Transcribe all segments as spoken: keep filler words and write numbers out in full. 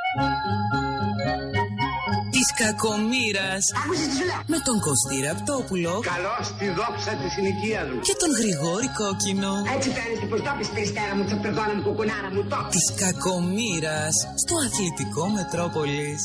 Της κακομοίρας. Με τον Κωστή Ραπτόπουλο. Καλώς τη δόξα της συνοικίας μου. Και τον Γρηγόρη Κόκκινο. Έτσι φαίνεται και πως το πεις Περιστέρα μου, τσαπερδόνα μου, κουκουνάρα μου, το. Της κακομοίρας στο Αθλητικό Μετρόπολης.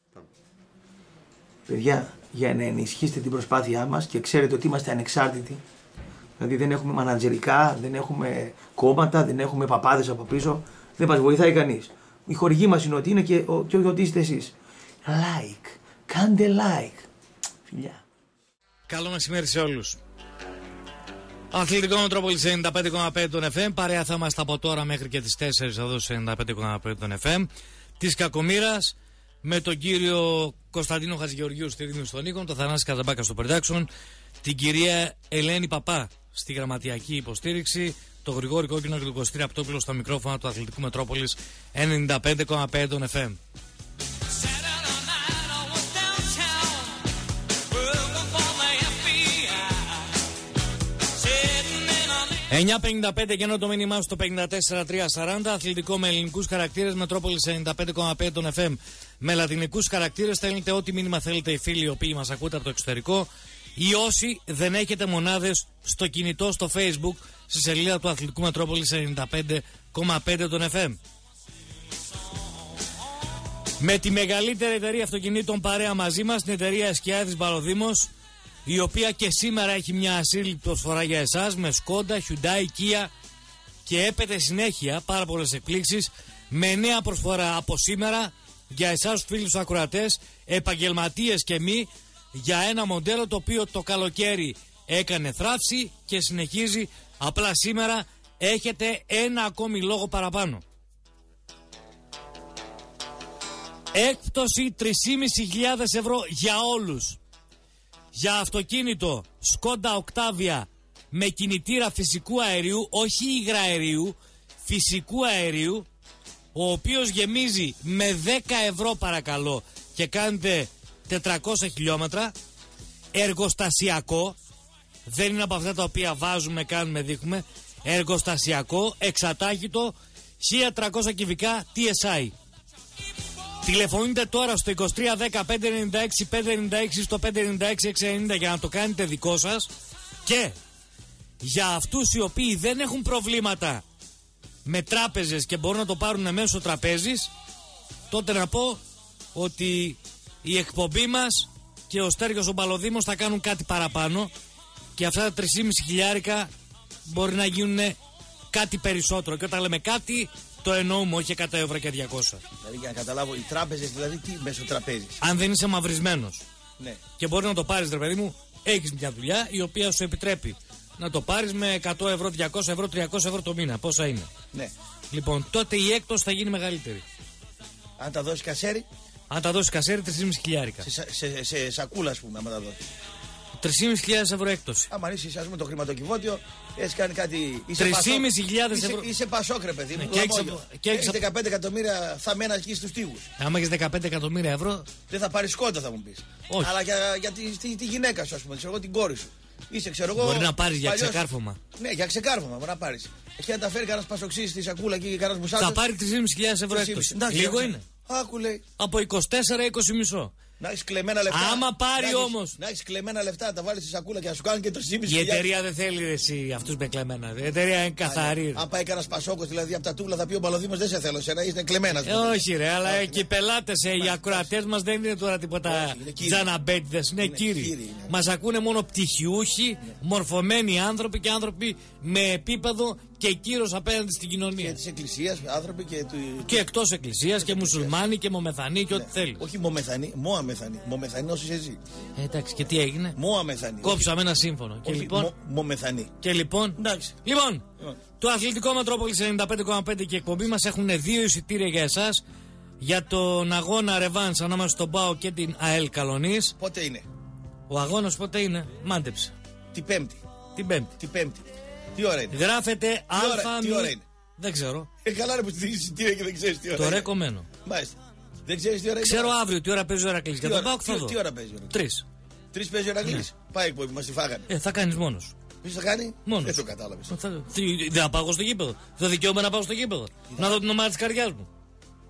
Παιδιά, για να ενισχύσετε την προσπάθειά μας και ξέρετε ότι είμαστε ανεξάρτητοι, δηλαδή δεν έχουμε μανατζερικά, δεν έχουμε κόμματα, δεν έχουμε παπάδες από πίσω, δεν μας βοηθάει κανείς. Η χορηγή μας είναι ότι είναι και, ο, και ότι είστε εσείς. Like, κάντε like. Φιλιά. Καλό μεσημέρι σε όλους. Αθλητικό Μετρόπολης ενενήντα πέντε κόμμα πέντε των εφ εμ. Παρέα θα είμαστε από τώρα μέχρι και τις τέσσερις εδώ σε ενενήντα πέντε κόμμα πέντε των εφ εμ. Της κακομοίρας με τον κύριο Κωνσταντίνο Χατζηγεωργίου στη ρύθμιση των οίκων, τον Θανάση Καζαμπάκα στο production, την κυρία Ελένη Παπά στη γραμματιακή υποστήριξη, τον Γρηγόρη Κόκκινο και τον Κωστή Ραπτόπουλο στα μικρόφωνα του Αθλητικού Μετρόπολης ενενήντα πέντε κόμμα πέντε των εφ εμ. εννιά πενήντα πέντε και ενώ το μήνυμά στο πενήντα τέσσερα τρία σαράντα. Αθλητικό με ελληνικούς χαρακτήρες, Μετρόπολης ενενήντα πέντε κόμμα πέντε των εφ εμ με λατινικούς χαρακτήρες. Στέλνετε ό,τι μήνυμα θέλετε οι φίλοι οι οποίοι μας ακούτε από το εξωτερικό ή όσοι δεν έχετε μονάδες στο κινητό, στο Facebook, στη σελίδα του Αθλητικού Μετρόπολης ενενήντα πέντε κόμμα πέντε των εφ εμ. Με τη μεγαλύτερη εταιρεία αυτοκινήτων παρέα μαζί μας, την εταιρεία Εσκιάδης Μπαλοδήμος, η οποία και σήμερα έχει μια ασύλληπτη προσφορά για εσάς με Skoda, Hyundai, Kia και έπεται συνέχεια πάρα πολλές εκπλήξεις με νέα προσφορά από σήμερα για εσάς τους φίλους ακροατές, επαγγελματίες και μη, για ένα μοντέλο το οποίο το καλοκαίρι έκανε θράψη και συνεχίζει. Απλά σήμερα έχετε ένα ακόμη λόγο παραπάνω. Έκπτωση τρεις χιλιάδες πεντακόσια ευρώ για όλους. Για αυτοκίνητο Skoda Octavia με κινητήρα φυσικού αερίου, όχι υγραερίου, φυσικού αερίου, ο οποίος γεμίζει με δέκα ευρώ παρακαλώ και κάνετε τετρακόσια χιλιόμετρα, εργοστασιακό, δεν είναι από αυτά τα οποία βάζουμε, κάνουμε, δείχνουμε, εργοστασιακό, εξατάχητο, χίλια τριακόσια κυβικά τι ες άι. Τηλεφωνείτε τώρα στο είκοσι τρία δέκα πεντακόσια ενενήντα έξι πεντακόσια ενενήντα έξι στο πεντακόσια ενενήντα έξι εξακόσια ενενήντα για να το κάνετε δικό σας. Και για αυτούς οι οποίοι δεν έχουν προβλήματα με τράπεζες και μπορούν να το πάρουν μέσω τραπέζης, τότε να πω ότι η εκπομπή μας και ο Στέργιος ο Μπαλοδήμος θα κάνουν κάτι παραπάνω και αυτά τα τρεις και μισό χιλιάρικα μπορεί να γίνουν κάτι περισσότερο. Και όταν λέμε κάτι, το εννοούμε, όχι εκατό ευρώ και διακόσια. Δηλαδή για να καταλάβω, οι τράπεζες δηλαδή τι μέσω τραπέζης. Αν δεν είσαι μαυρισμένος. Ναι. Και μπορεί να το πάρεις, ρε παιδί μου, έχεις μια δουλειά η οποία σου επιτρέπει να το πάρεις με εκατό ευρώ, διακόσια ευρώ, τριακόσια ευρώ το μήνα. Πόσα είναι. Ναι. Λοιπόν, τότε η έκπτωση θα γίνει μεγαλύτερη. Αν τα δώσει κασέρι. Αν τα δώσει κασέρι, τρεις και μισό χιλιάρικα. Σε, σε, σε, σε σακούλα, ας πούμε, άμα τα δώσει. τρεις και μισό χιλιάδες ευρώ έκπτωση. Άμα είσαι, ας πούμε, το χρηματοκιβώτιο, έχει κάνει κάτι. τρεις και μισό χιλιάδες ευρώ. Είσαι, είσαι πασόκρε, παιδί μου. Ναι, και έχεις έχεις δεκαπέντε εκατομμύρια θα μένα εκεί στους τοίχους. Άμα έχεις δεκαπέντε εκατομμύρια ευρώ. Δεν θα πάρεις Σκόντα, θα μου πεις. Όχι. Αλλά για, για τη, τη, τη γυναίκα σου, ας πούμε, ξέρω εγώ, την κόρη σου. Είσαι, ξέρω εγώ. Μπορεί να πάρεις για παλιός... ξεκάρφωμα. Ναι, για ξεκάρφωμα, μπορεί να πάρεις. Έχει να τα φέρει κανένα πασοξής στη σακούλα εκεί και κανένα μπουσάτο. Θα πάρει τρεις και μισό χιλιάδες ευρώ έκπτωση. Λίγο είναι. Άκου λέει. Από είκοσι τέσσερα είκοσι μισό. Να έχει κλεμμένα λεφτά. Άμα πάρει όμως. Να έχει κλεμμένα λεφτά, να τα βάλει στη σακούλα και να σου κάνουν και το σύμπη. Η εταιρεία δεν θέλει εσύ αυτούς με κλεμμένα. Η εταιρεία είναι καθαρή. Αν πάει κανένα πασόκο δηλαδή από τα τούβλα, θα πει ο Μπαλοδήμος δεν σε θέλω, σένα είσαι κλεμμένα. Ε, όχι, ρε, αλλά ε, και οι πελάτες, ε, οι ακροατές μας δεν είναι τώρα τίποτα τζαναμπέτιδες. Είναι κύριοι. Μας ακούνε μόνο πτυχιούχοι, μορφωμένοι άνθρωποι και άνθρωποι με επίπεδο και κύρος απέναντι στην κοινωνία. Και της εκκλησίας, άνθρωποι και του. Και εκτός εκκλησίας και μουσουλμάνοι και μομεθανοί και ό,τι θέλει. Όχι μομεθανοί, μοαμεθανοί. Μομεθανοί όσοι εσύ. Ε, εντάξει, και τι έγινε. Μοαμεθανοί. Κόψαμε ένα σύμφωνο. Και λοιπόν. Μομεθανοί. Και λοιπόν. Εντάξει. Λοιπόν, το Αθλητικό Μετρόπολης ενενήντα πέντε κόμμα πέντε και η εκπομπή μας έχουν δύο εισιτήρια για εσάς για τον αγώνα ρεβάνς ανάμεσα στον ΠΑΟ και την ΑΕΛ Καλονής. Πότε είναι? Ο αγώνας πότε είναι? Μάντεψε. Την Πέμπτη. Την Πέμπτη. Την Πέμπτη. Τι ώρα είναι? Γράφεται αλφα. Τι ώρα είναι? Δεν ξέρω. Ε, καλά ρε που τη δίνεις εισιτήρια και δεν ξέρεις τι ώρα. Το ρε κομμένο. Μάλιστα. Δεν ξέρεις τι ώρα είναι? Ξέρω αύριο τι ώρα παίζει ο Ηρακλής. Για τον ΠΑΟΚ θα δω. Τι ώρα παίζει ο Ηρακλής? Τρεις. Τρεις παίζει ο Ηρακλής. Ναι. Πάει που μας τη φάγανε. Ε, θα κάνεις μόνος. Ποιος θα κάνει? Μόνος. Δεν το κατάλαβες. Θα... Δεν θα πάω στο γήπεδο. Δεν δικαιούμαι να πάω στο γήπεδο. Να δω την ομάδα της καρδιάς μου.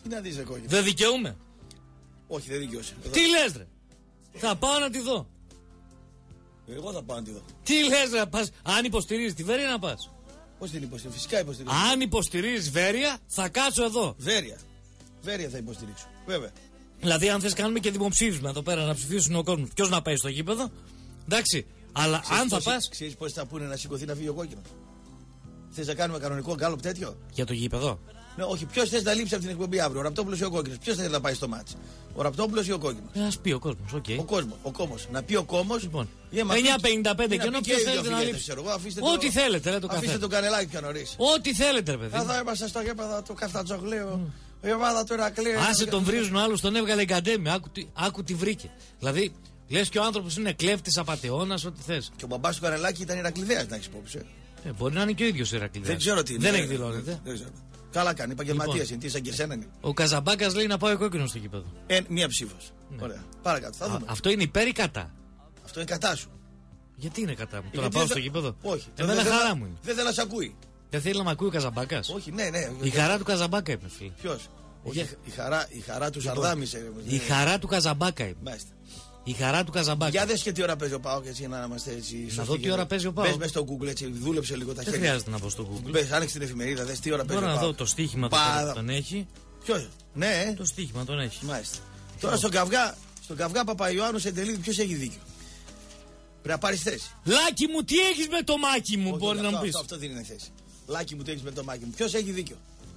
Τι να δεις, ρε κόκκινο. Δεν δικαιούμαι. Όχι, δεν δικαιούσε. Τι λες, ρε. Θα πάω να τη δω. Εγώ θα πάω να τη δω. Τι λες, ρε. Πας... Αν υποστηρίζεις τη Βέρεια, να πας. Πώς την υποστηρίζω, φυσικά υποστηρίζω. Αν υποστηρίζεις Βέρεια, θα κάτσω εδώ. Βέρεια. Βέρεια θα υποστηρίξω. Βέβαια. Δηλαδή, αν θες, κάνουμε και δημοψήφισμα εδώ πέρα να ψηφίσουν ο κόσμος. Ποιος να πάει στο γήπεδο. Εντάξει. Αλλά ξέρεις αν θα πας. Ξέρεις πώς θα πούνε να σηκωθεί να φύγει ο κόκκινος. Θες να κάνουμε κανονικό γκάλωπ τέτοιο. Για το γήπεδο. Ναι, όχι, ποιος θες να λείψει από την εκπομπή αύριο, ο Ραπτόπουλος ή ο κόκκινος. Ποιος θέλει να πάει στο μάτς, ο Ραπτόπουλος ή ο κόκκινος. Ε, ας πει ο κόσμος, οκ. Okay. Ο κόσμος, ο κόμος. Να πει ο κόμος. Λοιπόν, εννιά πενήντα πέντε και ενώ ποιος θέλετε να λείψει. Ό,τι θέλετε, ρε το καφέ. Αφήστε τον κανελάκι πιο νωρίς. Ό,τι θέλετε, ρε παιδί. Εδώ είμαστε στο γήπεδο του Καφτατζογλίου. Η ομάδα του Ηρακλείου. Άσε τον βρίζουν ο άλλος, τον έβγαλε εγκαντέμι. Άκου, άκου τι βρήκε. Δηλαδή, λες και ο άνθρωπος είναι κλέφτης, απατεώνας, ό,τι θες. Και ο μπαμπάς του Κανελάκη ήταν Ηρακλειδέας, να έχεις υπόψη. Ε, μπορεί να είναι και ο ίδιος Ηρακλειδέας. Δεν ξέρω τι είναι. Δεν εκδηλώνεται. Δεν ξέρω. Καλά κάνει, επαγγελματίας είναι, τι σαν και εσένα είναι. Ο Καζαμπάκας λέει να πάει ο κόκκινος στο γήπεδο. Ε, μία ψήφος. Ναι. Ωραία. Παρακάτω, θα δούμε. Α, αυτό είναι υπέρ ή κατά. Αυτό είναι κατά σου. Γιατί είναι κατά μου, το να πάω στο γήπεδο. Όχι. Εμένα χαρά μου είναι. Δεν θέλω να σε ακούει. Δεν θέλει να με ακούει ο Καζαμπάκας. Όχι, ναι, ναι. Η χαρά του Καζαμπάκα είμαι, φίλε. Ποιος. Όχι, η χαρά, η χαρά του Σαρδάμης. Η χαρά του Καζαμπάκα είμαι. Μάλιστα. Η χαρά του Καζαμπάκα. Για δες και τι ώρα παίζει ο ΠΑΟΚ έτσι να είμαστε έτσι. Να δω τι ώρα παίζει ο ΠΑΟΚ. Πες μες στο Google έτσι, δούλεψε λίγο τα χέρια. Δεν χρειάζεται να πω στο Google. Πες, άνοιξε την εφημερίδα, δες τι ώρα παίζει ο ΠΑΟΚ. Μπορώ ΠΑΟΚ. να δω το στοίχημα που τον έχει. Ποιο, ναι. Το στοίχημα τον έχει. Μάλιστα. Τώρα στον καυγά, στον καυγά Παπαϊωάννου Σεντελίδη, ποιος έχει δίκιο. Πρέπει να πάρει θέση. Λάκι μου, τι έχεις με το μάκι μου, μπορεί να μου πεις. Αυτό δεν είναι θέση. Λάκι μου, τι έχεις με το μάκι μου. Ποιος έχει δίκιο.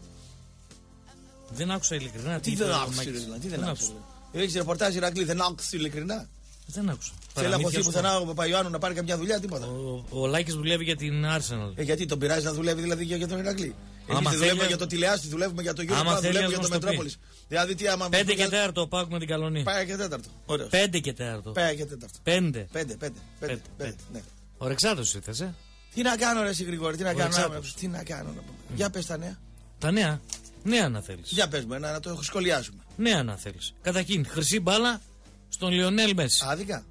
Δεν άκουσα ειλικρινά. Τι δεν άκουσα, τι δεν άκουσα. Έχεις ρεπορτάζ Ηρακλή, δεν άκουσα ειλικρινά. Δεν άκουσα. Θέλει να αποθεί πουθενά ο Παπαϊωάννου να πάρει καμιά δουλειά, τίποτα. Ο, ο Λάκης δουλεύει για την Arsenal. Ε, γιατί τον πειράζει να δουλεύει δηλαδή για τον Ηρακλή. Εμείς δουλεύουμε για το τηλεάστη, δουλεύουμε για το Euro, δουλεύουμε για το Μετρόπολης. Δηλαδή τι άμα. Πέντε και τέταρτο πάω με την Καλονή. Πάει και τέταρτο. Πέντε και τέταρτο. Πάει και τέταρτο. Πέντε. Πέντε, πέντε. πέντε, πέντε, ναι. Ο Ρεξάτος ήρθες, ε. Τι να κάνω, ρε Γρηγόρη, τι να κάνω. Τι να κάνω. Για πες τα νέα. Τα νέα. Νέα να θέλεις. Για πες μου, να το σχολιάσουμε. Νέα να θέλεις. Καταρχήν, χρυσή μπάλα στον Λιονέλ Μέση. Άδικα.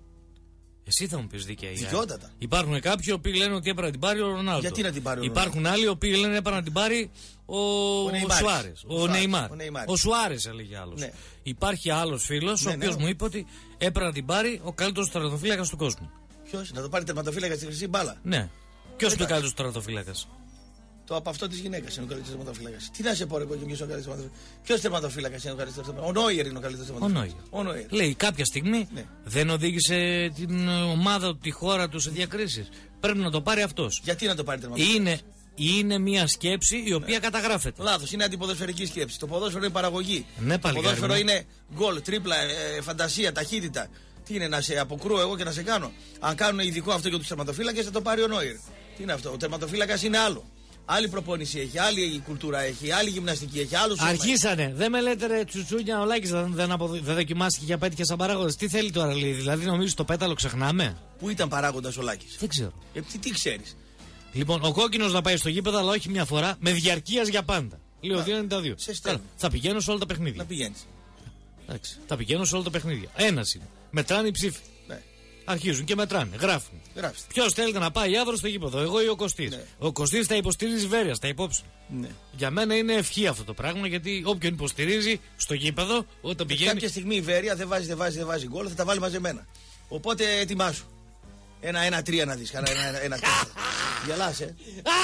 Εσύ θα μου πεις δίκαια. Δικαιότατα. Υπάρχουν κάποιοι που λένε ότι έπρεπε να την πάρει ο Ρονάλντο. Γιατί να την πάρει ο Υπάρχουν άλλοι που λένε ότι έπρεπε να την πάρει ο, ο Σουάρες. Ο, ο Νεϊμάρ. Ο Σουάρες έλεγε άλλος. Ναι. Υπάρχει άλλος φίλος, ναι, ο οποίος ναι, μου είπε ότι έπρεπε να την πάρει ο καλύτερος τερματοφύλακας του κόσμου. Ποιος, να το πάρει τερματοφύλακα στη χρυσή μπάλα. Ναι. Ποιος είναι ο καλύτερος τερματοφύλακας. Το από αυτό τη γυναίκα είναι ο καλύτερο τερματοφύλακα. Τι να σε πω, ρε Κόκκινο, ποιο είναι ο καλύτερο τερματοφύλακα. Ποιο τερματοφύλακα είναι ο καλύτερο τερματοφύλακα. Ο Νόιερ είναι ο καλύτερο τερματοφύλακα. Ο Νόιερ. Λέει κάποια στιγμή ναι, δεν οδήγησε την ομάδα του, τη χώρα του σε διακρίσεις. Πρέπει να το πάρει αυτό. Γιατί να το πάρει τερματοφύλακα. Είναι, είναι μια σκέψη η οποία ναι, καταγράφεται. Λάθος, είναι αντιποδοσφαιρική σκέψη. Το ποδόσφαιρο είναι παραγωγή. Ναι, το ποδόσφαιρο είναι γκολ, τρίπλα, ε, φαντασία, ταχύτητα. Τι είναι, να σε αποκρούω εγώ και να σε κάνω. Αν κάνουν ειδικό αυτό για του τερματοφύλακε, θα το πάρει ο Νόιερ. Τι είναι αυτό, ο τερματοφύλακα είναι άλλο. Άλλη προπόνηση έχει, άλλη κουλτούρα έχει, άλλη γυμναστική έχει, άλλους. Αρχίσανε. Δεν με λέτε ρε τσουτσούνια ο Λάκης δεν, δεν, αποδο... δεν δοκιμάστηκε για πέτυχε σαν παράγοντας. Τι θέλει τώρα, λέει, δηλαδή νομίζεις το πέταλο ξεχνάμε. Πού ήταν παράγοντας ο Λάκης. Δεν ξέρω. Ε, τι, τι ξέρεις. Λοιπόν, ο κόκκινος να πάει στο γήπεδο, αλλά όχι μια φορά, με διαρκείας για πάντα. Λέω δύο ενενήντα δύο. Θα πηγαίνω σε όλα τα παιχνίδια. Να πηγαίνεις. Εντάξει. Θα πηγαίνω σε όλα τα παιχνίδια. Ένας είναι. Μετράνε οι ψήφοι. Ναι. Αρχίζουν και μετράνε, γράφουν. Ποιο θέλετε να πάει αύριο στο γήπεδο, εγώ ή ο Κωστής. Ναι. Ο Κωστής θα υποστηρίζει Βέρεια, θα υπόψη. Ναι. Για μένα είναι ευχή αυτό το πράγμα, γιατί όποιον υποστηρίζει στο γήπεδο, όταν πηγαίνει. Κάποια στιγμή η Βέρεια δεν βάζει, δεν βάζει, δεν βάζει γκολ, θα τα βάλει μαζεμένα. Οπότε ετοιμάσου. Ένα, ένα τρία να δει. Ένα, ένα, ένα, Γελάσαι.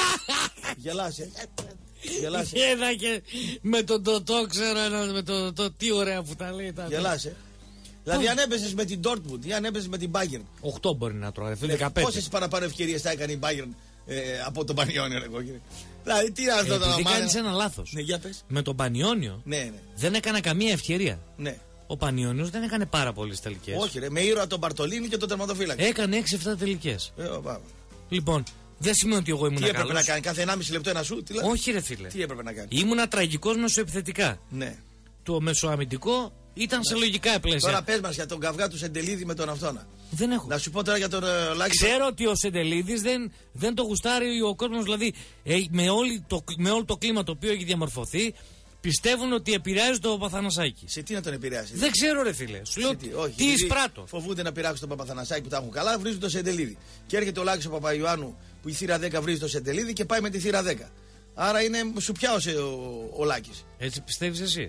Γελάσαι. Γελάσαι. Ένα και με τον το, το ξέρω, ένα, με το, το τι ωραία που τα λέει. Γελάσαι. Δηλαδή, αν έπαιζε με την Dortmund ή αν έπαιζε με την Bayern. οκτώ μπορεί να τρώει, δεκαπέντε. Πόσες παραπάνω ευκαιρίες θα έκανε η Bayern ε, από τον Πανιόνιο, ρε κόκκινε. Δηλαδή, τι είναι αυτό το πράγμα. Κάνει ένα λάθος. Ναι, για πες. Με τον Πανιόνιο ναι, ναι, δεν έκανα καμία ευκαιρία. Ναι. Ο Πανιόνιος δεν έκανε πάρα πολλές τελικές. Όχι, ρε, με ήρωα τον Μπαρτολίνη και τον τερματοφύλακα. Έκανε έξι εφτά τελικές. Ε, λοιπόν, δεν σημαίνει ότι εγώ ήμουν καλός. Τι έπρεπε να κάνει, κάθε ενάμιση λεπτό ένα σου, τι λέει. Όχι, ρε φίλε. Τι έπρεπε να κάνει. Ήμουνα τραγικός μεσοεπιθετικά. Ναι. Το μεσοαμυντικό ήταν σε λογικά πλαίσια. Τώρα πες μας για τον καυγά του Σεντελίδη με τον αυτόνα. Δεν έχω. Να σου πω τώρα για τον uh, Λάκη. Ξέρω ότι ο Σεντελίδης δεν, δεν το γουστάρει ο κόσμος. Δηλαδή ε, με, όλη το, με όλο το κλίμα το οποίο έχει διαμορφωθεί, πιστεύουν ότι επηρεάζει το Παπαθανασάκη. Σε τι να τον επηρεάσει. Δεν ξέρω, ρε φίλε. Σου λέω τι, όχι, τι εισπράττω. Φοβούνται να πειράξουν τον Παπαθανασάκη που τα έχουν καλά, βρίζουν το Σεντελίδη. Και έρχεται ο Λάκης ο Παπαϊωάννου που η θύρα δέκα βρίζει το Σεντελίδη και πάει με τη θύρα δέκα. Άρα είναι σου πιάωσε ο, ο Λάκης. Έτσι πιστεύεις εσύ.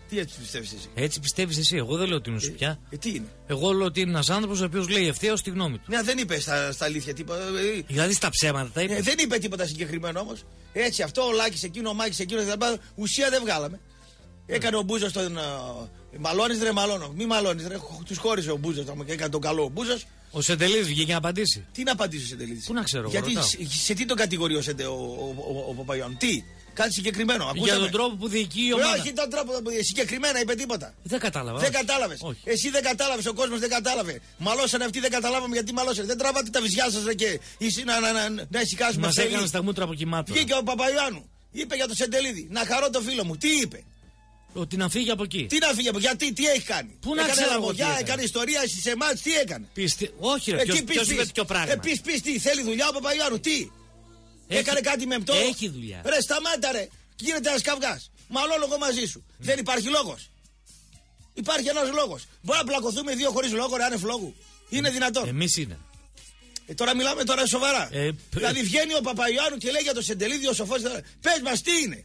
Τι έτσι πιστεύεις εσύ? Έτσι πιστεύεις εσύ. Εγώ δεν λέω ότι είναι σου πια. Ε, τι είναι? Εγώ λέω ότι είναι ένας άνθρωπος ο οποίος λέει ευθέως τη γνώμη του. Ναι, δεν είπε στα, στα αλήθεια τίποτα. Ε, Δηλαδή στα ψέματα τα είπε. ε, δεν είπε τίποτα συγκεκριμένο όμως. Έτσι, αυτό ο Λάκης εκείνο, ο Μάκης εκείνο, ουσία δεν βγάλαμε. Έκανε ο Μπούζος τον. Μαλώνεις ρε, μαλώνω. Μη μαλώνεις ρε. Τους χώρισε ο Μπούζος και έκανε τον καλό ο Μπούζος. Ο Σεντελίδης βγήκε να απαντήσει. Τι να απαντήσει ο Σεντελίδης? Πού να ξέρω, Γιατί ρωτάω. σε, σε τι τον κατηγορεί ο, ο, ο, ο, ο Παπαϊωάννου? Τι, κάτι συγκεκριμένο? Για Ακούσαμε. τον τρόπο που διοικεί η ομάδα. Όχι τον τρόπο που συγκεκριμένα είπε τίποτα. Δεν κατάλαβα. Δεν όχι. κατάλαβες. Όχι. Εσύ δεν κατάλαβες, ο κόσμος δεν κατάλαβε. Μαλώσανε αυτοί, δεν καταλάβαμε γιατί μαλώσανε. Δεν τραβάτε τα βυζιά σας ρε, και εσύ να, να, να, να, να ησυχάσουμε. Μας έκανε στα μούτρα από κοιμάτων. Βγήκε ο Παπαϊωάννου. Είπε για τον Σεντελίδη. Να χαρώ το φίλο μου. Τι είπε? Ότι να φύγει από εκεί. Τι να φύγει από εκεί? Γιατί, τι έχει κάνει? Πού να έκανε ξέρω εγώ τι λαγωγιά, έκανε. έκανε ιστορία στις εμάς, τι έκανε? Πίστη... Όχι, ρε, Ε, ποιος, τι πεις, ποιος είπε πεις. τέτοιο πράγμα. Ε, πεις, πεις, τι, θέλει δουλειά ο Παπαϊωάννου, τι? Έχει- Έκανε κάτι μεμπτό? Έχει δουλειά. Ρε, σταμάτα ρε. Γίνεται ένας καυγάς. Μαλώνω εγώ μαζί σου. Mm. Δεν υπάρχει λόγος. Υπάρχει ένας λόγος. Μπορεί να πλακωθούμε δύο χωρίς λόγο, ρε, άνευ λόγου. Είναι δυνατόν. Εμείς είναι. Ε, τώρα μιλάμε τώρα σοβαρά. Ε, Δηλαδή βγαίνει ο Παπαϊωάννου και λέει για το Σεντελίδη ο σοφός. Πες μας τι είναι.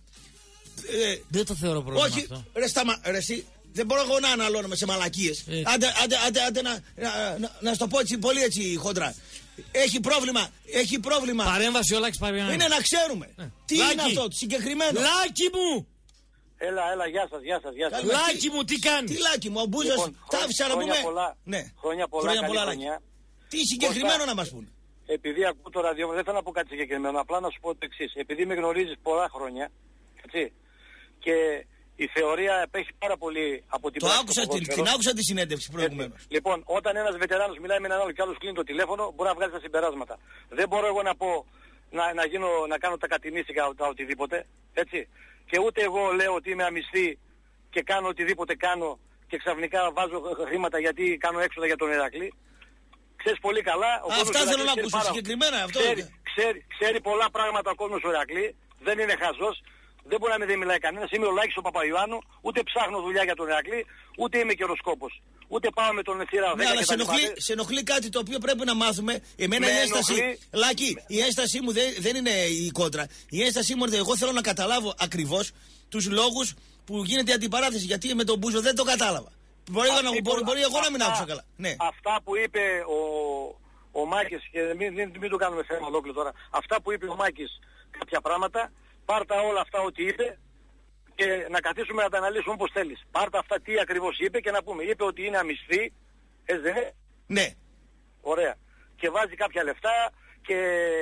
Ε, Δεν το θεωρώ πρόβλημα όχι, αυτό. ρε, σταμα... ρε εσύ, δεν μπορώ εγώ να αναλώνομαι σε μαλακίες. Ε. Άντε, άντε, άντε, άντε να, να, να, να σου το πω έτσι, πολύ έτσι χοντρά. Έχει πρόβλημα, έχει πρόβλημα. Παρέμβαση ο Λάκης Παπαϊωάννου. Είναι να ξέρουμε. Ε. Τι Λάκη. είναι αυτό, το συγκεκριμένο. Λάκη μου! Έλα, έλα, γεια σας, γεια σας, γεια σας. Καλή- Λάκη μου, τι κάνει? Τι Λάκη μου, ο Μπούζος, Λοιπόν, τα άφησα να χρόνια πούμε. πολλά. Ναι. Χρόνια πολλά, καλή Λάκη. χρονιά. Τι συγκεκριμένο Κώστα, να μας πούνε. Επειδή ακούω το ραδιόφωνο, δεν θέλω να πω κάτι συγκεκριμένο, απλά να σου πω το εξής. Επειδή με γνωρίζεις πολλά χρόνια, έτσι, και η θεωρία απέχει πάρα πολύ από την Το πράξη άκουσα, του την, ποδόσφαιρου. την άκουσα τη συνέντευξη προηγουμένως. Έτσι. Λοιπόν, όταν ένας βετεράνος μιλάει με έναν άλλο και άλλος κλείνει το τηλέφωνο, μπορεί να βγάλει τα συμπεράσματα. Δεν μπορώ εγώ να πω, να, να, γίνω, να κάνω τα κατηνίστικα τα οτιδήποτε, έτσι. Και ούτε εγώ λέω ότι είμαι αμυστή και κάνω οτιδήποτε κάνω και ξαφνικά βάζω χρήματα γιατί κάνω έξοδα για τον Ηρακλή. Ξέρεις πολύ καλά. Ο κόσμος Αυτά του θέλω Ηρακλή να ξέρει ακούσω πάρα- συγκεκριμένα. Αυτό Ξέρει, είναι. ξέρει, ξέρει πολλά πράγματα ο κόσμος του Ηρακλή. Δεν είναι χαζός. Δεν μπορεί να μην δεν μιλάει κανένας. Είμαι ο Λάκης ο Παπαϊωάννου. Ούτε ψάχνω δουλειά για τον Ηρακλή. Ούτε είμαι καιροσκόπος. Ούτε πάω με τον Εθήρα Ναι, δέκα αλλά και σε τα λοιπά. ενοχλεί, σε ενοχλεί κάτι το οποίο πρέπει να μάθουμε. Εμένα Με η ένσταση. ενοχλεί. Λάκη, η ένστασή μου δεν, δεν είναι η κόντρα. Η ένστασή μου είναι ότι εγώ θέλω να καταλάβω ακριβώς τους λόγους που γίνεται η αντιπαράθεση. Γιατί με τον Μπούζο δεν το κατάλαβα. Μπορεί, εγώ να, Αυτή μπορεί, που- μπορεί εγώ να μην αυτά- άκουσα καλά. Ναι. Αυτά που είπε ο, ο Μάκης, και μην, μην, μην το κάνουμε θέμα ολόκληρο τώρα. Αυτά που είπε ο Μάκης κάποια πράγματα, πάρτα όλα αυτά ό,τι είπε και να καθίσουμε να τα αναλύσουμε όπως θέλεις. Πάρτα αυτά τι ακριβώς είπε και να πούμε. Είπε ότι είναι αμυστή, έτσι δεν είναι? Ναι. Ωραία. Και βάζει κάποια λεφτά και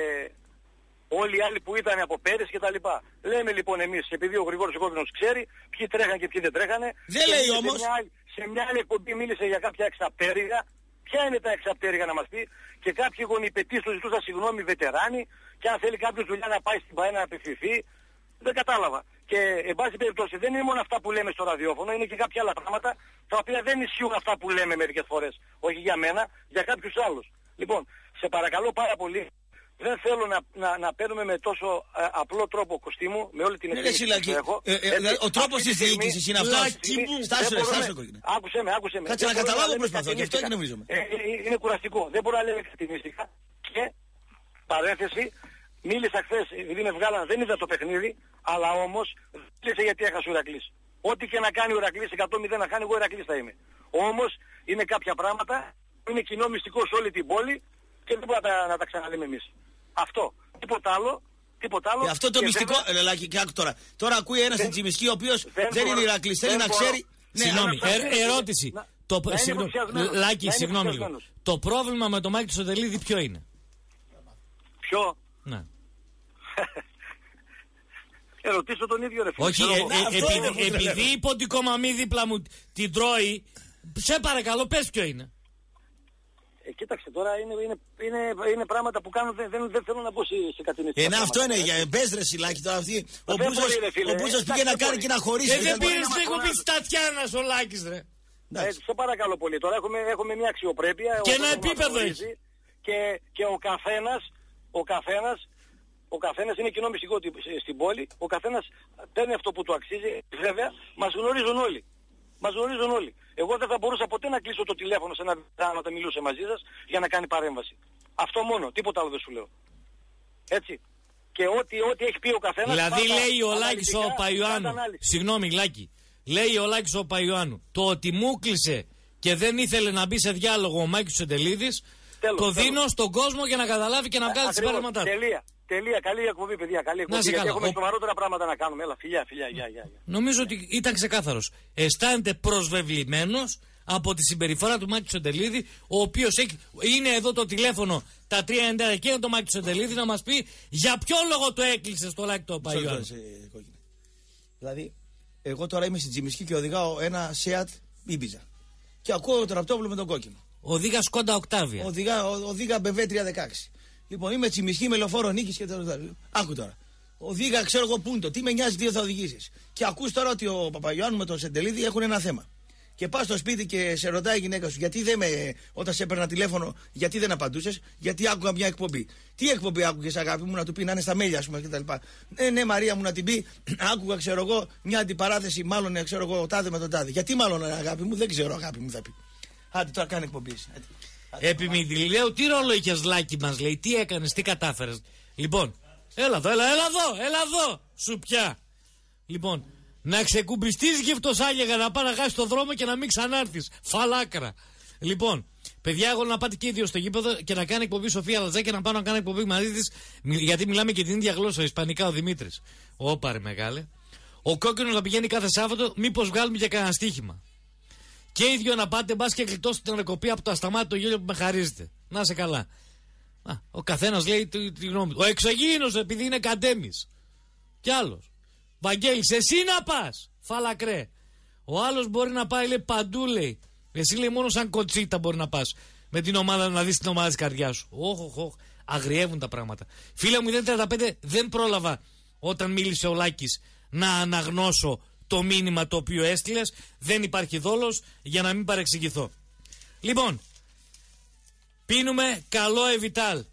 όλοι οι άλλοι που ήταν από πέρυσι και τα λοιπά. Λέμε λοιπόν εμείς, επειδή ο Γρηγόρης ο Κόκκινος ξέρει ποιοι τρέχαν και ποιοι δεν τρέχανε. Δεν και λέει μίλησε όμως. μια άλλη- σε μια άλλη εκπομπή μίλησε για κάποια εξαπτέρυγα. Ποια είναι τα εξαπτέρυγα να μας πει? Και κάποιοι γονιπετής του ζητούσαν συγγνώμη βετεράνοι και αν θέλει κάποιος δουλειά να πάει στην ΠΑΕ να απευθυνθεί. Δεν κατάλαβα. Και εν πάση περιπτώσει δεν είναι μόνο αυτά που λέμε στο ραδιόφωνο, είναι και κάποια άλλα πράγματα τα οποία δεν ισχύουν αυτά που λέμε μερικές φορές. Όχι για μένα, για κάποιους άλλους. Λοιπόν, σε παρακαλώ πάρα πολύ, δεν θέλω να, να, να παίρνουμε με τόσο ε, απλό τρόπο κοστίμου, με όλη την Ναι, ευθύνη εσύ, που Λάκη, έχω. ε, ε, Έτσι, ο τρόπος αυτή της τη στιγμή- διοίκησης είναι αυτός. Λάκη μου, Στάσου, δεν ρε, μπορούμε- στάσου, κόκκινε. Άκουσε με, άκουσε με. Κάτσε Δεν να μπορούμε καταλάβω λέμε προσπαθώ, γι' αυτό κατηνίστικα. εκνευρίζομαι. Ε, ε, είναι κουραστικό. Δεν μπορούμε να λέμε κατηνίστικα. Και παρένθεση, μίλησα χθες, επειδή με βγάλαν, δεν είδα το παιχνίδι, αλλά όμως μίλησε γιατί έχασε ο Ηρακλής. Ό,τι και να κάνει ο Ηρακλής εκατό μηδέν να κάνει, εγώ Ηρακλής θα είμαι. Όμως είναι κάποια πράγματα που είναι κοινό μυστικό σε όλη την πόλη και δεν μπορούμε να τα, να τα ξαναλέμε εμείς. Αυτό. Τίποτα άλλο. Τίποτα άλλο. Ε, αυτό το Και μυστικό. βέβαια- Ε, Λάκη, και άκου τώρα. Τώρα ακούει ένα στην Τσιμισκή ο οποίος δεν δεν είναι μπορώ- Ηρακλής. Θέλει δεν να μπορώ. ξέρει. Ναι, Συγγνώμη, αλλά- ε, ερώτηση. Να- Το, να είναι συγγνώμη, ενθουσιασμένος. Να Λάκη, είναι συγγνώμη λίγο. ενθουσιασμένος. Το πρόβλημα με τον Μάκη Σοντελίδη ποιο είναι? Ποιο? Ναι. Ερωτήσω τον ίδιο ρε φίλε. Όχι, Ξέρω ε, εγώ. ε, Αυτό επειδή, είναι που επειδή τρελαίνω. είπε ότι η κομαμή δίπλα μου την τρώει, σε παρακαλώ πες ποιο είναι. Ε, κοίταξε τώρα είναι, είναι, είναι, είναι πράγματα που κάνω, δεν, δεν, δεν θέλω να πω σε, σε κατηνιστικά. Ε, να, αυτό είναι για μπέστρε Σιλάκη τώρα αυτή. Ο Δεν Μπούζος, μπορεί, ρε φίλε. ο Μπούζος Εντάξει, πήγε να δεν κάνει μπορεί. και να χωρίσει. Ε, δεν μπορεί πήρες να- την εκπομπή της Τατιάνας ο Λάκης ρε. Ε, Εντάξει. σε παρακαλώ πολύ. Τώρα έχουμε, έχουμε μια αξιοπρέπεια. Και ο ένα κόσμος επίπεδο μας γνωρίζει Και, και ο καθένας, ο καθένας, ο καθένας είναι κοινό μυστικό στην πόλη. Ο καθένας παίρνει αυτό που του αξίζει. Βέβαια, μας γνωρίζουν όλοι. Μας γνωρίζουν όλοι. Εγώ δεν θα μπορούσα ποτέ να κλείσω το τηλέφωνο σε ένα βιντεό όταν μιλούσε μαζί σας για να κάνει παρέμβαση. Αυτό μόνο. Τίποτα άλλο δεν σου λέω. Έτσι. Και ό,τι, ό,τι έχει πει ο καθένας. Δηλαδή πάντα λέει ο Λάκης αναλυτικά, ο πάντα Παϊωάννου, ανάλυση. συγγνώμη Λάκη, λέει ο Λάκης ο Παϊωάννου, το ότι μου κλείσε και δεν ήθελε να μπει σε διάλογο ο Μάκης Τσεντελίδης, το δίνω τέλος. στον κόσμο για να καταλάβει και να βγάλει τις συμπεράσματά του. Τελεία. Τελεία. Καλή εκπομπή, παιδιά. Καλή εκπομπή. Γιατί έχουμε ο... σοβαρότερα πράγματα να κάνουμε. Έλα, φιλιά, φιλιά, γεια, γεια. Νομίζω ότι ήταν ξεκάθαρος. Αισθάνεται προσβεβλημένος από τη συμπεριφορά του Μάκη Τσεντελίδη, ο οποίος έχει... είναι εδώ το τηλέφωνο τα τρία εννιά και είναι το Μάκη Τσεντελίδη να μας πει για ποιο λόγο το έκλεισε στο Λάκη το Παϊωάννου. Δηλαδή, εγώ τώρα είμαι στην Τσιμισκή και οδηγάω ένα Seat Ibiza. Και ακούω το ραπτόπουλο με τον κόκκινο. Οδήγα Σκόντα Οκτάβια. Οδηγά, οδήγα μπι εμ ντάμπλιου τριακόσια δεκαέξι. Λοιπόν, είμαι Τσιμισκή με λεωφόρο Νίκης και τώρα. Άκου τώρα. Οδήγα, ξέρω εγώ πούντο. Τι με νοιάζει, τι θα οδηγήσεις. Και ακούς τώρα ότι ο Παπαϊωάννου με τον Τσεντελίδη έχουν ένα θέμα. Και πας στο σπίτι και σε ρωτάει η γυναίκα σου, γιατί δεν με, όταν σε έπαιρνα τηλέφωνο, γιατί δεν απαντούσες, γιατί άκουγα μια εκπομπή. Τι εκπομπή άκουγες, αγάπη μου, να του πει να είναι στα μέλια, ας πούμε, κτλ. Ναι, ναι, Μαρία μου, να την πει, άκουγα, ξέρω εγώ, μια αντιπαράθεση, μάλλον, ξέρω εγώ, τάδε με τον τάδε. Γιατί μάλλον, αγάπη μου, δεν ξέρω, αγάπη μου, θα πει. Άντε, τώρα κάνει εκπομπή. Επιμήθη, λέω, τι ρόλο είχες, Λάκη μας, λέει, τι έκανες, τι κατάφερες. Λοιπόν, έλα εδώ, έλα, έλα εδώ, έλα εδώ, σου πια. Λοιπόν, να ξεκουμπιστείς γευτοσάλιαγα, να πάει να χάσει το δρόμο και να μην ξανάρθεις. Φαλάκρα. Λοιπόν, παιδιά, εγώ να πάτε και οι δύο στο γήπεδο και να κάνει εκπομπή Σοφία Λατζάκη και να πάω να κάνω εκπομπή μαζί της, γιατί μιλάμε και την ίδια γλώσσα, ισπανικά, ο Δημήτρης. Όπα ρε μεγάλε. Ο κόκκινος να πηγαίνει κάθε Σάββατο, μήπως βγάλουμε για κανένα στοίχημα. Και οι δύο να πάτε, μπας και γλιτώσετε την ανακοπή από το ασταμάτητο γέλιο που με χαρίζετε. Να είσαι καλά. Α, ο καθένας λέει τη, τη γνώμη του. Ο εξωγήινος επειδή είναι καντέμις. Κι άλλος. Βαγγέλης, εσύ να πας, φαλακρέ. Ο άλλος μπορεί να πάει, λέει, παντού, λέει. Εσύ, λέει, μόνο σαν κοτσίτα μπορεί να πας με την ομάδα, να δεις την ομάδα της καρδιάς σου. Όχ, όχ, όχ. Αγριεύουν τα πράγματα. Φίλε μου, μηδέν τριάντα πέντε δεν πρόλαβα όταν μίλησε ο Λάκης να αναγνώσω το μήνυμα το οποίο έστειλες. Δεν υπάρχει δόλος, για να μην παρεξηγηθώ. Λοιπόν, πίνουμε καλό Εβιτάλ.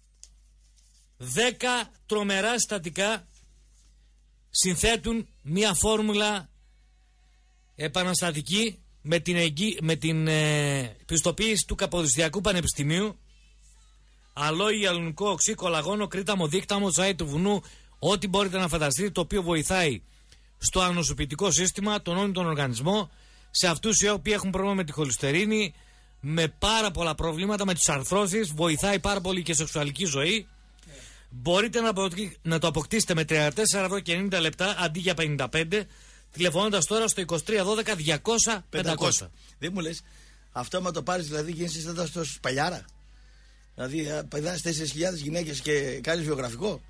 Δέκα τρομερά συστατικά συνθέτουν μια φόρμουλα επαναστατική με την, εγγύ, με την ε, πιστοποίηση του Καποδιστριακού Πανεπιστημίου. Αλόι, αλουνικό οξύ, κολαγόνο, κρίταμο, δίκταμο, τσάι του βουνού, ό,τι μπορείτε να φανταστείτε, το οποίο βοηθάει στο ανοσοποιητικό σύστημα, τον όλο τον οργανισμό, σε αυτούς οι οποίοι έχουν πρόβλημα με τη χολυστερίνη, με πάρα πολλά προβλήματα, με τις αρθρώσεις, βοηθάει πάρα πολύ και σεξουαλική ζωή. Μπορείτε να, να το αποκτήσετε με τριάντα τέσσερα ευρώ και ενενήντα λεπτά αντί για πενήντα πέντε, τηλεφωνώντας τώρα στο είκοσι τρία δώδεκα διακόσια πεντακόσια. Δεν μου λες, αυτό άμα το πάρεις δηλαδή γίνεσαι σαν στο Σπαλιάρα. Δηλαδή παιδάς τέσσερις χιλιάδες γυναίκες και κάνεις βιογραφικό.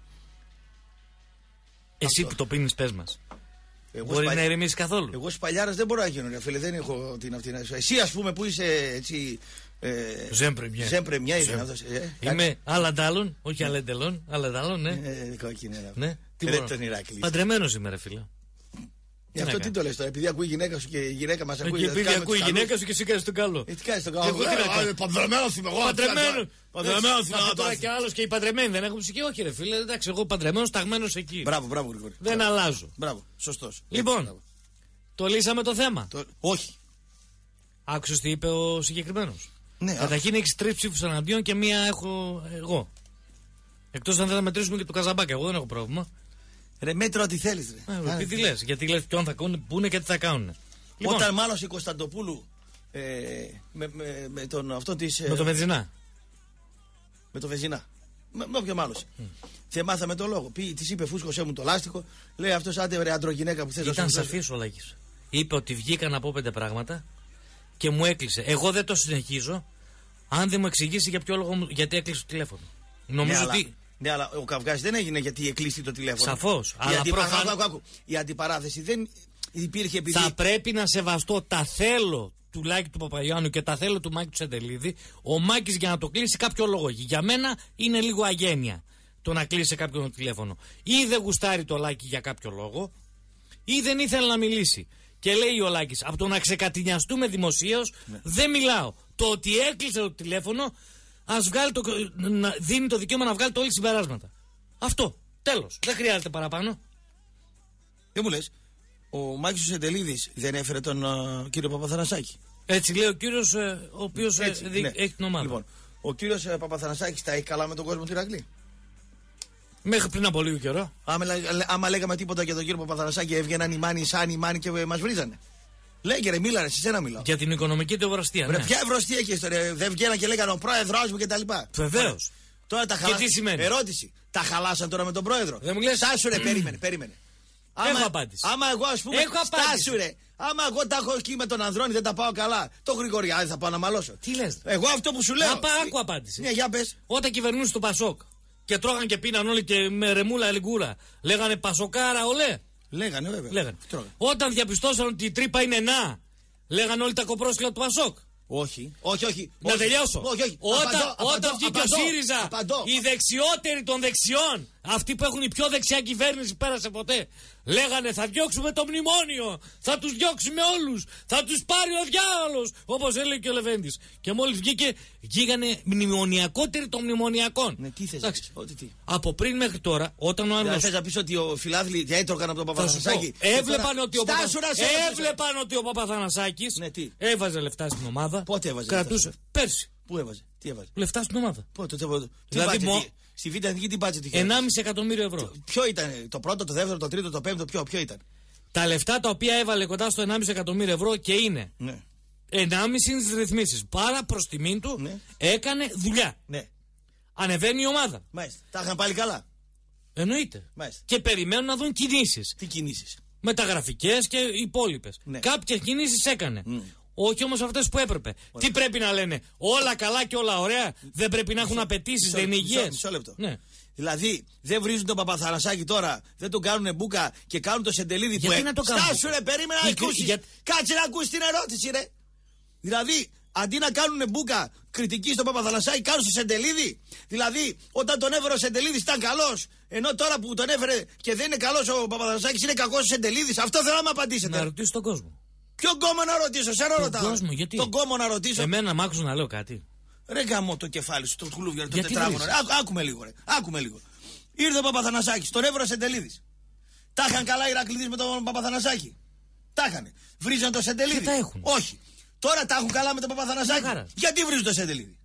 Εσύ αυτό που το πίνεις, πες μας. Εγώ μπορεί σπα... να ηρεμήσεις καθόλου. Εγώ Σπαλιάρας δεν μπορώ να γίνω, ρε φίλε, δεν έχω την αυτή. Εσύ ας πούμε που είσαι έτσι. Ζέμπρεμιά. Ζέμπρεμιά είμαι άλλαντάλλον, όχι αλλεντελών, άλλαντάλλον, ναι. Ναι. Παντρεμένος είμαι, ρε φίλε. Γι' αυτό τι το λες τώρα, επειδή ακούει η γυναίκα σου και η γυναίκα μας ακούει. Και επειδή ακούει η γυναίκα σου και εσύ κάνεις τον καλό. Τι κάνεις τον καλό. Παντρεμένος είμαι εγώ. Παντρεμένος είμαι εγώ. Τώρα και άλλος και οι παντρεμένοι δεν έχουν ψυχή. Όχι, ρε φίλε, εντάξει, εγώ παντρεμένος ταγμένος εκεί. Μπράβο, μπράβο, Γρηγόρη. Δεν αλλάζω. Μπράβο, σωστός. Λοιπόν, το λύσαμε το θέμα. Όχι. Άκουσες τι είπε ο συγκεκριμένος. Ναι, καταρχήν έχεις τρεις ψήφους εναντίον και μία έχω εγώ. Εκτός αν δεν θα μετρήσουμε και το Καζαμπάκ, εγώ δεν έχω πρόβλημα. Ρε μέτρο ό,τι θέλεις ρε. Ε, τι λες, γιατί λες ποιον θα πούνε και τι θα κάνουν. Λοιπόν, όταν μάλωσε η Κωνσταντοπούλου ε, με, με, με τον αυτό της... Με το Βεζινά. Με το Βεζινά. Με, με όποιο μάλωσε. Mm. Θε μάθαμε το λόγο. Της είπε φούσκωσέ μου το λάστιχο. Λέει αυτός άντε ρε αντρογυναίκα που θες να σου. Ήταν σαφής ο Λάκης. Είπε ότι βγήκα να πω πέντε πράγματα και μου έκλεισε. Εγώ δεν το συνεχίζω αν δεν μου εξηγήσει για ποιο λόγο, γιατί έκλεισε το τηλέφωνο. Νομίζω ναι, ότι. Αλλά, ναι, αλλά ο καυγάς δεν έγινε γιατί έκλεισε το τηλέφωνο. Σαφώς. Η, αντιπα... προφαν... η αντιπαράθεση δεν υπήρχε επειδή. Θα πρέπει να σεβαστώ τα θέλω του Λάκη του Παπαϊωάννου και τα θέλω του Μάκη του Τσεντελίδη. Ο Μάκης για να το κλείσει κάποιο λόγο. Για μένα είναι λίγο αγένεια το να κλείσει κάποιον το τηλέφωνο. Ή δεν γουστάρει το Λάκη για κάποιο λόγο, ή δεν ήθελε να μιλήσει. Και λέει ο Λάκης, από το να ξεκατηνιαστούμε δημοσίως, ναι. δεν μιλάω. Το ότι έκλεισε το τηλέφωνο, ας βγάλει το, να, δίνει το δικαίωμα να βγάλει το όλοι συμπεράσματα. Αυτό. Τέλος. Δεν χρειάζεται παραπάνω. Δεν μου λες, ο Μάκης Τσεντελίδης δεν έφερε τον uh, κύριο Παπαθανασάκη. Έτσι λέει ο κύριος, ε, ο οποίος ε, δι, ναι. έχει την ομάδα. Λοιπόν, ο κύριος ε, Παπαθανασάκης τα έχει καλά με τον κόσμο του Ηρακλή. Μέχρι πριν από λίγο καιρό. Άμα, άμα λέγαμε τίποτα για τον κύριο Παπαθανασάκη, έβγαιναν οι μάνοι, σαν οι μάνοι και μας βρίζανε. Λέγε ρε, μίλα ρε, σε σένα μιλάω. Για την οικονομική του ευρωστία. Ρε, ναι. ποια ευρωστία και ιστορία, δεν βγαίναν και λέγανε ο πρόεδρος μου κτλ. Βεβαίως. Τώρα τα χαλάσαν. Και τι σημαίνει. Ερώτηση. Τα χαλάσαν τώρα με τον πρόεδρο. Δεν μου λες. Στάσου ρε, περίμενε, περίμενε. Έχω Άμα, απάντηση. άμα εγώ ας πούμε. Έχω απάντηση. Στάσου ρε. Άμα εγώ τα έχω εκεί με τον Ανδρώνη δεν τα πάω καλά. Το Γρηγοριάδη θα πάω να μαλώσω. Τι λες. Εγώ αυτό που σου λέω. Να πάω, άκου απάντηση. Ναι, για πες. Όταν κυβερνούσε το Πασόκ και τρώγαν και πίναν όλοι και με ρεμούλα ελιγκούρα, λέγανε Πασοκάρα, ολέ. Λέγανε βέβαια. Λέγανε. Τρώγανε. Όταν διαπιστώσαν ότι η τρύπα είναι να, λέγανε όλοι τα κοπρόσκυλα του Πασόκ. Όχι, όχι, όχι. Να όχι, τελειώσω. Όχι, όχι. Όταν, Απαντώ, όταν απαντώ, βγήκε απαντώ, ο ΣΥΡΙΖΑ, απαντώ. οι δεξιότεροι των δεξιών, αυτοί που έχουν η πιο δεξιά κυβέρνηση πέρασε ποτέ, λέγανε θα διώξουμε το μνημόνιο, θα τους διώξουμε όλους, θα τους πάρει ο διάολος, όπως έλεγε και ο Λεβέντης. Και μόλις βγήκε, βγήκανε μνημονιακότεροι των μνημονιακών. Ναι, τι θες, Εντάξει, ό,τι τι. από πριν μέχρι τώρα, όταν ο Δηλαδή άλλος... θες να πεις ότι ο φιλάθλοι διέτρωγαν από τον Παπαθανασάκη. Έβλεπαν ότι ο, Παπα... Στάσου να σε ρωτήσω. Έβλεπαν ότι ο Παπαθανασάκης Ναι, τι? έβαζε λεφτά στην ομάδα. Πότε έβαζε Κρατούσε. λεφτά? Πέρσι. Πού έβαζε, τι έβαζε. Λεφτά στην ομάδα. Πότε, το, το, Δηλαδή, τι μο- μπάτζετ, στη Β' Εθνική τι μπάτζετ είχε. ενάμιση εκατομμύριο ευρώ. Ποιο ήταν, το πρώτο, το δεύτερο, το τρίτο, το πέμπτο, ποιο, ποιο ήταν. Τα λεφτά τα οποία έβαλε κοντά στο ενάμιση εκατομμύριο ευρώ και είναι Ναι. ενάμιση είναι στις ρυθμίσεις. Πάρα προς τιμήν του Ναι. έκανε δουλειά. Ναι. Ανεβαίνει η ομάδα. Μάλιστα. Τα είχαν πάλι καλά. Εννοείται. Μάλιστα. Και περιμένουν να δουν κινήσεις. Τι κινήσεις. Μεταγραφικές και υπόλοιπες. Ναι. Κάποιες κινήσεις έκανε. Mm. Όχι όμως αυτές που έπρεπε. Τι πρέπει να λένε, όλα καλά και όλα ωραία. Δεν πρέπει να έχουν απαιτήσεις, δεν είναι μισό- υγιές. μισό λεπτό. Ναι. Δηλαδή δεν βρίζουν τον Παπαθανασάκη τώρα, δεν τον κάνουν μπουκα και κάνουν το Σεντελίδη που Γιατί έ- να το κάνουν Στάσου μπουκα? ρε, περίμενα να Η- ακούσεις. για- Κάτσε να ακούσεις την ερώτηση ρε. Δηλαδή αντί να κάνουν μπουκα κριτική στον Παπαθανασάκη κάνουν στο Σεντελίδη. Δηλαδή όταν τον έφερε ο Σεντελίδης ήταν καλός, ενώ τώρα που τον έφερε και δεν είναι καλός ο Παπαθανασάκης είναι κακός ο Σεντελίδης. Αυτό θέλω να μου απαντήσετε. Να ρωτήσω τον κόσμο. Ποιον κόμμα να ρωτήσω, σε Τον ρωτάω. κόσμο, γιατί? Τον κόμμα να ρωτήσω. Εμένα μ' άκουσαν να λέω κάτι. Ρε γαμώ το κεφάλι σου, το κουλούβια, το Γιατί τετράγωνο. βρίζεις? Ρε. Άκου, άκουμε λίγο, ρε. Άκουμε λίγο. Ήρθε ο Παπαθανασάκης, τον έβρωσε Σεντελίδης. Τα είχαν καλά οι Ηρακλήδης με τον Παπαθανασάκη. Τα είχαν. Βρίζαν το Σεντελίδη. Και τα έχουν. Όχι. Τώρα τα έχουν καλά με τον Παπαθανασάκη. Μια χαρά. Γιατί βρίζουν το Σεντελίδη.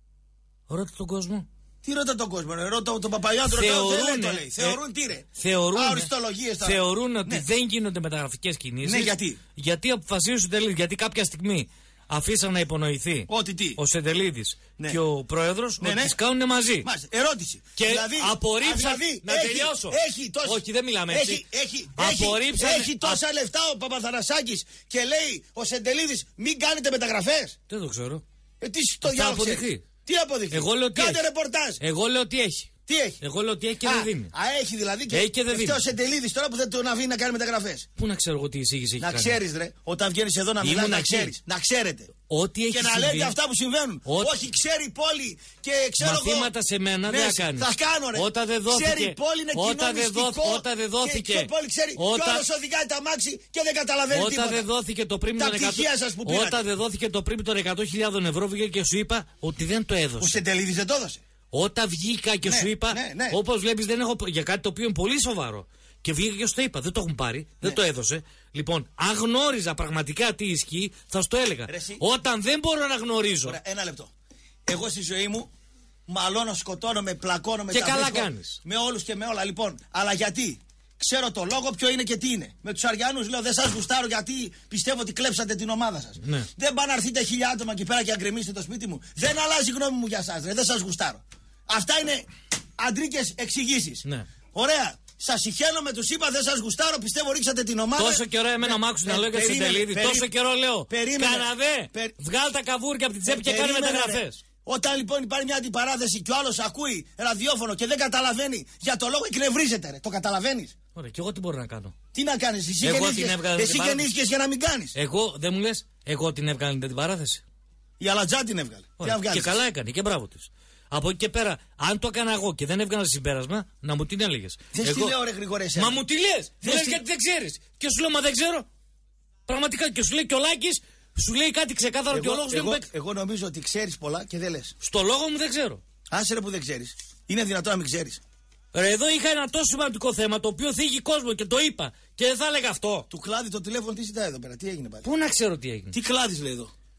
Ρώτα τον κόσμο. Τι ρώτα τον κόσμο, ρε. Ρώτα τον Παπαγιάτρο, Θεωρούν, δεν το ε, λέει. Θεωρούν ε, τι ρε. Θεωρούν, Α, οριστολογίες τώρα. θεωρούν ότι Ναι. δεν γίνονται μεταγραφικές κινήσεις. Ναι, γιατί? Γιατί αποφασίζουν τελείως. Γιατί κάποια στιγμή αφήσαν να υπονοηθεί Ότι τι. ο Σεντελίδης Ναι. και ο πρόεδρος Ναι, ότι ναι. τις κάνουν μαζί. Μάλιστα. Ερώτηση. Και δηλαδή, απορρίψαν. δηλαδή, να έχει, τελειώσω. Έχει τόσα, Όχι, δεν μιλάμε έτσι. Έχει, έχει, Απορρίψαν. έχει, έχει τόσα λεφτά ο Παπαθανασάκης και λέει ο Σεντελίδης μην κάνετε μεταγραφές. Δεν το ξέρω. Ε, τι στο Θα διάλογο αποδειχθεί. ξέρεις. Τι αποδειχθεί. Εγώ λέω ότι Κάντε έχει. ρεπορτάζ. Εγώ λέω ότι έχει. Τι έχει. Εγώ λέω ότι έχει και α, δεν δίνει. Α, έχει δηλαδή και, Έχει και δεν φταίει ο δίνει. Σεντελίδης τώρα που δεν τον αφήνει να κάνει μεταγραφές. Πού να ξέρω εγώ τι εισήγηση έχει Να κάνει. ξέρεις ρε, όταν βγαίνεις εδώ να Ήμουν μιλάς να εκεί. ξέρεις. Να ξέρετε. Ό,τι έχει Και να συμβεί, λέτε αυτά που συμβαίνουν. Ό,τι- Όχι, ξέρει η πόλη και ξέρω Μαθήματα εγώ. σε μένα Ναι, δεν θα κάνεις. Θα κάνω ρε. Όταν δεν δόθηκε- Ξέρει η πόλη είναι όταν δεν κοινό δόθ- μυστικό. όταν δεν δόθηκε- Και, και η πόλη ξέρει όταν- ποιος οδηγάει τα μάξι και δεν καταλαβαίνει Όταν τίποτα. δεν δόθηκε το πρίμιο Τα των εκατό πτυχία σας που πήρατε. Όταν δεν δόθηκε το πρίμιο των εκατό χιλιάδων ευρώ βγήκα και σου είπα ότι δεν το Ο έδωσε. Σεντελίδης δεν το έδωσε. Όταν βγήκα και Ναι, σου είπα, ναι, ναι. όπως βλέπεις δεν έχω για κάτι το οποίο είναι πολύ σοβαρό. Και βγήκα και σου το είπα, δεν το έχουν πάρει, δεν Ναι. το έδωσε. Λοιπόν, αν γνώριζα πραγματικά τι ισχύει, θα σου το έλεγα. Ρε εσύ. Όταν δεν μπορώ να γνωρίζω. Ωραία, ένα λεπτό. Εγώ στη ζωή μου μαλώνω, σκοτώνω, με πλακώνω, με Και τα καλά βρίσκω, κάνεις. με όλους και με όλα. Λοιπόν, αλλά γιατί. Ξέρω το λόγο ποιο είναι και τι είναι. Με τους Αριανούς λέω δεν σας γουστάρω γιατί πιστεύω ότι κλέψατε την ομάδα σας. Ναι. Δεν πάνε να έρθετε χίλια άτομα εκεί πέρα και να γκρεμίσετε το σπίτι μου. Δεν αλλάζει η γνώμη μου για σας, ρε. Δεν σας γουστάρω. Αυτά είναι αντρίκες εξηγήσεις. Ναι. Ωραία. Σας συχαίνω με τους είπα, δεν σας γουστάρω, πιστεύω ρίξατε την ομάδα. Τόσο καιρό εμένα μ' άκουσες να λέω για τη Περίμενε, Σεντελίδη. περί- Τόσο καιρό λέω. περίμενε. Καναδέ, Περι- βγάλ τα καβούρια από την τσέπη και κάνε Περίμενε, μεταγραφές. ρε. Όταν λοιπόν υπάρχει μια αντιπαράθεση και ο άλλος ακούει ραδιόφωνο και δεν καταλαβαίνει για το λόγο εκνευρίζεται, ρε. Το καταλαβαίνεις. Ωραία, και εγώ τι μπορώ να κάνω. Τι να κάνεις, εσύ Εγώ γεννήθηκες- την έβγαλα εσύ την παράδοση. γεννήθηκες για να μην κάνεις. Εγώ δεν μου λες, εγώ την έβγαλε την παράθεση. Η Αλατζά την έβγαλε. Τι Ωραία, να βγάλεις. και καλά έκανε και μπράβο τη. Από εκεί και πέρα, αν το έκανα εγώ και δεν έβγαλα συμπέρασμα, να μου την έλεγε. Δεν στη λέω, ρε Γρηγορέ, εσένα. Μα μου τη λε! Δεν Λε στη- γιατί δεν ξέρει. Και σου λέω, μα δεν ξέρω. Πραγματικά και σου λέει και ο Λάκης, σου λέει κάτι ξεκάθαρο και ο Εγώ, λόγο δεν εγώ, μου παίξει. εγώ νομίζω ότι ξέρεις πολλά και δεν λες. Στο λόγο μου δεν ξέρω. Άσε ρε που δεν ξέρεις. Είναι δυνατόν να μην ξέρεις. Ρε, εδώ είχα ένα τόσο σημαντικό θέμα το οποίο θίγει κόσμο και το είπα. Και δεν θα έλεγα αυτό. Του κλάδι το τηλέφωνο τι ζητάει εδώ πέρα, τι έγινε πάλι. Πού να ξέρω τι έγινε. Τι κλάδις λέει εδώ.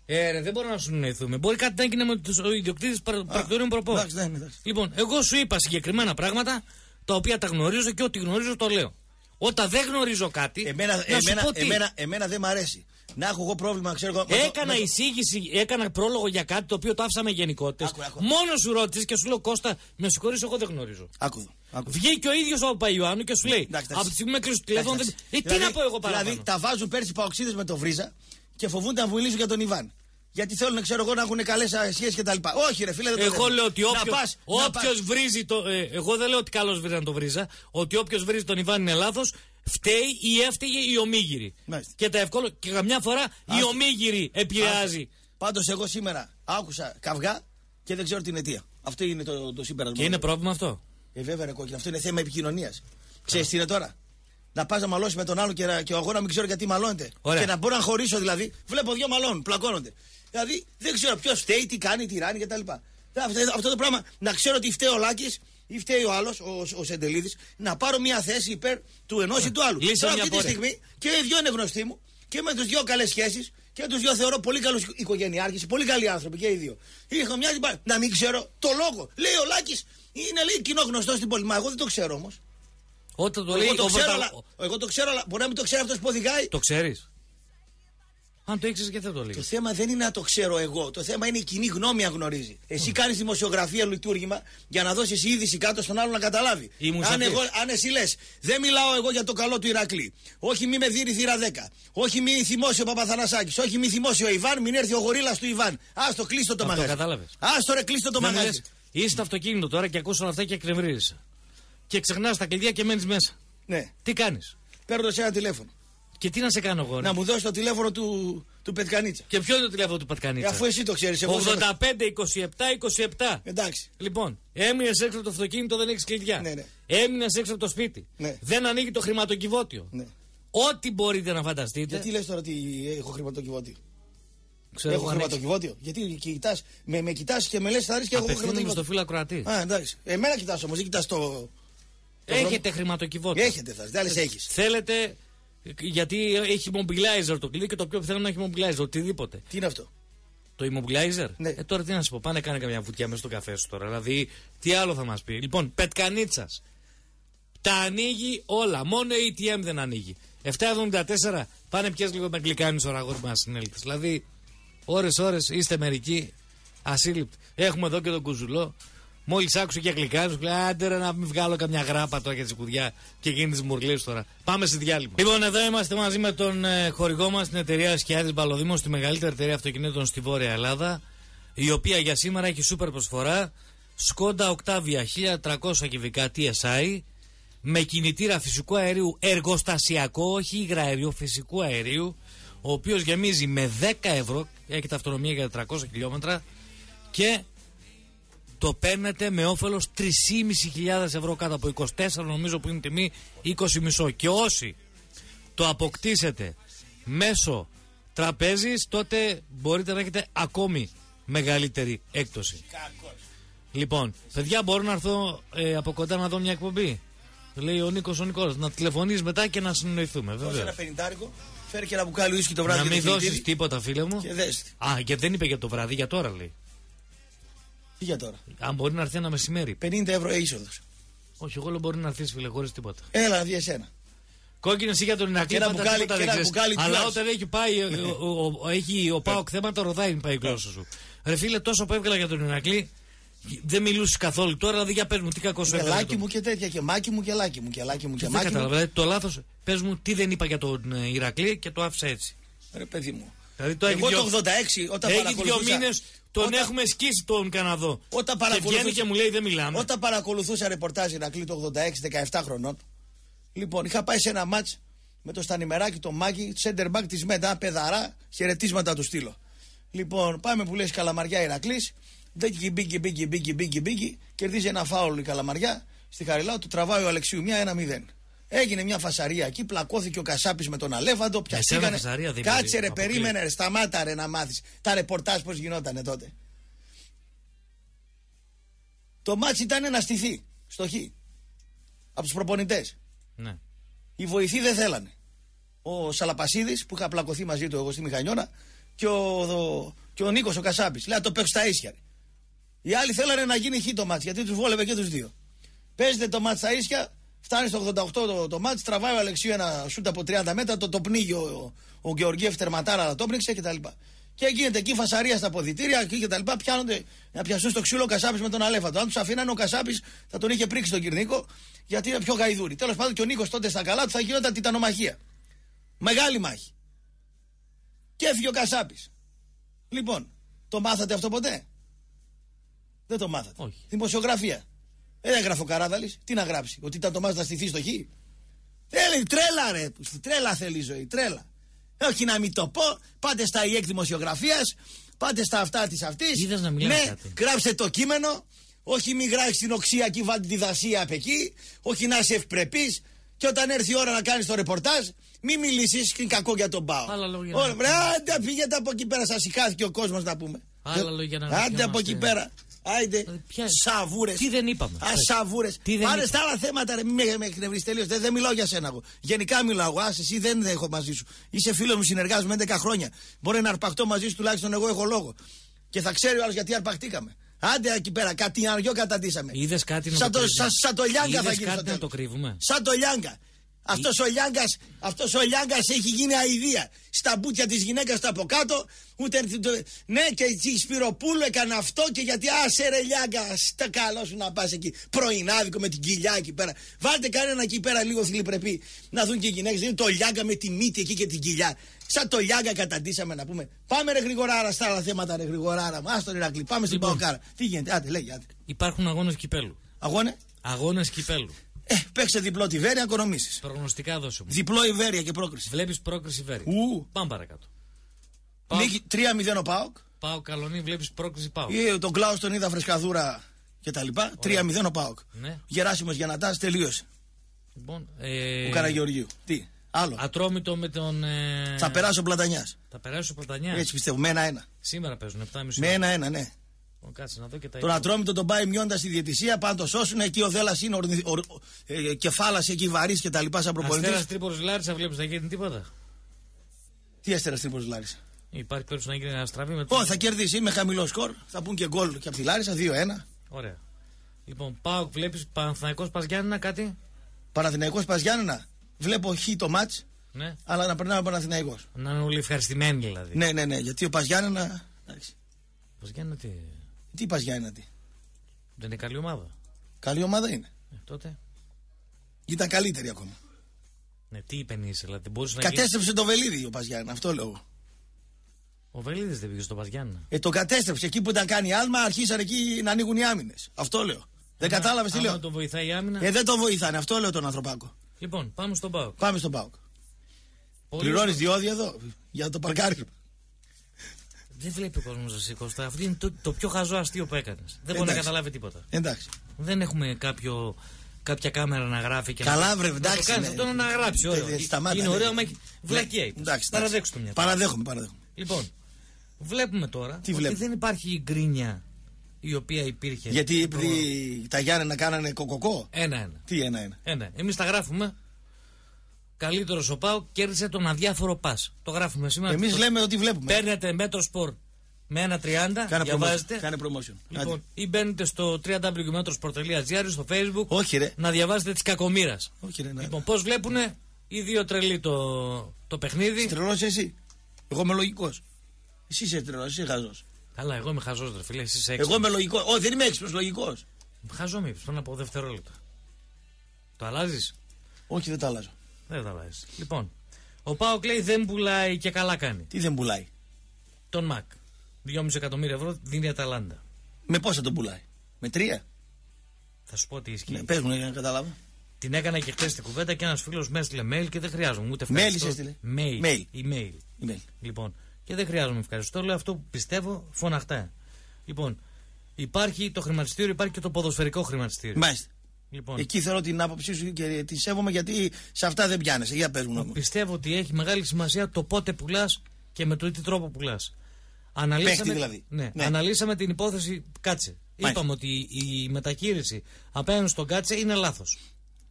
Ε, ρε, δεν μπορούμε να συνοηθούμε. Μπορεί κάτι να γίνει με τους ιδιοκτήτες πρακτορείων προπό. Λοιπόν, εγώ σου είπα συγκεκριμένα πράγματα τα οποία τα γνωρίζω και ό,τι γνωρίζω το λέω. Όταν δεν γνωρίζω κάτι. Εμένα, να εμένα, σου πω εμένα, εμένα δεν μ' αρέσει. Να έχω εγώ πρόβλημα, ξέρω εγώ. Έκανα με... εισήγηση, έκανα πρόλογο για κάτι το οποίο το άφησα με γενικότητες. Μόνο σου ρώτησε και σου λέω Κώστα, με συγχωρείς, εγώ δεν γνωρίζω. Άκουδο. Βγήκε ο ίδιος ο Παπαϊωάννου και σου λέει: εντάξει, από τη στιγμή με κλείσει το τηλέφωνο. Δεν... Ε, τι δηλαδή, να πω εγώ παραπάνω. Δηλαδή τα βάζουν πέρσι παοξίδες με τον Βρίζα και φοβούνται να βουλήσουν για τον Ιβάν. Γιατί θέλουν, ξέρω εγώ, να έχουν καλές σχέσεις κτλ. Όχι, ρε φίλε, δεν το Εγώ λέω ότι όποιος όποιος βρίζει το. Ε, εγώ δεν λέω ότι καλός βρίζει να τον βρίζα. Ότι όποιος βρίζει τον Ιβάν είναι λάθος. Φταίει ή έφταιγε η ομίγυρη. Μάλιστα. Και τα ευκόλο. Και καμιά φορά Άς... η ομίγυρη επηρεάζει. Πάντως εγώ σήμερα άκουσα καυγά και δεν ξέρω την αιτία. Αυτό είναι το, το συμπέρασμα. Και είναι πρόβλημα αυτό. Ε, βέβαια, ρε κόκκινο, αυτό είναι θέμα επικοινωνίας. Ξέρεις τι είναι τώρα. Να πας να μαλώσεις με τον άλλο και, και ο εγώ να μην ξέρω γιατί μαλώνεται. Ωραία. Και να μπορώ να χωρίσω δηλαδή. Βλέπω δύο μαλώνουν, πλακώνονται. Δηλαδή δεν ξέρω ποιος φταίει, τι κάνει, τι ράνει κτλ. Αυτό, αυτό το πράγμα να ξέρω ότι φταίει ο Λάκης ή φταίει ο άλλος, ο, ο Σεντελίδης, να πάρω μια θέση υπέρ του ενός ή του άλλου. Τώρα αυτή τη στιγμή και οι δυο είναι γνωστοί μου και με τους δυο καλές σχέσεις και τους δυο θεωρώ πολύ καλούς οικογενειάρχες, πολύ καλοί άνθρωποι και οι δύο. Είχα μια να μην ξέρω το λόγο. Λέει ο Λάκης είναι λέει κοινό γνωστό στην πόλη. Μα εγώ δεν το ξέρω όμως. Όταν το εγώ, λέει, το ξέρω, τα... αλλά, εγώ το ξέρω, αλλά μπορεί να μην το ξέρει αυτός που οδηγάει. Το ξέρεις. Αν το ήξερες και δεν το λέει. Το θέμα δεν είναι να το ξέρω εγώ. Το θέμα είναι η κοινή γνώμη να γνωρίζει. Εσύ mm. κάνεις δημοσιογραφία λειτουργήμα για να δώσεις είδηση κάτω στον άλλο να καταλάβει. Αν, εγώ, αν εσύ λες, δεν μιλάω εγώ για το καλό του Ηρακλή. Όχι μη με δίνει θύρα δέκα. Όχι μη θυμώσει ο Παπαθανασάκης. Όχι μη θυμώσει ο Ιβάν. Μην έρθει ο γορίλας του Ιβάν. Άστο, κλείστο το μαγαζί. Άστο ρε, κλείστο το μαγαζί. Είσαι στο αυτοκίνητο τώρα και ακούς όλα αυτά και εκνευρίζεσαι. Και ξεχνάς τα κλειδιά και μένεις μέσα. Ναι. Τι κάνεις? Παίρνω σε ένα τηλέφωνο. Και τι να σε κάνω εγώ? Να μου δώσει το τηλέφωνο του, του Πετκανίτσα. Και ποιο είναι το τηλέφωνο του Πετκανίτσα? Ε, αφού εσύ το ξέρεις. ογδόντα πέντε είκοσι επτά είκοσι επτά. Εντάξει. Λοιπόν, έμεινες έξω από το αυτοκίνητο, δεν έχεις κλειδιά. Ναι, ναι. Έμεινες έξω από το σπίτι. Ναι. Δεν ανοίγει το χρηματοκιβώτιο. Ναι. Ό,τι μπορείτε να φανταστείτε. Γιατί λες τώρα ότι έχω χρηματοκιβώτιο? Ξέρω έχω χρηματοκιβώτιο. Γιατί κοιτάς, με, με κοιτάς και με λες θα ρίξει και έχω χρηματοκιβώτιο. στο φύλλο ακροατή. Α, εντάξει. Εμένα κοιτάς όμως, δεν κοιτάς το. Έχετε χρηματοκιβώτιο. Έχετε, θα δεν άλλες έχεις. Θέλετε. Γιατί έχει immobilizer το κλειδί και το πιο πιθανό να έχει immobilizer, οτιδήποτε. Τι είναι αυτό? Το immobilizer. Ναι. Ε, τώρα τι να σου πω, πάνε κάνε καμιά βουτιά μέσα στο καφέ σου τώρα. Δηλαδή, τι άλλο θα μας πει? Λοιπόν, Πετκανίτσας. Τα ανοίγει όλα. Μόνο έι τι εμ δεν ανοίγει. επτακόσια εβδομήντα τέσσερα πάνε πιες λίγο να γλυκάνεις ώρα αγόρι μας συνέλθεις. Δηλαδή, ώρες-ώρες είστε μερικοί ασύλληπτοι. Έχουμε εδώ και τον Κουζουλό. Μόλις άκουσε και γλυκάνεις, λέει άντε ρε να μην βγάλω καμιά γράπα τώρα για τη σκουδιά και γίνει τις μουρλίες τώρα. Πάμε σε διάλειμμα. Λοιπόν, εδώ είμαστε μαζί με τον ε, χορηγό μας, την εταιρεία Σκιάδης Μπαλοδήμος, τη μεγαλύτερη εταιρεία αυτοκινήτων στη Βόρεια Ελλάδα, η οποία για σήμερα έχει σούπερ προσφορά. Skoda Octavia χίλια τριακόσια κυβικά τι ες άι με κινητήρα φυσικού αερίου εργοστασιακό, όχι υγραερίου, φυσικού αερίου, ο οποίος γεμίζει με δέκα ευρώ, έχετε αυτονομία για τετρακόσια χιλιόμετρα και το παίρνετε με όφελος τρεις χιλιάδες πεντακόσια ευρώ κάτω από είκοσι τέσσερα, νομίζω που είναι τιμή είκοσι κόμμα πέντε. Και όσοι το αποκτήσετε μέσω τραπέζης, τότε μπορείτε να έχετε ακόμη μεγαλύτερη έκπτωση. Κακός. Λοιπόν, παιδιά, μπορώ να έρθω ε, από κοντά να δω μια εκπομπή? Λέει ο Νίκος ο Νικόλας. Να τηλεφωνείς μετά και να συνοηθούμε. Δώσε ένα πενηντάρικο, φέρει και ένα μπουκάλι ουίσκι το βράδυ. Να μην δώσεις τίποτα, φίλε μου. Και δέστη. Α, και δεν είπε για το βράδυ, για τώρα λέει. Τι για τώρα? Αν μπορεί να έρθει ένα μεσημέρι. πενήντα ευρώ είσοδος. Όχι, εγώ λέω μπορεί να έρθει, φίλε, χωρίς τίποτα. Έλα, να δει εσένα. Κόκκινο εσύ για τον Ηρακλή, ένα μπουκάλι, δεν ξέρεις. Αλλά glass. όταν έχει πάει, ο, ο, ο, έχει ο Πάοκ θέματα, ρωτάει πάει η γλώσσα σου. Ρε φίλε, τόσο που έβγαλα για τον Ηρακλή, δεν μιλούσε καθόλου τώρα, δηλαδή για πες μου τι κακό σου έκανε. Λάκι μου και τέτοια, και μάκι μου και λάκι μου και λάκι μου και μάκι μου. Κατάλαβα, το λάθος, πες μου τι δεν είπα για τον Ηρακλή και το άφησα έτσι. Ρε παιδί μου. Δηλαδή, το εγώ δυο... το ογδόντα έξι όταν έχει παρακολουθούσα. δύο μήνες τον όταν... έχουμε σκίσει τον Καναδό. Όταν και βγαίνει και μου λέει δεν μιλάμε. Όταν παρακολουθούσα ρεπορτάζ Ηρακλή το ογδόντα έξι, δεκαεπτά χρονών. Λοιπόν, είχα πάει σε ένα μάτς με το Στανιμεράκι, το Μάκη, center back της Μέντα, παιδαρά, χαιρετίσματα του στείλω. Λοιπόν, πάμε που λες Καλαμαριά Ηρακλής. Μπήκε, μπήκε, μπήκε, μπήκε, μπήκε, μπήκε, κερδίζει ένα φάουλ η Καλαμαριά. Στη Χαριλάου του τραβάει ο Αλεξίου μία ένα μηδέν. Έγινε μια φασαρία εκεί, πλακώθηκε ο Κασάπης με τον Αλέφαντο. Πιαστήκανε. Κάτσε ρε, περίμενε, ρε, σταμάτα ρε να μάθεις τα ρεπορτάζ πώς γινότανε τότε. Το μάτς ήταν να στηθεί στο χ από τους προπονητές. Ναι. Οι βοηθοί δεν θέλανε. Ο Σαλαπασίδης που είχα πλακωθεί μαζί του εγώ στη Μηχανιώνα και ο, ο, και ο Νίκος ο Κασάπης. Λέει, το παίξω στα ίσια. Οι άλλοι θέλανε να γίνει χ το μάτς, γιατί τους βόλευε και τους δύο. Παίζεται το μάτς στα ίσια, φτάνει στο ογδόντα οκτώ το, το μάτς, τραβάει ο Αλεξίου ένα σούτ από τριάντα μέτρα, το, το πνίγει ο, ο, ο Γεωργίευ τερματάρα, αλλά το πνίξε κτλ. Και γίνεται εκεί φασαρία στα αποδυτήρια και τα λοιπά. Πιάνονται να πιαστούν στο ξύλο ο Κασάπης με τον Αλέφαντο. Αν τους αφήνανε, ο Κασάπης θα τον είχε πρίξει τον Κυρνίκο, γιατί είναι πιο γαϊδούρη. Τέλος πάντων, και ο Νίκος τότε στα καλά του θα γινόταν τιτανομαχία. Μεγάλη μάχη. Και έφυγε ο Κασάπης. Λοιπόν, το μάθατε αυτό ποτέ? Δεν το μάθατε. Όχι. Δημοσιογραφία. Δεν έγραφε ο Καράδαλης. Τι να γράψει? Ότι ήταν το μάτς να στηθεί στο χ. Θέλει τρέλα, ρε. Τρέλα θέλει η ζωή. Τρέλα. Όχι να μην το πω. Πάτε στα ΙΕΚ δημοσιογραφίας. Πάτε στα αυτά της αυτής. Είδες να μιλάνε Ναι, κάτι. γράψτε το κείμενο. Όχι μη γράψει την οξία και βάλτε τη δασία απ' εκεί. Όχι να είσαι ευπρεπής. Και όταν έρθει η ώρα να κάνεις το ρεπορτάζ, μη μιλήσεις και είναι κακό για τον ΠΑΟ. Άλλα λόγια. Ωραία, βρε, άντε πήγαινε από εκεί πέρα. Σας συχάθηκε ο κόσμος να πούμε. Άλλα λόγια να Άντε από αναφερόμαστε. εκεί πέρα. Άιντε, Ποια- σαβούρες. Τι δεν είπαμε. Α, σαβούρες. Τι δεν Πάνε είπα- στα άλλα θέματα, ρε. Μην με, με εκνευρείς τελείως. Δεν, δεν μιλάω για σένα εγώ. Γενικά μιλάω. Ας, εσύ δεν έχω μαζί σου. Είσαι φίλος μου, συνεργάζομαι έντεκα χρόνια. Μπορεί να αρπαχτώ μαζί σου, τουλάχιστον εγώ έχω λόγο. Και θα ξέρει ο άλλος γιατί αρπαχτήκαμε. Άντε εκεί πέρα, κάτι αργιό καταντήσαμε. Είδες κάτι να Σαν το το, κρύβουμε. σαν, σαν το Λιάγκα θα Είδες γίνει. κάτι στο να το τέλος. κρύβουμε. Σαν το Λιάγκα. Αυτός ο Λιάγκας, αυτός ο Λιάγκας έχει γίνει αηδία. Στα μπουτια της γυναίκας του από κάτω, ούτε. Ναι, και η Σπυροπούλου έκανε αυτό και γιατί άσε ρε Λιάγκα, στα καλό σου να πας εκεί. Πρωινάδικο με την κοιλιά εκεί πέρα. Βάλτε κανένα εκεί πέρα λίγο θηλυπρεπή. Να δουν και οι γυναίκες. Είναι το Λιάγκα με τη μύτη εκεί και την κοιλιά. Σαν το Λιάγκα καταντήσαμε να πούμε. Πάμε ρε γρηγοράρα στα άλλα θέματα, ρε γρηγοράρα. Ας τον Ηρακλή, πάμε στην Λοιπόν. Παοκάρα. Τι γίνεται, άντε, λέγε, άντε. Υπάρχουν αγώνες κυπέλου. Αγώνε. Αγώνες κυπέλου. Ε, παίξε διπλό τη Βέρεια, οικονομήσεις. Προγνωστικά δώσε μου. Διπλό η Βέρεια και πρόκριση. Βλέπεις πρόκριση Βέρεια. Ου. Πάμε παρακάτω. Νίκη τρία μηδέν ο ΠΑΟΚ. Πάω καλονί, βλέπεις πρόκριση πάω. Ή τον Κλάους τον είδα φρεσκαδούρα και τα λοιπά. τρία μηδέν ο ΠΑΟΚ. Ναι. Γεράσιμος Γιαννατάς τελείωσε. Λοιπόν, ε... Ο Καραγεωργίου. Τι, άλλο. Ατρόμητο με τον. Ε... Θα περάσει ο Πλατανιάς. Θα περάσει ο Πλατανιά. Έτσι πιστεύω, με ένα-ένα. Σήμερα παίζουν επτά και μισή. Με ένα-ένα, ναι. Κάτσε να δω και τα Τον υπόλοιπα. Ατρόμητο τον πάει μειώντας τη διαιτησία, πάνε το σώσουν. Εκεί ο Δέλλας είναι ορνηθ... ορ... ε, κεφάλας εκεί βαρύς και τα λοιπά σαν προπονητής. Αστέρας Τρίπολης Λάρισα, βλέπεις να γίνει τίποτα. Τι Αστέρας Τρίπολης Λάρισα? Υπάρχει περίπτωση να γίνει ένα στραβή με το. Ω, θα κερδίσει με χαμηλό σκορ. Θα πούν και γκολ και από τη Λάρισα δύο ένα. Ωραία. Λοιπόν, πάω, βλέπεις Παναθηναϊκός Πας Γιάννενα κάτι. Παναθηναϊκός Πας Γιάννενα. Βλέπω χ το μάτς, Ναι. αλλά να περνάμε Παναθηναϊκός. Να είναι όλοι ευχαριστημένοι δηλαδή. Ναι, ναι, ναι. Γιατί ο Πας Γιάννενα. Εντάξει. Πας Γιάννενα τι. Τι Πας Γιάννενα, τι. Δεν είναι καλή ομάδα. Καλή ομάδα είναι. Ε, τότε. Ήταν καλύτερη ακόμα. Ναι, τι είπε είσαι, δηλαδή. Μπορούσε να γίνει. Κατέστρεψε το Βελίδι ο Πας Γιάννενα, αυτό λέω εγώ. Ο Βελίδης δεν πήγε στο Πας Γιάννενα. Ε, το κατέστρεψε. Εκεί που ήταν κάνει άλμα, αρχίσαν εκεί να ανοίγουν οι άμυνες. Αυτό λέω. Δεν κατάλαβε τι Άμα λέω. τον βοηθάει η άμυνα. Ε, δεν τον βοηθάνε. Αυτό λέω τον ανθρωπάκο. Λοιπόν, πάμε στον ΠΑΟΚ. Πάμε στον ΠΑΟΚ. Πολύ Πληρώνει σωστό. διόδια εδώ για το παρκάρισμα. Δεν βλέπει ο κόσμο να σηκώσει. Αυτό είναι το, το πιο χαζό αστείο που έκανε. Δεν μπορεί να Εντάξει. καταλάβει τίποτα. Εντάξει. Δεν έχουμε κάποιο, κάποια κάμερα να γράφει και Καλά, να. βρε, να εντάξει, το κάνει ναι. αυτό να γράψει. Ωραίο. Ε, ε, σταμάτα, είναι ναι. ωραίο, μα έχει βλακία. είπες. Εντάξει, Παραδέξου το μια. Παραδέχομαι, παραδέχομαι. Λοιπόν, βλέπουμε τώρα Τι ότι βλέπουμε? δεν υπάρχει η γκρίνια η οποία υπήρχε. Γιατί επειδή τα Γιάννενα κάνανε κοκοκό. Ένα-ένα. Τι ένα-ένα. Ένα. Εμείς τα γράφουμε. Καλύτερο ο ΠΑΟΚ κέρδισε τον αδιάφορο πας. Το γράφουμε σήμερα. Εμείς Το- λέμε ότι βλέπουμε. Παίρνετε μέτρο σπορ με ένα τριάντα. Κάνε Διαβάζετε. promotion. Κάνε promotion. Λοιπόν, Άντε. ή μπαίνετε στο double-u double-u double-u τελεία metrosport τελεία gr στο facebook Όχι, ρε. να διαβάσετε τις κακομοίρας. Όχι, ρε. Ναι. Λοιπόν, πώς βλέπουνε οι δύο τρελοί το, το παιχνίδι. Τρελός εσύ. Εγώ είμαι λογικός. Εσύ είσαι τρελός, εσύ είσαι χαζός. Καλά, εγώ είμαι χαζός, ρε φίλε, εσύ είσαι έξυπνος. Εγώ είμαι λογικός. Όχι, δεν είμαι έξυπνος, λογικός. Χαζό με είπες πριν από δευτερόλεπτα. Το αλλάζεις? Όχι, δεν τα αλλάζω. Δεν το αλλάζεις. Λοιπόν, ο ΠΑΟΚ λέει δεν πουλάει και καλά κάνει. Τι δεν πουλάει. Τον ΜΑΚ. δυόμισι εκατομμύρια ευρώ δίνει η Αταλάντα. Με πόσα τον πουλάει. Με τρία. Θα σου πω τι ισχύει. Ναι, πες μου για να καταλάβω. Την έκανα και χθες την κουβέντα και ένας φίλος με έστειλε mail και δεν χρειάζομαι ούτε Mail ευχαριστώ. σε έστειλε? Mail. Mail. Email. Email. Λοιπόν, και δεν χρειάζομαι ευχαριστώ. Λέω αυτό που πιστεύω φωναχτά. Λοιπόν, υπάρχει το χρηματιστήριο, υπάρχει και το ποδοσφαιρικό χρηματιστήριο. Μάλιστα. Λοιπόν, Εκεί θέλω την άποψή σου και τη σέβομαι γιατί σε αυτά δεν πιάνεσαι. Για πες μου. όμως. πιστεύω ότι έχει μεγάλη σημασία το πότε πουλάς και με το τι τρόπο πουλάς. Αναλύσαμε, Παίχτη δηλαδή. Ναι, Ναι. αναλύσαμε την υπόθεση Κάτσε. Μάλιστα. Είπαμε ότι η μεταχείριση απέναντι στον Κάτσε είναι λάθος.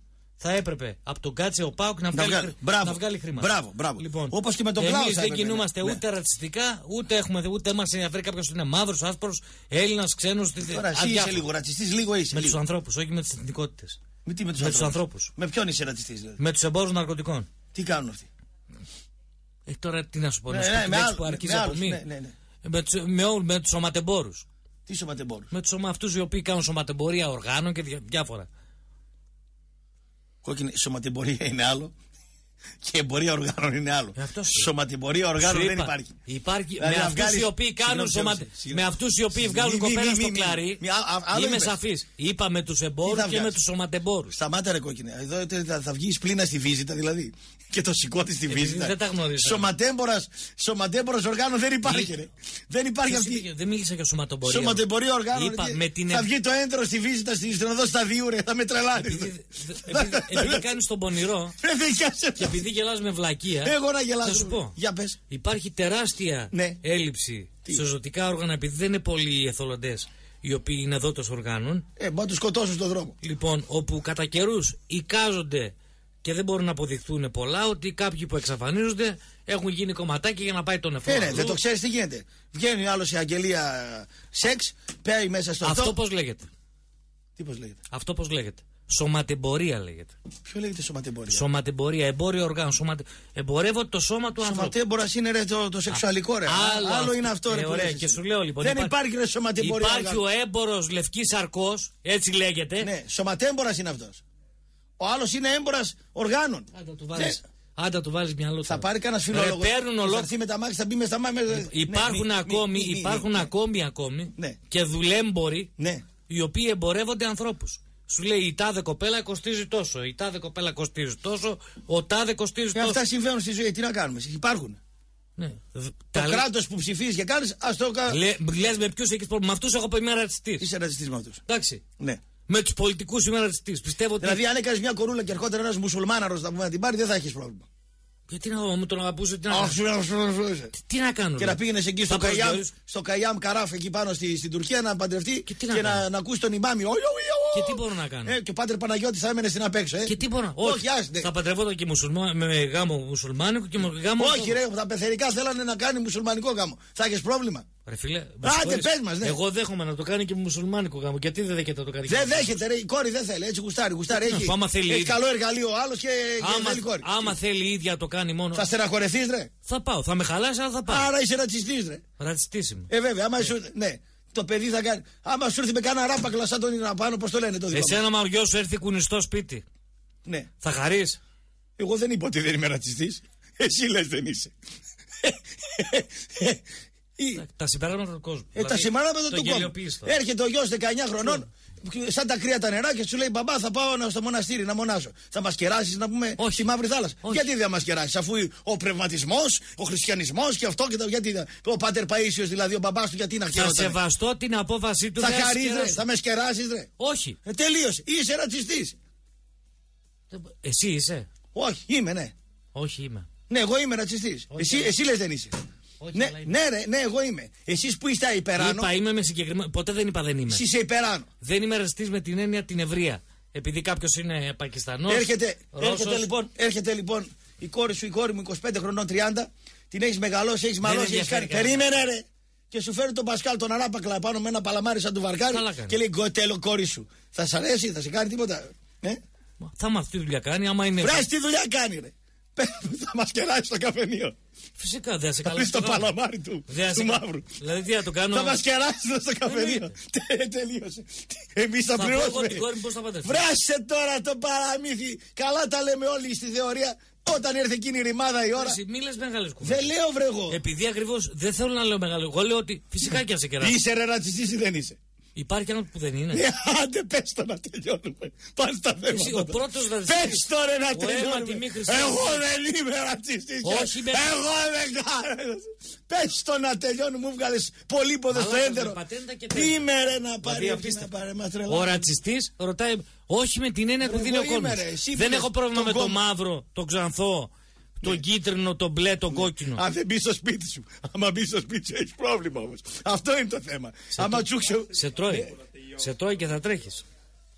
θα έπρεπε από τον Κάτσε ο ΠΑΟΚ να βγάλει, βγάλει, μπράβο, να βγάλει χρήματα. Μπράβο, μπράβο. Λοιπόν, όπως και με τον Κλάου. Εμείς δεν κινούμαστε ναι, ούτε ναι. ρατσιστικά, ούτε, έχουμε, ούτε μας ενδιαφέρει κάποιος είναι μαύρος, άσπρος, Έλληνας, ξένος. Τώρα εσύ είσαι λίγο ρατσιστής, λίγο είσαι. Με τους ανθρώπους, όχι με τις εθνικότητες. Με, τι, με τους με ανθρώπους. τους ανθρώπους. Με ποιον είσαι ρατσιστής, δηλαδή? Με τους εμπόρους ναρκωτικών. Τι κάνουν αυτοί? Ε, τώρα τι να σου πω, ναι, να σου ναι, πω με, που αρχίζει από μí. Ναι, ναι, ναι. Με, με, με τους σωματεμπόρους. Τι σωματεμπόρους? Με τους σωμα, αυτούς οι οποίοι κάνουν σωματεμπορία οργάνων και διά, διάφορα. Κόκκινη σωματεμπορία είναι άλλο και εμπορία οργάνων είναι άλλο. Ε, σωματεμπορία οργάνων είπα, δεν υπάρχει. Υπάρχει δηλαδή, με αυτούς οι οποίοι κάνουν σωματε... με αυτούς οι οποίοι βγάζουν κοπέλα στο κλαρί. Είμαι σαφής. Είπα με τους εμπόρους και με τους σωματεμπόρους. Σταμάτα ρε κόκκινε. Εδώ θα, θα βγει η σπλήνα στη βίζητα δηλαδή. Και το σηκώτη στη βίζητα. Δεν τα γνωρίζω. Σωματέμπορας οργάνων δεν υπάρχει ρε. Δεν υπάρχει αυτή. Δεν μίλησα για σωματεμπορία. Σωματεμπορία οργάνων. Θα βγει το έντερο στη βίζητα στην οδό Σταδίου ρε. Θα με τρελάνει. Επειδή κάνεις τον πονηρό. Και επειδή γελάς με βλακεία. Εγώ να γελάσω. Θα σου πω. Για πες. Υπάρχει τεράστια ναι. έλλειψη Τι? σε ζωτικά όργανα επειδή δεν είναι πολλοί οι εθελοντές οι οποίοι είναι δότες οργάνων. Ε, μπορεί να τους σκοτώσουν στον δρόμο. Λοιπόν, όπου κατά καιρούς εικάζονται και δεν μπορούν να αποδειχθούν πολλά ότι κάποιοι που εξαφανίζονται έχουν γίνει κομματάκια για να πάει τον εφόδο. Ε, ναι, δεν το ξέρεις τι γίνεται. Βγαίνει άλλο η αγγελία σεξ, πάει μέσα στο αυτό. Αυτό πώς λέγεται. Τι πώς λέγεται. Αυτό πώς λέγεται. Σωματεμπορία λέγεται. Ποιο λέγεται σωματεμπορία? Σωματεμπορία, εμπόριο οργάνων. Σωματε... Εμπορεύω το σώμα του ανθρώπου. Σωματέμπορας είναι ρε, το, το σεξουαλικό ρε. Άλλο, άλλο είναι αυτό ε, ρε. Ωραία, και σου λέω λοιπόν. Δεν υπά... υπάρχει ρε σωματεμπορία. Υπάρχει ο έμπορος λευκής αρκός, έτσι λέγεται. Ναι, σωματέμπορας είναι αυτός. Ο άλλος είναι έμπορας οργάνων. Άντα του βάλεις. Ναι. Άντα του βάλεις μια λόγια. Θα πάρει κανένα φιλόλογο. Θα έρθει με τα μάξι, θα μπει με στα μάξι. Υπάρχουν ναι, ακόμη, μη, μη, μη, υπάρχουν μη, ακόμη, ακόμη ναι. και δουλέμποροι ναι. οι οποίοι εμπορεύονται ανθρώπους. Σου λέει η τάδε κοπέλα κοστίζει τόσο, η τάδε κοπέλα κοστίζει τόσο, ο τάδε κοστίζει και τόσο. Αυτά συμβαίνουν στη ζωή, τι να κάνουμε, υπάρχουν. Ναι. Το κράτος που ψηφίζει και κάνεις, ας το κάνεις. Λε, λες με ποιους έχεις πρόβλημα, με αυτούς έχω πει είμαι ρατσιστής. Είσαι ρατσιστής με αυτούς. Εντάξει. Ναι. Με τους πολιτικούς είμαι ρατσιστής. Πιστεύω ότι. Δηλαδή, αν έκανες μια κορούλα και ερχόταν ένας μουσουλμάναρος να πούμε να την πάρει, δεν θα έχεις πρόβλημα. Γιατί να μου τον αγαπούσε, τι να κάνω. Τι να κάνω. Και να πήγαινε εκεί στο Καϊάμ, στο Καϊάμ Καράφ εκεί πάνω στη, στην Τουρκία να παντρευτεί και, και να, να, να ακούσει τον ημάμι. Και τι μπορώ να κάνω. Ε, και ο Πάτερ Παναγιώτης θα έμενε στην απέξω. Ε. Και τι μπορώ. Όχι, όχι θα παντρευόταν και μουσουλμά, με γάμο μουσουλμάνικο και με γάμο. Όχι, ρε, τα πεθερικά θέλανε να κάνει μουσουλμανικό γάμο. Θα έχει πρόβλημα. Ρε φίλε, άντε πες μας, ναι. Εγώ δέχομαι να το κάνει και με μουσουλμάνικο γάμο. Γιατί δεν δέχεται να το κάνει. Δεν δέχεται, ρε, η κόρη δεν θέλει. Έτσι γουστάρει. γουστάρει έχει άμα θέλει έχει καλό εργαλείο ο άλλο και άμα, θέλει κόρη. Άμα θέλει η ίδια το κάνει μόνο. Θα στεναχωρεθείς, ρε. Θα πάω, θα με χαλάσει, αλλά θα πάω. Άρα είσαι ρατσιστής, ρε. Ρατσιστής είμαι. Ε, βέβαια, άμα σου. Ναι. Το παιδί θα κάνει. Άμα σου έρθει με κάνα ράπακλα σαν τον είναι πάνω, πώς το λένε το δικό. Εσένα, μα ο γιος σου έρθει κουνιστό σπίτι. Ναι. Θα χαρείς. Εγώ δεν είπα ότι δεν είμαι ρατσιστής. Εσύ λες δεν είσαι. Τα συμπεράσματα του κόσμου. Ε, δηλαδή, τα συμπεράσματα του κόσμου. Έρχεται ο γιος δεκαεννιά χρονών, σαν τα κρύα τα νερά και σου λέει μπαμπά θα πάω στο μοναστήρι να μονάσω. Θα μας κεράσεις να πούμε όχι. στη Μαύρη Θάλασσα. Όχι. Γιατί δεν μας κεράσεις αφού ο πνευματισμός, ο χριστιανισμός και αυτό και το γιατί. Ο Πάτερ Παΐσιος δηλαδή ο μπαμπάς του γιατί να χαιρόταν. Θα σεβαστώ την απόφασή του. Θα χαρείς ρε, θα με σκεράσεις ρε. Όχι. Ε, τελείωσε. Είσαι ρατσιστής. Εσύ είσαι. Όχι, είμαι ναι. Όχι είμαι. Ναι, εγώ είμαι ρατσιστής. Εσύ, εσύ λες δεν είσαι. Όχι, ναι, ναι, ρε, ναι, εγώ είμαι. Εσείς που είστε υπεράνω. Είπα, είμαι με συγκεκριμένο. Ποτέ δεν είπα δεν είμαι. Εσύ είσαι υπεράνω. Δεν είμαι ρατσιστής με την έννοια την ευρεία. Επειδή κάποιος είναι Πακιστανός. Έρχεται, έρχεται, λοιπόν, έρχεται λοιπόν η κόρη σου, η κόρη μου είκοσι πέντε χρονών τριάντα. Την έχεις μεγαλώσει, έχεις μαλώσει, έχεις κάνει. Περίμενε, ρε. Και σου φέρει τον Πασκάλ τον αράπακλα πάνω με ένα παλαμάρι σαν του βαρκάρι. Και λέει γκοτέλο κόρη σου. Θα σ' αρέσει, θα σε κάνει τίποτα. Ε? Θα μάθει τι δουλειά κάνει, άμα είναι. Βρες τι δουλειά κάνει, ρε. Θα μας κεράσει στο καφενείο. Φυσικά δεν θα σε καλά. Θα πει στο παλαμάρι του, του μαύρου. Δηλαδή τι θα το κάνω. Θα μας κεράσει στο καφενείο. Τελείωσε. Εμείς θα πληρώσουμε. Βράσε τώρα το παραμύθι. Καλά τα λέμε όλοι στη θεωρία. Όταν έρθει εκείνη η ρημάδα η ώρα. Εσύ μη λες μεγάλες κουβέντες. Δεν λέω βρε εγώ. Επειδή ακριβώς δεν θέλω να λέω μεγάλο. Εγώ λέω ότι φυσικά και θα σε κεράσει. Είσαι ρε ρατσιστής ή δεν είσαι. Υπάρχει ένα που δεν είναι. Ε, άντε πες το να τελειώνουμε. Πάνε στα θέματα. Εσύ, ο πρώτος ρατσιστής. Πες το ρε να τελειώνουμε. Εγώ δεν είμαι ρατσιστής. Όχι με... Εγώ δεν κάνω. Πες το να τελειώνουμε. Μου βγάλες πολύποδο στο έντερο. Είμαι ρε να πάρει. Ο ρατσιστής ρωτάει όχι με την έννοια που δίνει ο κόσμος. Δεν έχω πρόβλημα με το μαύρο, το ξανθό. Το κίτρινο, το μπλε, το κόκκινο. Αν δεν μπει στο σπίτι σου. Άμα μπει στο σπίτι σου, έχει πρόβλημα όμως. Αυτό είναι το θέμα. Άμα τσούξε. Σε τρώει. Σε τρώει και θα τρέχεις.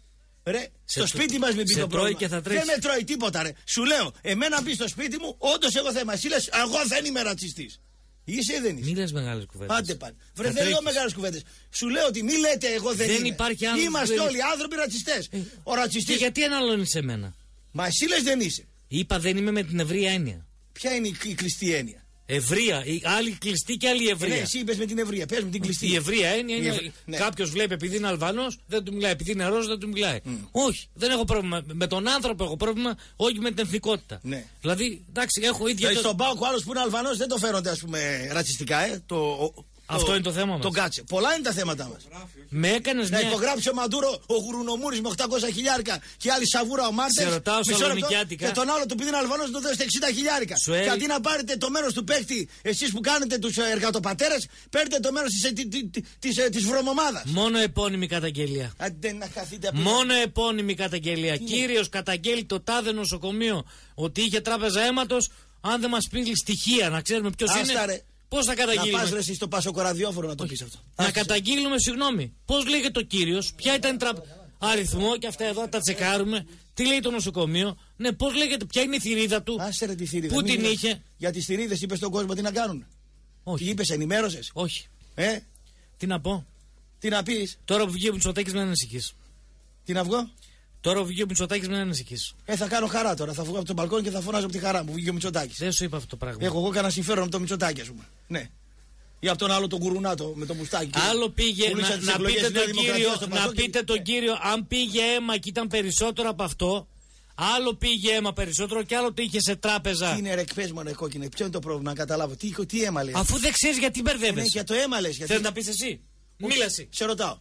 Ρε, Σε στο τ- σπίτι μας μην πει σε το τρώει πρόβλημα. και θα τρέξει. Δεν με τρώει τίποτα, ρε. Σου λέω, εμένα μπει στο σπίτι μου, όντως έχω θέμα. Εσύ λες, εγώ δεν είμαι ρατσιστής. Είσαι ή δεν είσαι? Μη λες μεγάλες κουβέντες. Άντε πάλι. Βρε, Θα δεν λέω τρέχεις. μεγάλες κουβέντες. Σου λέω ότι μη λέτε εγώ δεν, Δεν είμαι. υπάρχει άνθρωπος Είμαστε που δεν- όλοι άνθρωποι ρατσιστές. Ε, Ο Και ρατσιστής. γιατί αναλώνεις σε μένα? Μα εσύ λες δεν είσαι. Είπα δεν είμαι με την ευρεία έννοια. Ποια είναι η, η κλειστή έννοια? Ευρεία. Η άλλη κλειστή και άλλη Ε, ευρεία. ναι, εσύ είπες με την ευρεία. Πες με την κλειστή. Η ευρεία έννοια Η είναι ευρεία, ναι. κάποιο βλέπει επειδή είναι Αλβανός δεν του μιλάει, επειδή είναι Ρώσος δεν του μιλάει. Mm. Όχι, δεν έχω πρόβλημα. Με τον άνθρωπο έχω πρόβλημα, όχι με την εθνικότητα. Ναι. Δηλαδή, εντάξει, έχω ίδια. Δηλαδή το- στον Πάοκ ο άλλος που είναι Αλβανός δεν το φέρονται ας πούμε ρατσιστικά, ε. Το, ο- Αυτό είναι το θέμα μας. Τον κάτσε. Πολλά είναι τα θέματα μας. Με έκανες Να μια. υπογράψει ο Μαντούρο, ο Γουρουνομούρης με οχτακόσια χιλιάρικα και άλλη σαβούρα ο Μάρτες. Σε ρωτάω Μισό λεπτό. σαλονικιάτικα. Και τον άλλο του επειδή είναι Αλβανός του δώσετε εξήντα χιλιάρικα. Σου έλει- Και αντί να πάρετε το μέρος του παίκτη, εσείς που κάνετε τους εργατοπατέρες, παίρνετε το μέρος της, ε, τη- τη- της, ε, της βρωμομάδας. Μόνο επώνυμη καταγγελία. Άντε να χαθείτε από Μόνο επώνυμη καταγγελία. Κύριος καταγγέλει το τάδε νοσοκομείο ότι είχε τράπεζα αίματος. Αν δεν μας πει στοιχεία να ξέρουμε ποιος Άστα, είναι. ρε. Πώς θα Να πας καταγγείλουμε? ρε εσύ στο πασοκοραδιόφωνο να το πεις αυτό. Να Άσε. καταγγείλουμε, συγγνώμη. Πώς λέγεται ο κύριος, ποια ήταν η τράπεζα. Αριθμό και αυτά εδώ τα τσεκάρουμε. Τι λέει το νοσοκομείο. Ναι, πώς λέγεται, ποια είναι η θηρίδα του. Άσε ρε τη θηρίδα. Πού Μην την λες. είχε. Για τις θηρίδες είπες στον κόσμο τι να κάνουν. Τι Όχι. είπες, ενημέρωσες. Όχι. Ε, Τι να πω. τι να πεις, Τώρα που βγήκε ο Μητσοτάκης μην ανησυχείς. τι να βγω. Τώρα που βγήκε ο Μητσοτάκης μην ανησυχείς. Ε, θα κάνω χαρά τώρα. Θα βγω από τον μπαλκόνι και θα φωνάζω από τη χαρά μου. Βγήκε ο Μητσοτάκης. Δεν σου είπα αυτό το πράγμα. Έχω εγώ κανένα συμφέρον από το Μητσοτάκη, ας πούμε. Ναι. Ή από τον άλλο τον Κουρουνάτο με το μουστάκι. Άλλο πήγε Πούλησα να, τις να εκλογές πείτε στη Νέα τον Δημοκρατία κύριο, στο να Πασόκ και- πείτε τον Ναι. κύριο αν πήγε αίμα και ήταν περισσότερο από αυτό. Άλλο πήγε αίμα περισσότερο και άλλο το είχε σε τράπεζα. Τι είναι ρε, πες μου ρε κόκκινε, ποιο είναι το πρόβλημα να καταλάβω. Τι, τι αίμα λέει. Αφού δεν ξέρεις γιατί Ναι, μπερδεύεσαι. για το αίμα λες. Γιατί... Θες να τα πεις εσύ. Μίλα εσύ. Σε ρωτάω.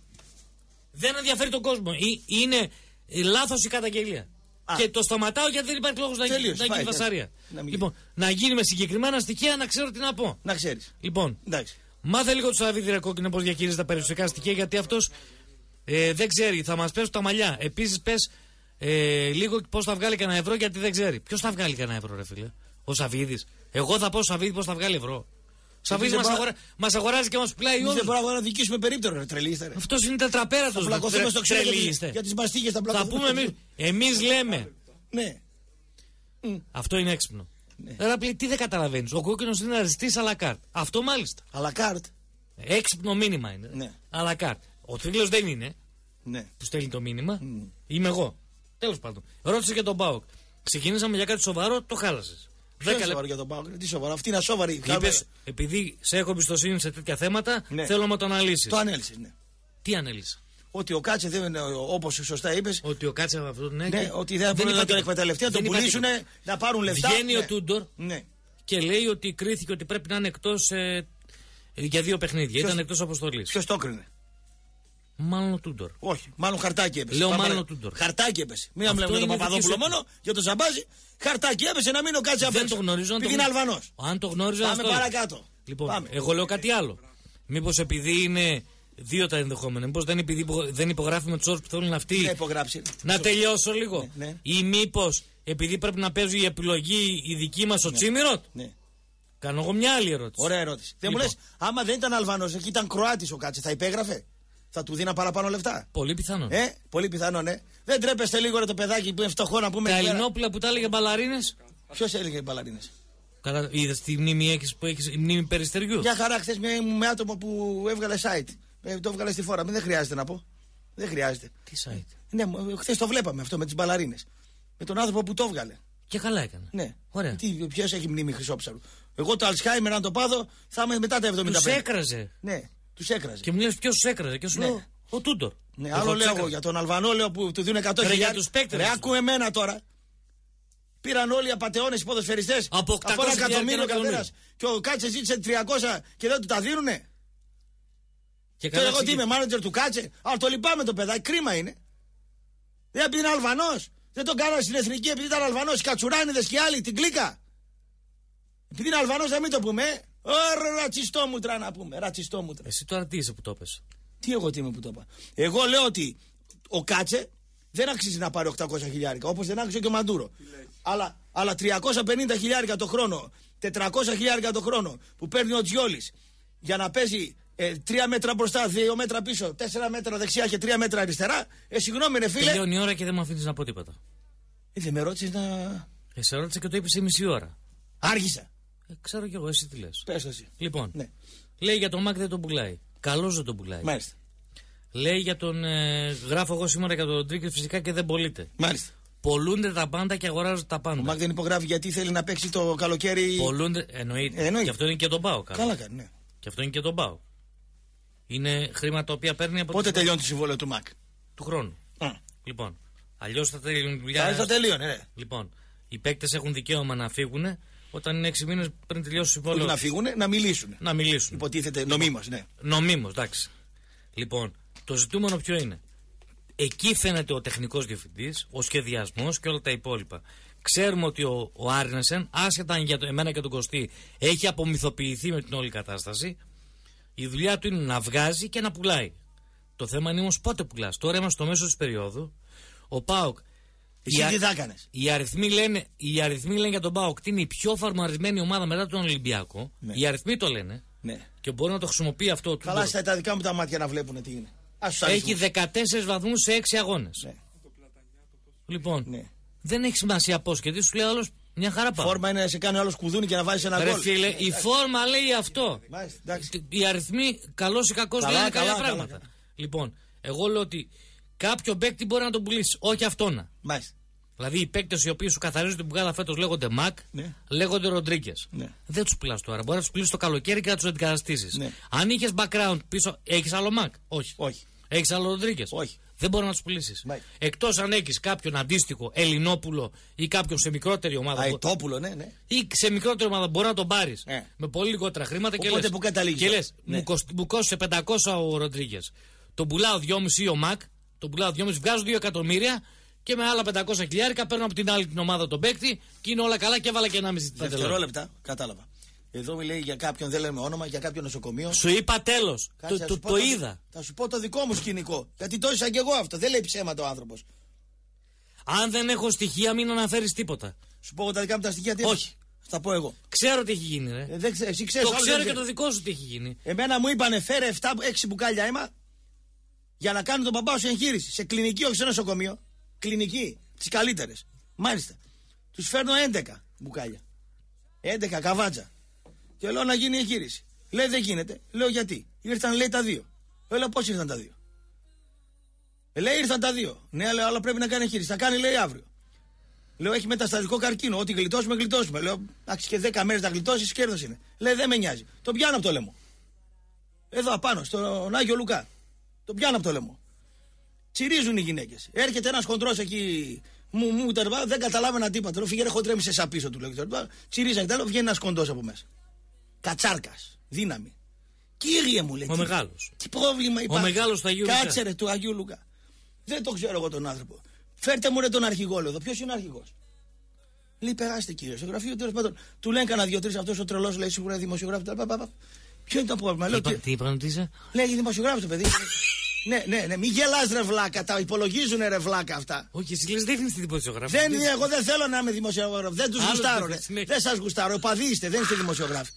Δεν ενδιαφέρει τον κόσμο. Ή- Είναι λάθος η καταγγελία. Α. Και το σταματάω γιατί δεν υπάρχει λόγος να, γίνει- Τελείωσε, να γίνει πάει, βασαρία. να μην Λοιπόν, να γίνει με συγκεκριμένα στοιχεία να ξέρω τι να πω. Να ξέρεις. Λοιπόν, Εντάξει. μάθε λίγο του Σαββίδη ρε κόκκινε πώς διαχειρίζεται τα περιουσιακά στοιχεία γιατί αυτός ε, δεν ξέρει. Θα μας πέσουν τα μαλλιά. Επίσης πες ε, λίγο πώς θα βγάλει κανένα ευρώ γιατί δεν ξέρει. Ποιος θα βγάλει κανένα ευρώ, ρε φίλε? Ο Σαββίδης. Εγώ θα πω στο Σαββίδη πώς θα βγάλει ευρώ. Ο Σαββίδης δεν μας, μπορώ- αγορά... μας αγοράζει και μας πουλάει Εμείς όλους. δεν μπορούμε να δικήσουμε περίπτερο, ρε τρελίστε. Ρε. Αυτός είναι τετραπέρατος. Θα πλακωθούμε τρε- στο ξύλο για τρελή τις- είστε. για τις μαστίγες θα Θα πλακωθούμε. πούμε εμείς. Εμείς λέμε. Ναι. Αυτό είναι έξυπνο. Ναι. Ρε απλή, τι δεν καταλαβαίνεις. Ο κόκκινος είναι αριστής à la carte. Αυτό μάλιστα. Αλλά κάρτ. Έξυπνο μήνυμα είναι. Ναι. À la carte. Ο Τρίγλος δεν είναι Ναι. που στέλνει το μήνυμα. Είμαι εγώ. Τέλος πάντων. Ρώτησε και τον Πάοκ. Ξεκινήσαμε για κάτι σοβαρό, το χάλασες. Ποιο είναι σοβαρό για τον Πάοκ, ρε, τι σοβαρό. Αυτή είναι ασόβαρη. Είπες, επειδή σε έχω εμπιστοσύνη σε τέτοια θέματα, Ναι. θέλω να το αναλύσεις. Το ανέλησες, ναι. Τι ανέλησα? Ότι ο Κάτσε δεν είναι όπως σωστά είπες. Ότι ο Κάτσε από αυτό ναι, Ναι, και- ότι δεν μπορούν είπα να τον τίποτα. εκμεταλλευτεί, να τον Δεν είπα πουλήσουν, τίποτα. να πάρουν λεφτά. Βγαίνει Ναι. ο Τούντορ Ναι. και λέει ότι κρίθηκε ότι πρέπει να είναι εκτός ε, ε, για δύο παιχνίδια. Ποιος- Ήταν εκτός αποστολής. Ποιος το έκρινε. Μάλλον ο Τούντορ. Όχι, μάλλον χαρτάκι έπεσε. Λέω Πάμε μάλλον ρε. ο Τούντορ. Χαρτάκι έπεσε. Μην Αυτό μιλάμε για τον είναι Παπαδόπουλο δική σου- μόνο, για τον Ζαμπάζη. Χαρτάκι έπεσε να μην ο Κάτσε απ' Δεν έξω. το γνωρίζω. αν Επειδή το είναι γνω- Αλβανός. Αν το γνώριζα. Πάμε ας το έλεγα. παρακάτω. Λοιπόν, Πάμε. εγώ λέω κάτι άλλο. Μήπως επειδή είναι δύο τα ενδεχόμενα. Μήπως δεν, επειδή υπο- δεν υπογράφει με τους όρους που θέλουν αυτοί. Τι υπογράψει. Να τελειώσω λίγο. Ναι, ναι. Ή μήπως επειδή πρέπει να παίζει η επιλογή η δική μας ο Τσίμιροτ. Ναι. Κάνω εγώ μια άλλη ερώτηση. Ωραία ερώτηση. Δεν μου Λοιπόν. λες, άμα δεν ήταν Αλβανός, εκεί ήταν Κροάτης ο Κάτσε, θα υπέγραφε. Θα του δίνα παραπάνω λεφτά. Πολύ πιθανό. Ε, πολύ πιθανό, ναι. Δεν τρέπεστε λίγο ρε το παιδάκι που είναι φτωχό να πούμε. Τα εκεί πέρα. Ελληνόπουλα που τα έλεγε μπαλαρίνες. Ποιος έλεγε μπαλαρίνες. Καλά, είδες τη μνήμη έχεις που έχεις, η μνήμη Περιστεριού. Μια χαρά χθες με, με άτομο που έβγαλε site. Ε, το έβγαλε στη φόρα. Μην δεν χρειάζεται να πω. Δεν χρειάζεται. Τι site. Ναι, χθες το βλέπαμε αυτό με τις μπαλαρίνες. Με τον άνθρωπο που το έβγαλε. Και καλά έκανε. Ναι. Ωραία. Τι, ποιος έχει μνήμη Χρυσόψαρου. Εγώ το Αλσχάιμερ αν το πάθω θα είμαι μετά τα εβδομήντα πέντε. Τους έκραζε. Ναι, τους έκραζε. Και μου λες ποιος τους έκραζε. Και σου Ναι. λέω ο Τούντορ. Ναι, Εγώ άλλο τους λέω εγώ έκραζα. για τον Αλβανό λέω που του δίνουν εκατό Ρε, για χιλιάδες. τους παίκτες. Ρε, άκου εμένα τώρα. Πήραν όλοι οι απατεώνες οι ποδοσφαιριστές. Από ένα οκτακόσια εκατομμύριο χιλιάδες καθένας. Και ο Κάτσε ζήτησε τριακόσια και δεν του τα δίνουνε. Και Τώρα καλά εγώ τι ξεκι- είμαι, μάνατζερ του Κάτσε. Αλλά το λυπάμαι το παιδάκι, κρίμα είναι. Δεν επειδή είναι Αλβανός. Δεν τον κάνανε στην εθνική επειδή ήταν Αλβανός. Οι Κατσουράνιδες και άλλοι, την κλίκα. Επειδή είναι Αλβανός να μην το πούμε. ε. Ωρα, ρατσιστόμουτρα να πούμε. Ρατσιστόμουτρα. Εσύ τώρα τι είσαι που το πες. Τι εγώ τι είμαι που το είπα. Εγώ λέω ότι ο Κάτσε δεν αξίζει να πάρει οκτακόσια χιλιάρικα. Όπως δεν άξιζε και ο Μαντούρο. Αλλά, αλλά τριακόσια πενήντα χιλιάρικα το χρόνο, τετρακόσια χιλιάρικα το χρόνο που παίρνει ο Τζιόλης για να παίζει Ε, τρία μέτρα μπροστά, δύο μέτρα πίσω, τέσσερα μέτρα δεξιά και τρία μέτρα αριστερά. Ε, συγγνώμη, ρε φίλε. Τελειώνει η ώρα και δεν μου αφήνει να πω τίποτα. Ε, δεν με ρώτησε να. Ε, σε ρώτησε και το είπε σε μισή ώρα. Άργησα. Ε, ξέρω κι εγώ, εσύ τι λε. Πες εσύ. Λοιπόν, ναι. Λέει για τον Μακ δεν τον πουλάει. Καλώ δεν τον πουλάει. Μάλιστα. Λέει για τον. Ε, γράφω εγώ σήμερα για τον Τρίκε φυσικά και δεν πωλείται. Μάλιστα. Πολλούνται τα πάντα και αγοράζονται τα πάντα. Ο Μακ δεν υπογράφει γιατί θέλει να παίξει το καλοκαίρι. Πολλούνται. Εννοείται. Ε, εννοείται. Και αυτό είναι και τον Πάο. Καλά κάνει, ναι. Και αυτό είναι και τον Πάο. Είναι χρήματα τα οποία παίρνει από. Πότε τελειώνει το συμβόλαιο του Μακ? Του χρόνου. Mm. Λοιπόν. Αλλιώ θα τελειώνει η δουλειά. Θα τελειώνει, ναι. Λοιπόν. Οι παίκτες έχουν δικαίωμα να φύγουν όταν είναι έξι μήνες πριν τελειώσει το συμβόλαιο. Όχι να φύγουν, να μιλήσουν. Να μιλήσουν. Υποτίθεται νομίμως, ναι. Νομίμως, εντάξει. Λοιπόν, το ζητούμενο ποιο είναι? Εκεί φαίνεται ο τεχνικός διευθυντής, ο σχεδιασμός και όλα τα υπόλοιπα. Ξέρουμε ότι ο, ο Άρνεσεν, άσχετα αν για το, εμένα και τον Κωστή, έχει απομυθοποιηθεί με την όλη κατάσταση. Η δουλειά του είναι να βγάζει και να πουλάει. Το θέμα είναι όμως πότε πουλάς. Τώρα είμαστε στο μέσο της περίοδου. Ο ΠΑΟΚ. Εσύ α... τι θα έκανες? Οι αριθμοί, λένε, οι αριθμοί λένε για τον ΠΑΟΚ ότι είναι η πιο φαρμαρισμένη ομάδα μετά τον Ολυμπιακό. Ναι. Οι αριθμοί το λένε. Ναι. Και μπορεί να το χρησιμοποιεί αυτό. Καλά, στα τα δικά μου τα μάτια να βλέπουν τι είναι. Έχει δεκατέσσερις βαθμούς σε έξι αγώνες. Ναι. Λοιπόν, ναι. Δεν έχει σημασία πώς. Γιατί σου λέει άλλος μια χαρά πάω. Φόρμα είναι να σε κάνει άλλος κουδούνι και να βάζει ένα γκολ. Ρε φίλε, η φόρμα λέει αυτό. Μάλιστα, οι αριθμοί καλός ή κακός καλά, λένε καλά, καλά καλά, πράγματα. καλά. Λοιπόν, εγώ λέω ότι κάποιο παίκτη μπορεί να τον πουλήσει. Όχι αυτόνα. Μάλιστα. Δηλαδή οι παίκτες οι οποίοι σου καθαρίζουν την πουγάδα φέτος λέγονται Μακ, ναι. λέγονται Ροντρίγκες. Ναι. Δεν τους πουλάς τώρα. Μπορεί να τους πουλήσεις το καλοκαίρι και να τους αντικαταστήσεις. Ναι. Αν είχες background πίσω, έχεις άλλο Μακ? Όχι. Όχι. Έχεις άλλο Ροντρίγκες? Όχι. Δεν μπορεί να τους πουλήσεις. Εκτός αν έχεις κάποιον αντίστοιχο Ελληνόπουλο ή κάποιον σε μικρότερη ομάδα. Αετόπουλο, ναι, ναι. Ή σε μικρότερη ομάδα μπορεί να τον πάρεις ναι. με πολύ λιγότερα χρήματα. Οπότε και λες, που καταλήγεις. Και λες, ναι. μου κόστησε πεντακόσια ο Ροντρίγκες. Τον πουλάω δυόμισι ο Μακ, τον πουλάω δυόμισι, βγάζω δύο εκατομμύρια. Και με άλλα πεντακόσια χιλιάρικα παίρνω από την άλλη την ομάδα τον παίκτη και είναι όλα καλά και έβαλα και ενάμιση δευτερόλεπτα. Κατάλαβα. Εδώ μιλάει για κάποιον, δεν λέμε όνομα, για κάποιον νοσοκομείο. Σου είπα τέλος. Το, το, το, το είδα. Θα σου πω το δικό μου σκηνικό. Γιατί το ήσαν και εγώ αυτό. Δεν λέει ψέματα ο άνθρωπος. Αν δεν έχω στοιχεία, μην αναφέρεις τίποτα. Σου πω τα δικά μου τα στοιχεία. Τι όχι. Θα τα πω εγώ. Ξέρω τι έχει γίνει, ρε. Ε, δεν ξέ, εσύ ξέρεις, το ξέρω δεν και το δικό σου τι έχει γίνει. Εμένα μου είπανε φέρε επτά έξι μπουκάλια αίμα για να κάνουν τον μπαμπά σου εγχείρηση. Σε κλινική, όχι σε νοσοκομείο. Κλινική. Τις καλύτερες. Μάλιστα. Τους φέρνω έντεκα μπουκάλια. έντεκα καβάτζα. Και λέω να γίνει εγχείρηση. Λέει δεν γίνεται. Λέω γιατί. Ήρθαν λέει τα δύο. Λέω πώς ήρθαν τα δύο. Ε, λέει ήρθαν τα δύο. Ναι, λέω αλλά πρέπει να κάνει εγχείρηση. Θα κάνει λέει αύριο. Λέω έχει μεταστατικό καρκίνο. Ό,τι γλιτώσουμε, γλιτώσουμε. Λέω εντάξει και δέκα μέρες να γλιτώσεις, κέρδος είναι. Λέει δεν με νοιάζει. Το πιάνω από το λαιμό. Εδώ απάνω, στον Άγιο Λουκά. Το πιάνω από το λαιμό. Τσιρίζουν οι γυναίκες. Έρχεται ένας χοντρός εκεί. Μου, μου τερβά, δεν καταλάβαινα τίποτα. Λέω φύγε ρε χοντρέμισε σαν πίσω του. Τσιρίζαν και βγαίνει ένας κοντός από μέσα. Κατσάρκας. Δύναμη. Κύριε μου λέει. Ο μεγάλος. Τι πρόβλημα υπάρχει. Ο μεγάλος του Αγίου Λουκά. Κάτσε ρε του Αγίου Λουκά. Δεν το ξέρω εγώ τον άνθρωπο. Φέρτε μου ρε τον αρχηγό εδώ. Ποιος είναι ο αρχηγός? Λέει περάστε κύριε. Στο γραφείο τέλος πάντων. Του λένε κανένα δύο-τρεις αυτός ο τρελός λέει σίγουρα δημοσιογράφο. Ποιο είναι το πρόβλημα? Λέω, τι είπαν ότι είσαι? Λέει δημοσιογράφο το παιδί. Ναι, ναι, ναι, μην γελάς ρε βλάκα, τα υπολογίζουν ρε βλάκα αυτά. Όχι, εσύ λες δεν είστε δημοσιογράφοι. Δεν είναι, εγώ δεν θέλω να είμαι δημοσιογράφο. Δεν τους γουστάρω, ρε. Δεν σας γουστάρω, οπαδοί είστε, δεν είστε δημοσιογράφοι.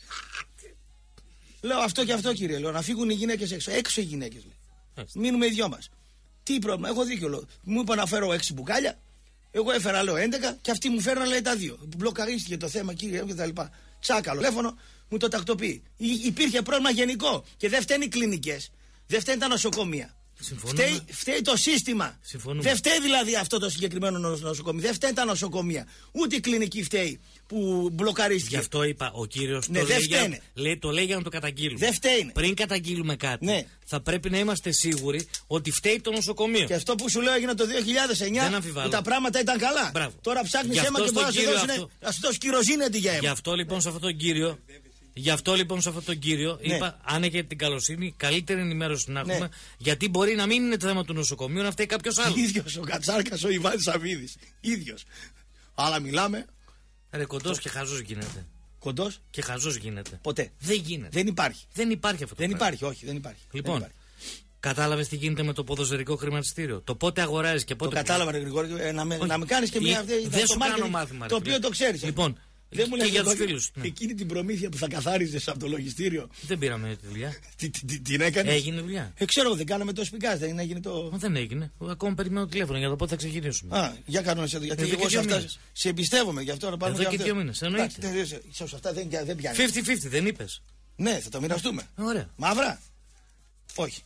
Λέω αυτό και αυτό κύριε, λέω να φύγουν οι γυναίκες έξω. Έξω οι γυναίκες λέει. Μείνουμε οι δυο μας. Τι πρόβλημα, έχω δίκιο λέω. Μου είπα να φέρω έξι μπουκάλια, εγώ έφερα λέω έντεκα και αυτοί μου φέρναν λέει τα δύο. Μπλοκαρίστηκε το θέμα κύριε και τα λοιπά. Τσάκαλο, τηλέφωνο μου το τακτοποιεί. Υπήρχε πρόβλημα γενικό και δεν φταίνει οι κλινικές, δεν φταίνει τα νοσοκομεία. Φταίει, φταίει το σύστημα. Συμφωνούμε. Δεν φταίει δηλαδή αυτό το συγκεκριμένο νοσοκομείο. Δεν φταίνει τα νοσοκομεία. Ούτε η κλινική φταίει που μπλοκαρίστηκε. Γι' αυτό είπα ο κύριος ναι, το, λέει για, λέει, το λέει για να το καταγγείλουμε. Δεν φταίει. Πριν καταγγείλουμε κάτι, ναι. θα πρέπει να είμαστε σίγουροι ότι φταίει το νοσοκομείο. Και αυτό που σου λέω έγινε το δύο χιλιάδες εννιά που τα πράγματα ήταν καλά. Μπράβο. Τώρα ψάχνει αίμα και μπορεί να σου δώσει να σου δώσει κυροζίνη αντί για αίμα. Γι' αυτό λοιπόν σε αυτόν τον κύριο. Γι' αυτό λοιπόν σε αυτόν τον κύριο ναι. είπα, αν έχετε την καλοσύνη, καλύτερη ενημέρωση να έχουμε. Ναι. Γιατί μπορεί να μην είναι το θέμα του νοσοκομείου, να φταίει κάποιος άλλος. ίδιος ο Κατσάρκας ο Ιβάνης Σαββίδης. ίδιος. Αλλά μιλάμε. Ρε κοντός και χαζός γίνεται. Κοντός και χαζός γίνεται. Ποτέ. Δεν γίνεται. Δεν υπάρχει. Δεν υπάρχει αυτό το Δεν πράγμα. υπάρχει, όχι, δεν υπάρχει. Λοιπόν, κατάλαβες τι γίνεται με το ποδοσφαιρικό χρηματιστήριο. Το πότε αγοράζεις και πότε. Το κατάλαβα, ρε Γρηγόρη, να με, να με κάνεις και μια. Δεν σου κάνω μάθημα. Το οποίο το ξέρεις. Λοιπόν. Δεν μου λες για τους εδώ, φίλους. Ναι. Εκείνη την προμήθεια που θα καθάριζες από το λογιστήριο. Δεν πήραμε τη δουλειά. Τι, τι, τι, την έκανες? Έγινε δουλειά. Ε, ξέρω, δεν κάναμε το σπικάζ, δεν έγινε το. Μα δεν έγινε. Ακόμα περιμένω το τηλέφωνο για το πότε θα ξεκινήσουμε. Α, για κάνω εσύ, γιατί Εδώ εγώ και σε δύο αυτά μήνες. σε εμπιστεύομαι, γι' αυτό να πάρουμε. Εδώ και δύο μήνες, εννοείται. Σε αυτά δεν, δεν πιάνει. πενήντα πενήντα, δεν είπες? Ναι, θα το μοιραστούμε. Ωραία. Μαύρα. Όχι.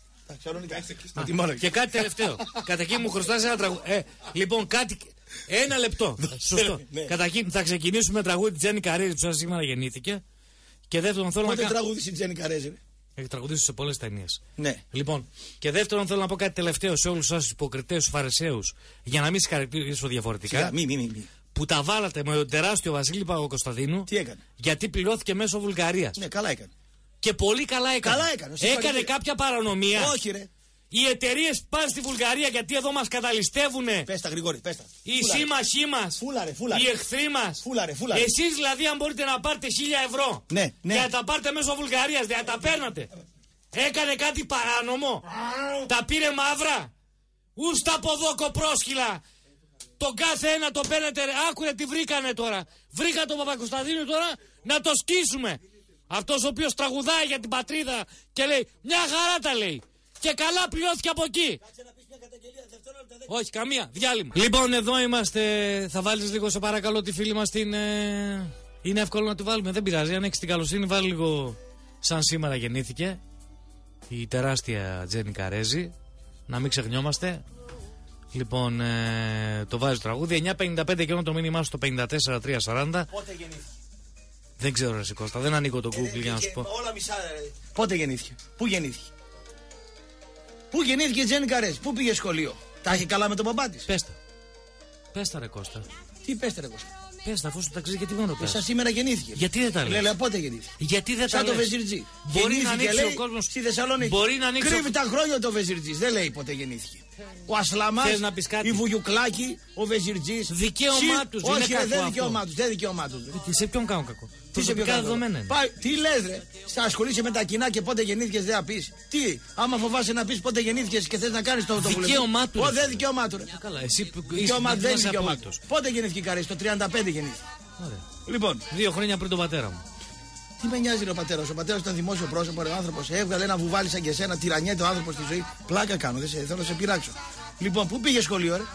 Α, και κάτι τελευταίο. Καταρχήν μου χρωστάς ένα τραγούδι. Ε, λοιπόν, κάτι. Ένα λεπτό. Σωστό. Ναι. Καταρχήν θα ξεκινήσουμε με τραγούδι τη Τζέννη Καρέζη που σαν σήμερα γεννήθηκε. Και δεύτερον θέλω Πότε να κάνω. τραγούδισε η Τζέννη Καρέζη? Έχει τραγουδίσει σε πολλές ταινίες. Ναι. Λοιπόν, και δεύτερον θέλω να πω κάτι τελευταίο σε όλους σας τους υποκριτές, τους Φαρισαίους, για να μην σας χαρακτηρίσω διαφορετικά. Σιγά, μη, μη, μη, μη. Που τα βάλατε με τον τεράστιο Βασίλη Παπακοσταδίνου. Τι έκανε? Γιατί πληρώθηκε μέσω Βουλγαρίας. Ναι, καλά έκανε. Και πολύ καλά έκανε. Καλά έκανε. Έκανε κάποια παρανομία. Όχι, ρε. Οι εταιρείες που πάνε στη Βουλγαρία γιατί εδώ μας καταλυστεύουνε. Πες τα, Γρηγόρη, πες τα. Οι σύμμαχοί μας. Φούλαρε, φούλαρε. Οι εχθροί μας. Φούλαρε, φούλαρε. Εσείς δηλαδή, αν μπορείτε να πάρετε χίλια ευρώ. Ναι, ναι. Για να τα πάρετε μέσω Βουλγαρίας, δεν τα παίρνατε. Έκανε κάτι παράνομο. Τα πήρε μαύρα. Ούστα από εδώ κοπρόσχυλα. Τον κάθε ένα το παίρνετε. Άκουρε τι βρήκανε τώρα. Βρήκα τον Παπακοσταδίνου τώρα να το σκίσουμε. Αυτός ο οποίος τραγουδάει για την πατρίδα και λέει μια χαρά τα λέει. Και καλά πληρώθηκε από εκεί. Κάτσε να πεις μια καταγγελία, δευτερόλεπτα. Όχι, καμία. Διάλειμμα. Λοιπόν, εδώ είμαστε. Θα βάλεις λίγο, σε παρακαλώ, τη φίλη μας την. Ε... Είναι εύκολο να τη βάλουμε. Δεν πειράζει. Αν έχεις την καλοσύνη, βάλει λίγο. Σαν σήμερα γεννήθηκε η τεράστια Τζέννη Καρέζη. Να μην ξεχνιόμαστε. Λοιπόν, ε... το βάζει το τραγούδι. εννιά πενήντα πέντε και ono το μήνυμά σου στο πενήντα τέσσερα τρία σαράντα. Πότε γεννήθηκε? Δεν ξέρω, ρε Κώστα. Δεν ανοίγω το Google ε, για να σου ε, πω. Όλα μισά. Ρε. Πότε γεννήθηκε? Πού γεννήθηκε? Πού γεννήθηκε η Τζέννη Καρέζη? Πού πήγε σχολείο? Τα είχε καλά με τον μπαμπά της? Πέστα. Πέστα, ρε Κώστα. Τι πες ρε Κώστα? Πέστα, αφού σου ταξίζει, γιατί μόνο πες. Σαν σήμερα γεννήθηκε. Γιατί δεν τα λες? Λέει, πότε γεννήθηκε? Γιατί δεν τα Σαν λες? το Βεζιρτζή. Μπορεί να ανοίξει λέει, ο κόσμος. Στη Θεσσαλονίκη. Μπορεί να ανοίξει. Κρύβει ο... τα χρόνια το Βεζιρτζής. Δεν λέει πότε γεννήθηκε. Ο Ασλαμάς, η Βουγιουκλάκη, ο Βεζιρτζής. Δικαίωμά τους. Όχι, ρε, δεν δικαίωμά τους. Δεν δικαίωμά τους. Τι σε ποιον κάνουν κακό? Τι σε ποιον δεδομένα. Τι λες ρε? Στα ασχολείσαι με τα κοινά και πότε γεννήθηκες δεν θα πεις. Τι, άμα φοβάσαι να πεις πότε γεννήθηκες και θες να κάνεις το βουλευτή. Δικαίωμά του. Ω, δεν δικαίωμά του. Καλά, εσύ δικαίωμά δεν είναι δικαίωμά του. Πότε γεννήθηκε η Καρέζη? Το τριάντα πέντε γεννήθηκε. Λοιπόν, δύο χρόνια πριν τον πατέρα μου. Τι με νοιάζει ο πατέρας? Ο πατέρας ήταν δημόσιο πρόσωπο, ο άνθρωπος έβγαλε ένα βουβάλι σαν και εσένα, τυραννιέται ο άνθρωπος στη ζωή. Πλάκα κάνω, δεν σε, θέλω να σε πειράξω. Λοιπόν, πού πήγε σχολείο, ρε?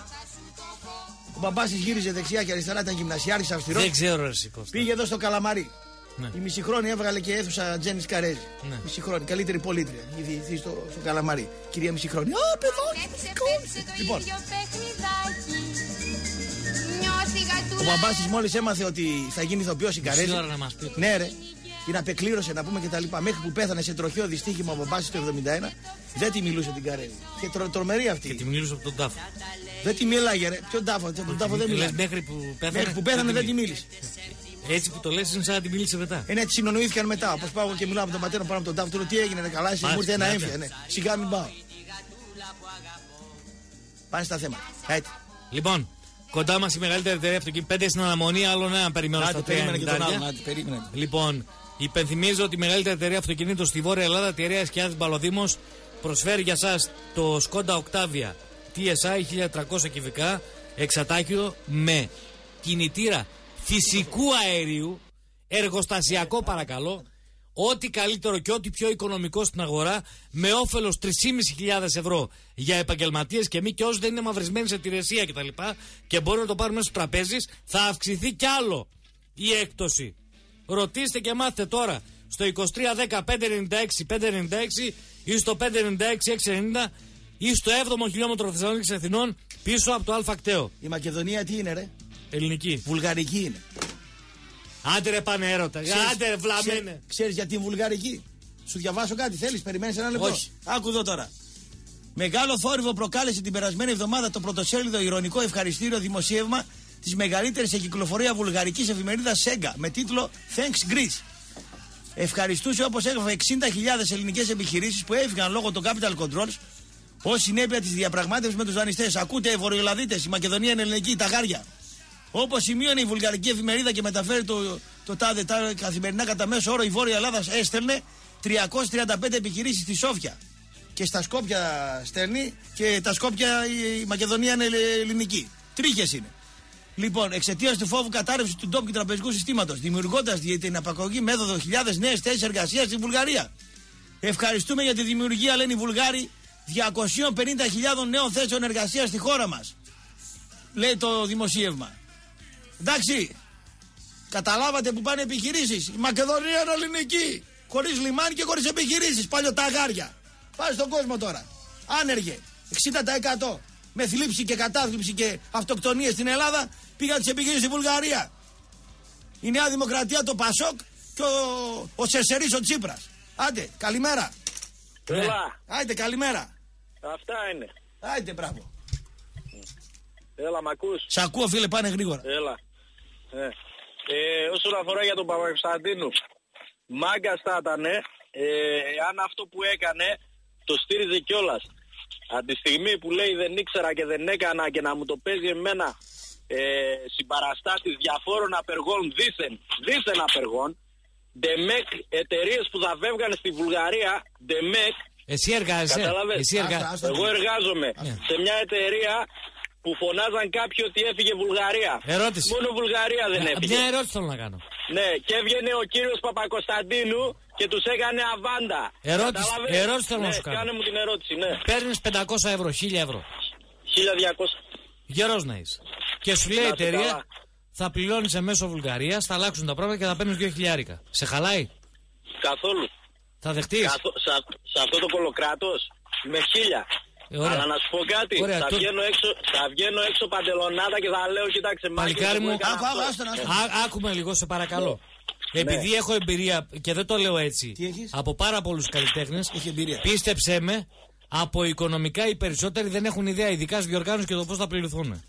Ο μπαμπάς της γύριζε δεξιά και αριστερά, ήταν γυμνασιάρης αυστηρός. Δεν ξέρω, ρε Κώστα. Πήγε εδώ στο Καλαμαρί. Ναι. Η μισηχρόνη έβγαλε και αίθουσα Τζέννη Καρέζη. Ναι. Μισηχρόνη, καλύτερη πολίτρια. Η διηθή στο, στο Καλαμαρί. Κυρία Μισηχρόνη. Α, παιδάκι, λοιπόν. Ο μπαμπάς της μόλις έμαθε ότι θα γίνει ηθοποιός η Καρέζη. Ναι, ρε. Την απεκλήρωσε να πούμε και τα λοιπά. Μέχρι που πέθανε σε τροχαίο δυστύχημα ο μπαμπάς της το εβδομήντα ένα, δεν τη μιλούσε την Καρέζη. Και τρο, τρομερή αυτή. Και τη μιλούσε από τον τάφο. Δεν τη μίλαγε, ρε. Ποιον τάφο? Τον τάφο δεν μιλάει. Μέχρι που πέθανε, μέχρι που πέθανε δεν τη μίλησε. Έτσι που το λες είναι σαν να τη μίλησε μετά. Ε, ναι, τη συνονοήθηκαν μετά. Όπως πάω και μιλάω με τον πατέρα πάνω από τον τάφο. Του λέω τι έγινε, ρε, καλά, εσύ μου ήρθε ένα έμφυα. Ναι. Σιγά μην πάω. Πάνε στα θέματα. Έτσι. Λοιπόν, κοντά μας η μεγαλύτερη εταιρεία αυτοκίνητων. Πέντε στην αναμονή, άλλον έναν περιμένω στα τρία. Λοιπόν, υπενθυμίζω ότι η μεγαλύτερη εταιρεία αυτοκινήτων στη Βόρεια Ελλάδα, εταιρεία Σκιάδης Μπαλοδήμος, προσφέρει για σας το Skoda Octavia τι ες άι χίλια τριακόσια κυβικά εξατάκιο με κινητήρα φυσικού αερίου, εργοστασιακό παρακαλώ, ό,τι καλύτερο και ό,τι πιο οικονομικό στην αγορά, με όφελος τρεις χιλιάδες πεντακόσιες ευρώ για επαγγελματίες και μη, και όσοι δεν είναι μαυρισμένοι σε τηρεσία κτλ. Και μπορούν να το πάρουν μέσα στο τραπέζι, θα αυξηθεί κι άλλο η έκπτωση. Ρωτήστε και μάθετε τώρα στο είκοσι τρία δέκα πεντακόσια ενενήντα έξι πεντακόσια ενενήντα έξι ή στο πεντακόσια ενενήντα έξι εξακόσια ενενήντα ή στο έβδομο χιλιόμετρο Θεσσαλονίκης Αθηνών, πίσω από το Αλφακτέο. Η Μακεδονία τι είναι, ρε? Ελληνική. Βουλγαρική είναι. Άντε ρε πάνε έρωτα. Άντε ρε βλαμμένε. Ξέρεις γιατί είναι βουλγαρική? Σου διαβάσω κάτι, θέλεις? Περιμένεις ένα λεπτό. Όχι. Άκου εδώ τώρα. Μεγάλο θόρυβο προκάλεσε την περασμένη εβδομάδα το πρωτοσέλιδο ηρωνικό ευχαριστήριο δημοσίευμα της μεγαλύτερης σε κυκλοφορία βουλγαρικής εφημερίδας Σέγγα με τίτλο Thanks Greece. Ευχαριστούσε, όπως έγραφε, εξήντα χιλιάδες ελληνικές επιχειρήσεις που έφυγαν λόγω των capital controls ως συνέπεια της διαπραγμάτευσης με τους δανειστές. Ακούτε, βορειοελλαδίτες, η Μακεδονία είναι ελληνική, τα γάρια. Όπως σημείωνε η βουλγαρική εφημερίδα και μεταφέρει το, το τάδε τα καθημερινά κατά μέσο όρο, η Βόρεια Ελλάδα έστελνε τριακόσιες τριάντα πέντε επιχειρήσεις στη Σόφια. Και στα Σκόπια στέλνει, και τα Σκόπια η Μακεδονία είναι ελληνική. Τρίχες είναι. Λοιπόν, εξαιτίας του φόβου κατάρρευση του ντόπιου τραπεζικού συστήματος, δημιουργώντας την απαγωγή μέθοδο χιλιάδες νέες θέσεις εργασίας στη Βουλγαρία. Ευχαριστούμε για τη δημιουργία, λένε οι Βουλγάροι, διακόσιες πενήντα χιλιάδες νέων θέσεων εργασίας στη χώρα μας. Λέει το δημοσίευμα. Εντάξει, καταλάβατε που πάνε επιχειρήσεις. Η Μακεδονία είναι ελληνική. Χωρίς λιμάνι και χωρίς επιχειρήσεις. Παλιωταγάρια. Πάει στον κόσμο τώρα. Άνεργε. εξήντα τοις εκατό. Με θλίψη και κατάθλιψη και αυτοκτονίες στην Ελλάδα πήγαν τις επιχειρήσεις στη Βουλγαρία. Η Νέα Δημοκρατία, το Πασόκ και ο, ο Σερσερής ο Τσίπρας. Άντε, καλημέρα. Έλα. Άντε, καλημέρα. Αυτά είναι. Άντε, μπράβο. Έλα, μ' ακούς? Σ' ακούω, φίλε, πάνε γρήγορα. Έλα. Ε. Ε, όσον αφορά για τον Παπακοσταντίνου, μάγκας θα ήταν, ε, αν αυτό που έκανε το στήριζε κιόλας. Από τη στιγμή που λέει δεν ήξερα και δεν έκανα και να μου το παίζει εμένα ε, συμπαραστάτης διαφόρων απεργών δήθεν, δήθεν απεργών, Ντεμεκ, εταιρείες που θα βέβγανε στη Βουλγαρία, Ντεμεκ. Εσύ εργάζεσαι. Εσύ εργα... Εγώ εργάζομαι yeah. σε μια εταιρεία που φωνάζαν κάποιοι ότι έφυγε Βουλγαρία. Ερώτηση. Μόνο Βουλγαρία δεν έφυγε. Μια ερώτηση θέλω να κάνω. Ναι, και έβγαινε ο κύριος Παπακοσταντίνου και τους έκανε αβάντα. Ερώτηση, ερώτηση θέλω ναι, να σου κάνω. Κάνε μου την ερώτηση, ναι. Παίρνεις πεντακόσια ευρώ, χίλια ευρώ. χίλια διακόσια. Γερός να είσαι. Και σου λέει η εταιρεία, καλά. Θα πληρώνεις εμέσω Βουλγαρίας, θα αλλάξουν τα πράγματα και θα παίρνεις δύο χιλιάρικα. Σε χαλάει? Καθόλου. Θα δεχτείς? Καθ... Σε, σε αυτό το κολοκράτος με χίλια. Ε, ωραία. Αλλά να σου πω κάτι, ωραία, θα, το... βγαίνω έξω, θα βγαίνω έξω παντελονάτα και θα λέω, κοίταξε παλικάρι μου, άκου, άκου, άκουμε λίγο σε παρακαλώ. Ναι. Επειδή ναι. έχω εμπειρία και δεν το λέω έτσι από πάρα πολλούς καλλιτέχνες, πίστεψέ με, από οικονομικά οι περισσότεροι δεν έχουν ιδέα, ειδικά στις διοργάνωσης και το πώς θα πληρωθούν.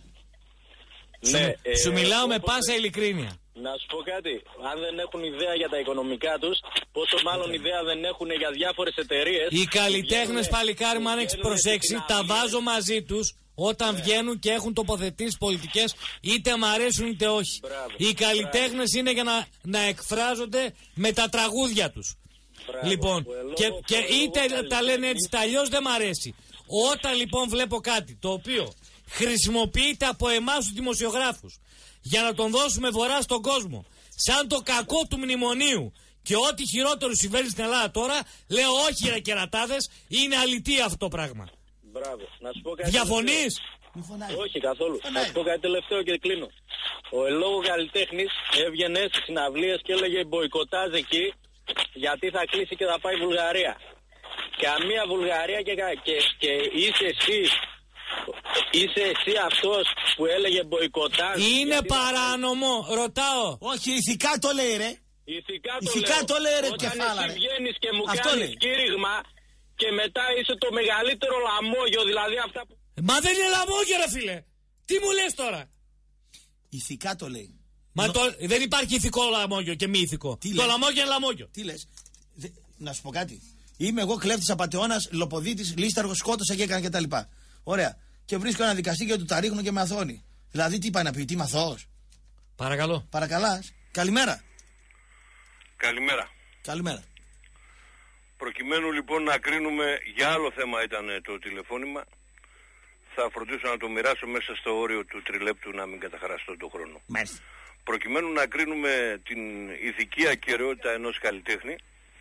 Ναι, σου, ε, σου μιλάω ε, με ε, πάσα ειλικρίνεια. Να σου πω κάτι, αν δεν έχουν ιδέα για τα οικονομικά τους, πόσο μάλλον ιδέα δεν έχουν για διάφορες εταιρείες. Οι καλλιτέχνες, παλικάρι μου, αν έχεις προσέξει, τα βάζω μαζί τους όταν ναι. βγαίνουν και έχουν τοποθετήσεις πολιτικές, είτε μ' αρέσουν είτε όχι. Μπράβο, οι καλλιτέχνες είναι για να, να εκφράζονται με τα τραγούδια τους. Μπράβο, λοιπόν, και, λόγω, και είτε τα λένε έτσι, είτε αλλιώς δεν μ' αρέσει. Όταν λοιπόν βλέπω κάτι το οποίο χρησιμοποιείται από εμάς τους δημοσιογράφους για να τον δώσουμε βορρά στον κόσμο, σαν το κακό του μνημονίου και ό,τι χειρότερο συμβαίνει στην Ελλάδα τώρα, λέω όχι ρε κερατάδες, είναι αλητία αυτό το πράγμα. Μπράβο. Να σου πω κάτι. Διαφωνείς? Όχι καθόλου. Να σου πω κάτι τελευταίο και κλείνω. Ο ελόγω καλλιτέχνης έβγαινε στις συναυλίες και έλεγε μποϊκοτάζ εκεί γιατί θα κλείσει και θα πάει Βουλγαρία. Καμία Βουλγαρία και, και, και είσαι εσύ Είσαι εσύ αυτός που έλεγε μποϊκοτάζ. Είναι παράνομο, ρωτάω. Όχι, ηθικά το λέει ρε. Ηθικά το, ηθικά το λέει ρε. Όταν εσύ βγαίνεις και μου κάνεις κήρυγμα και μετά είσαι το μεγαλύτερο λαμόγιο, δηλαδή αυτά που... Μα δεν είναι λαμόγιο ρε φίλε. Τι μου λες τώρα? Ηθικά το λέει. Μα Νο... το... δεν υπάρχει ηθικό λαμόγιο και μη ηθικό. Τι το λες? λαμόγιο είναι λαμόγιο. Τι λες? Δε... Να σου πω κάτι. Είμαι εγώ κλέφτης, απατεώνας, λοποδίτης, λίσταργος, σκότωσα και έκανα κτλ. Ωραία. Και βρίσκω ένα δικαστή και του τα ρίχνω και με αθώνει. Δηλαδή τι πάει να πει, τι μαθώος? Παρακαλώ. Παρακαλάς. Καλημέρα. Καλημέρα. Καλημέρα. Προκειμένου λοιπόν να κρίνουμε, για άλλο θέμα ήταν το τηλεφώνημα, θα φροντίσω να το μοιράσω μέσα στο όριο του τριλέπτου να μην καταχαραστώ τον χρόνο. Μάλιστα. Προκειμένου να κρίνουμε την ηθική ακεραιότητα ενός καλλιτέχνη,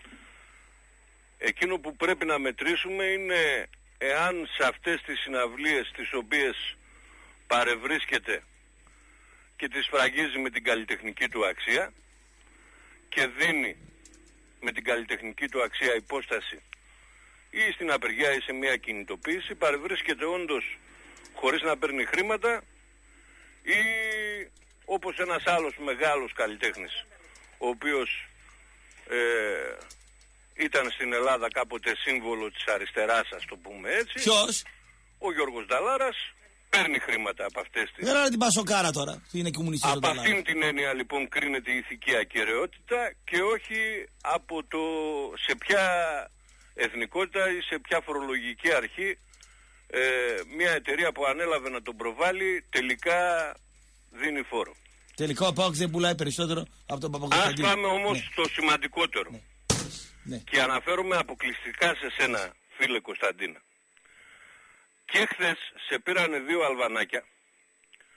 εκείνο που πρέπει να μετρήσουμε είναι εάν σε αυτές τις συναυλίες τις οποίες παρευρίσκεται και τις σφραγίζει με την καλλιτεχνική του αξία και δίνει με την καλλιτεχνική του αξία υπόσταση ή στην απεργία ή σε μια κινητοποίηση, παρευρίσκεται όντως χωρίς να παίρνει χρήματα ή όπως ένας άλλος μεγάλος καλλιτέχνης ο οποίος ε, ήταν στην Ελλάδα κάποτε σύμβολο της αριστεράς, ας το πούμε έτσι. Ποιος? Ο Γιώργος Νταλάρας παίρνει χρήματα από αυτές τις... Δεν ρωτάει την Πασοκάρα τώρα, είναι κομμουνιστής. Από αυτήν την έννοια λοιπόν κρίνεται η ηθική ακεραιότητα και όχι από το σε ποια εθνικότητα ή σε ποια φορολογική αρχή ε, μια εταιρεία που ανέλαβε να τον προβάλλει τελικά δίνει φόρο. Τελικά ο ΠΑΟΚ δεν πουλάει περισσότερο από τον Παπακοσταντίνο. Ας πάμε όμως ναι. στο σημαντικότερο. Ναι. Ναι. Και αναφέρομαι αποκλειστικά σε σένα, φίλε Κωνσταντίνα. Και χθες σε πήρανε δύο αλβανάκια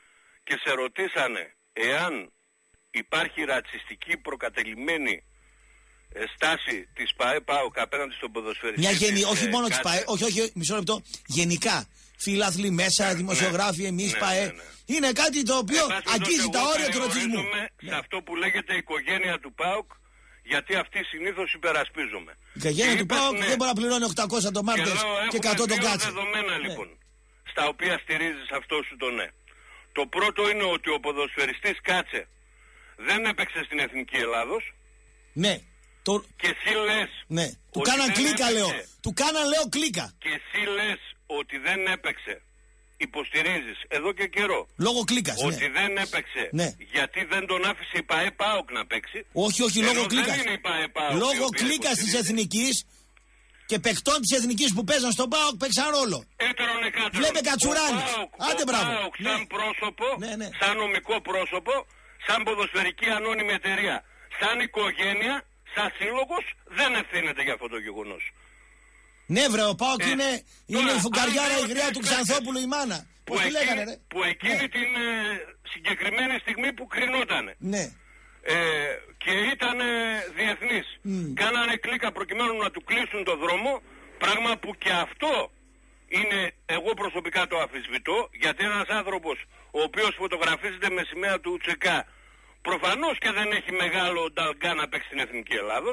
και σε ρωτήσανε εάν υπάρχει ρατσιστική προκατελημένη ε, στάση της ΠΑΕ-ΠΑΟΚ απέναντι στον ποδοσφαιριστή. Μια γενι... της, όχι ε, μόνο της κάτσε... ΠΑΕ, όχι, όχι, μισό λεπτό, γενικά. Φίλαθλοι μέσα, ναι, δημοσιογράφοι, ναι, εμείς, ναι, ΠΑΕ. Ναι, ναι. Είναι κάτι το οποίο ε, αγγίζει τα όρια του ρατσισμού. Σε ναι. αυτό που λέγεται η οικογένεια του ΠΑΟΚ, γιατί αυτή συνήθως υπερασπίζομαι. Η οικογένεια του ΠΑΟΚ ναι. δεν μπορεί να πληρώνει οκτακόσια το Μάρτες και, και εκατό τον Κάτσε. Έχουμε δύο δεδομένα λοιπόν, ναι. στα οποία στηρίζεις αυτό σου το ναι. Το πρώτο είναι ότι ο ποδοσφαιριστής Κάτσε δεν έπαιξε στην Εθνική Ελλάδος. Ναι. Το... Και εσύ λες... Ναι. Του κάναν κλίκα έπαιξε. λέω. Του κάναν λέω κλίκα. Και εσύ λες ότι δεν έπαιξε. Υποστηρίζεις εδώ και καιρό. Λόγω κλίκας. Ότι ναι. δεν έπαιξε. Ναι. Γιατί δεν τον άφησε η ΠΑΕ-ΠΑΟΚ να παίξει. Όχι, όχι, λόγω κλίκας. Δεν είναι η ΠΑΕ-ΠΑΟΚ. Λόγω κλίκας της Εθνικής και παιχτών της Εθνικής που παίζαν στον ΠΑΟΚ παίξαν ρόλο. Έτερον εκάτερον. Βλέπε Κατσουράνης. Άντε μπράβο. Ο ΠΑΟΚ σαν ναι. πρόσωπο, ναι, ναι. σαν νομικό πρόσωπο, σαν ποδοσφαιρική ανώνυμη εταιρεία, σαν οικογένεια, σαν σύλλογος, δεν ευθύνεται για αυτό το γεγονός. Ναι, βρε, ο ΠΑΟΚ ε, είναι, τώρα, είναι η φουκαριάρα η γριά του Ξανθόπουλου η μάνα. Πώς τη λέγανε, ρε. Που εκείνη ναι. την ε, συγκεκριμένη στιγμή που κρινότανε. Ναι. Ε, και ήταν ε, διεθνής. Mm. Κάνανε κλίκα προκειμένου να του κλείσουν το δρόμο, πράγμα που και αυτό είναι, εγώ προσωπικά το αμφισβητώ, γιατί ένας άνθρωπος ο οποίος φωτογραφίζεται με σημαία του Ουτσεκά, προφανώς και δεν έχει μεγάλο νταλγκά να παίξει στην Εθνική Ελλάδος.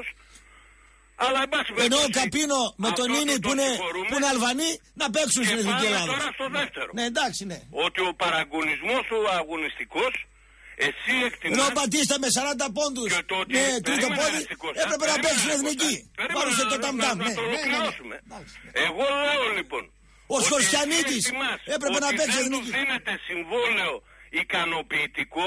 Αλλά εν πάση ενώ ο Καπίνο με τον Ίνι που, που είναι Αλβανοί να παίξουν στην Εθνική Ελλάδα. Τώρα στο δεύτερο. Ναι, εντάξει, ναι. Ότι ο παραγωνισμός ο αγωνιστικός, εσύ εκτιμάς. Ενώ ο Μπατίστα με σαράντα πόντους. Και το ότι ναι, τρίτο πόδι έπρεπε να παίξει στην Εθνική. Πάρουσε το ταμ-ταμ. Να το ολοκληρώσουμε. Εγώ λέω λοιπόν. Ο Σχορσιανίτης έπρεπε να παίξει στην Εθνική. Ότι δεν του δίνεται συμβόλαιο ικανοποιητικό,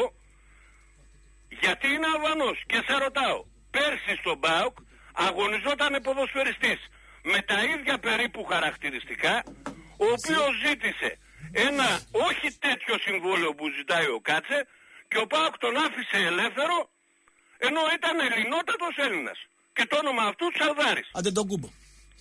γιατί είναι Αλβανός. Και σε ρωτάω, πέρσι στον ΠΑΟΚ αγωνιζόταν ποδοσφαιριστής με τα ίδια περίπου χαρακτηριστικά, ο οποίος ζήτησε ένα όχι τέτοιο συμβόλαιο που ζητάει ο Κάτσε και ο ΠΑΟΚ τον άφησε ελεύθερο, ενώ ήταν Ελληνότατος Έλληνας και το όνομα αυτού Τσαλδάρης. Άντε τον κούμπο.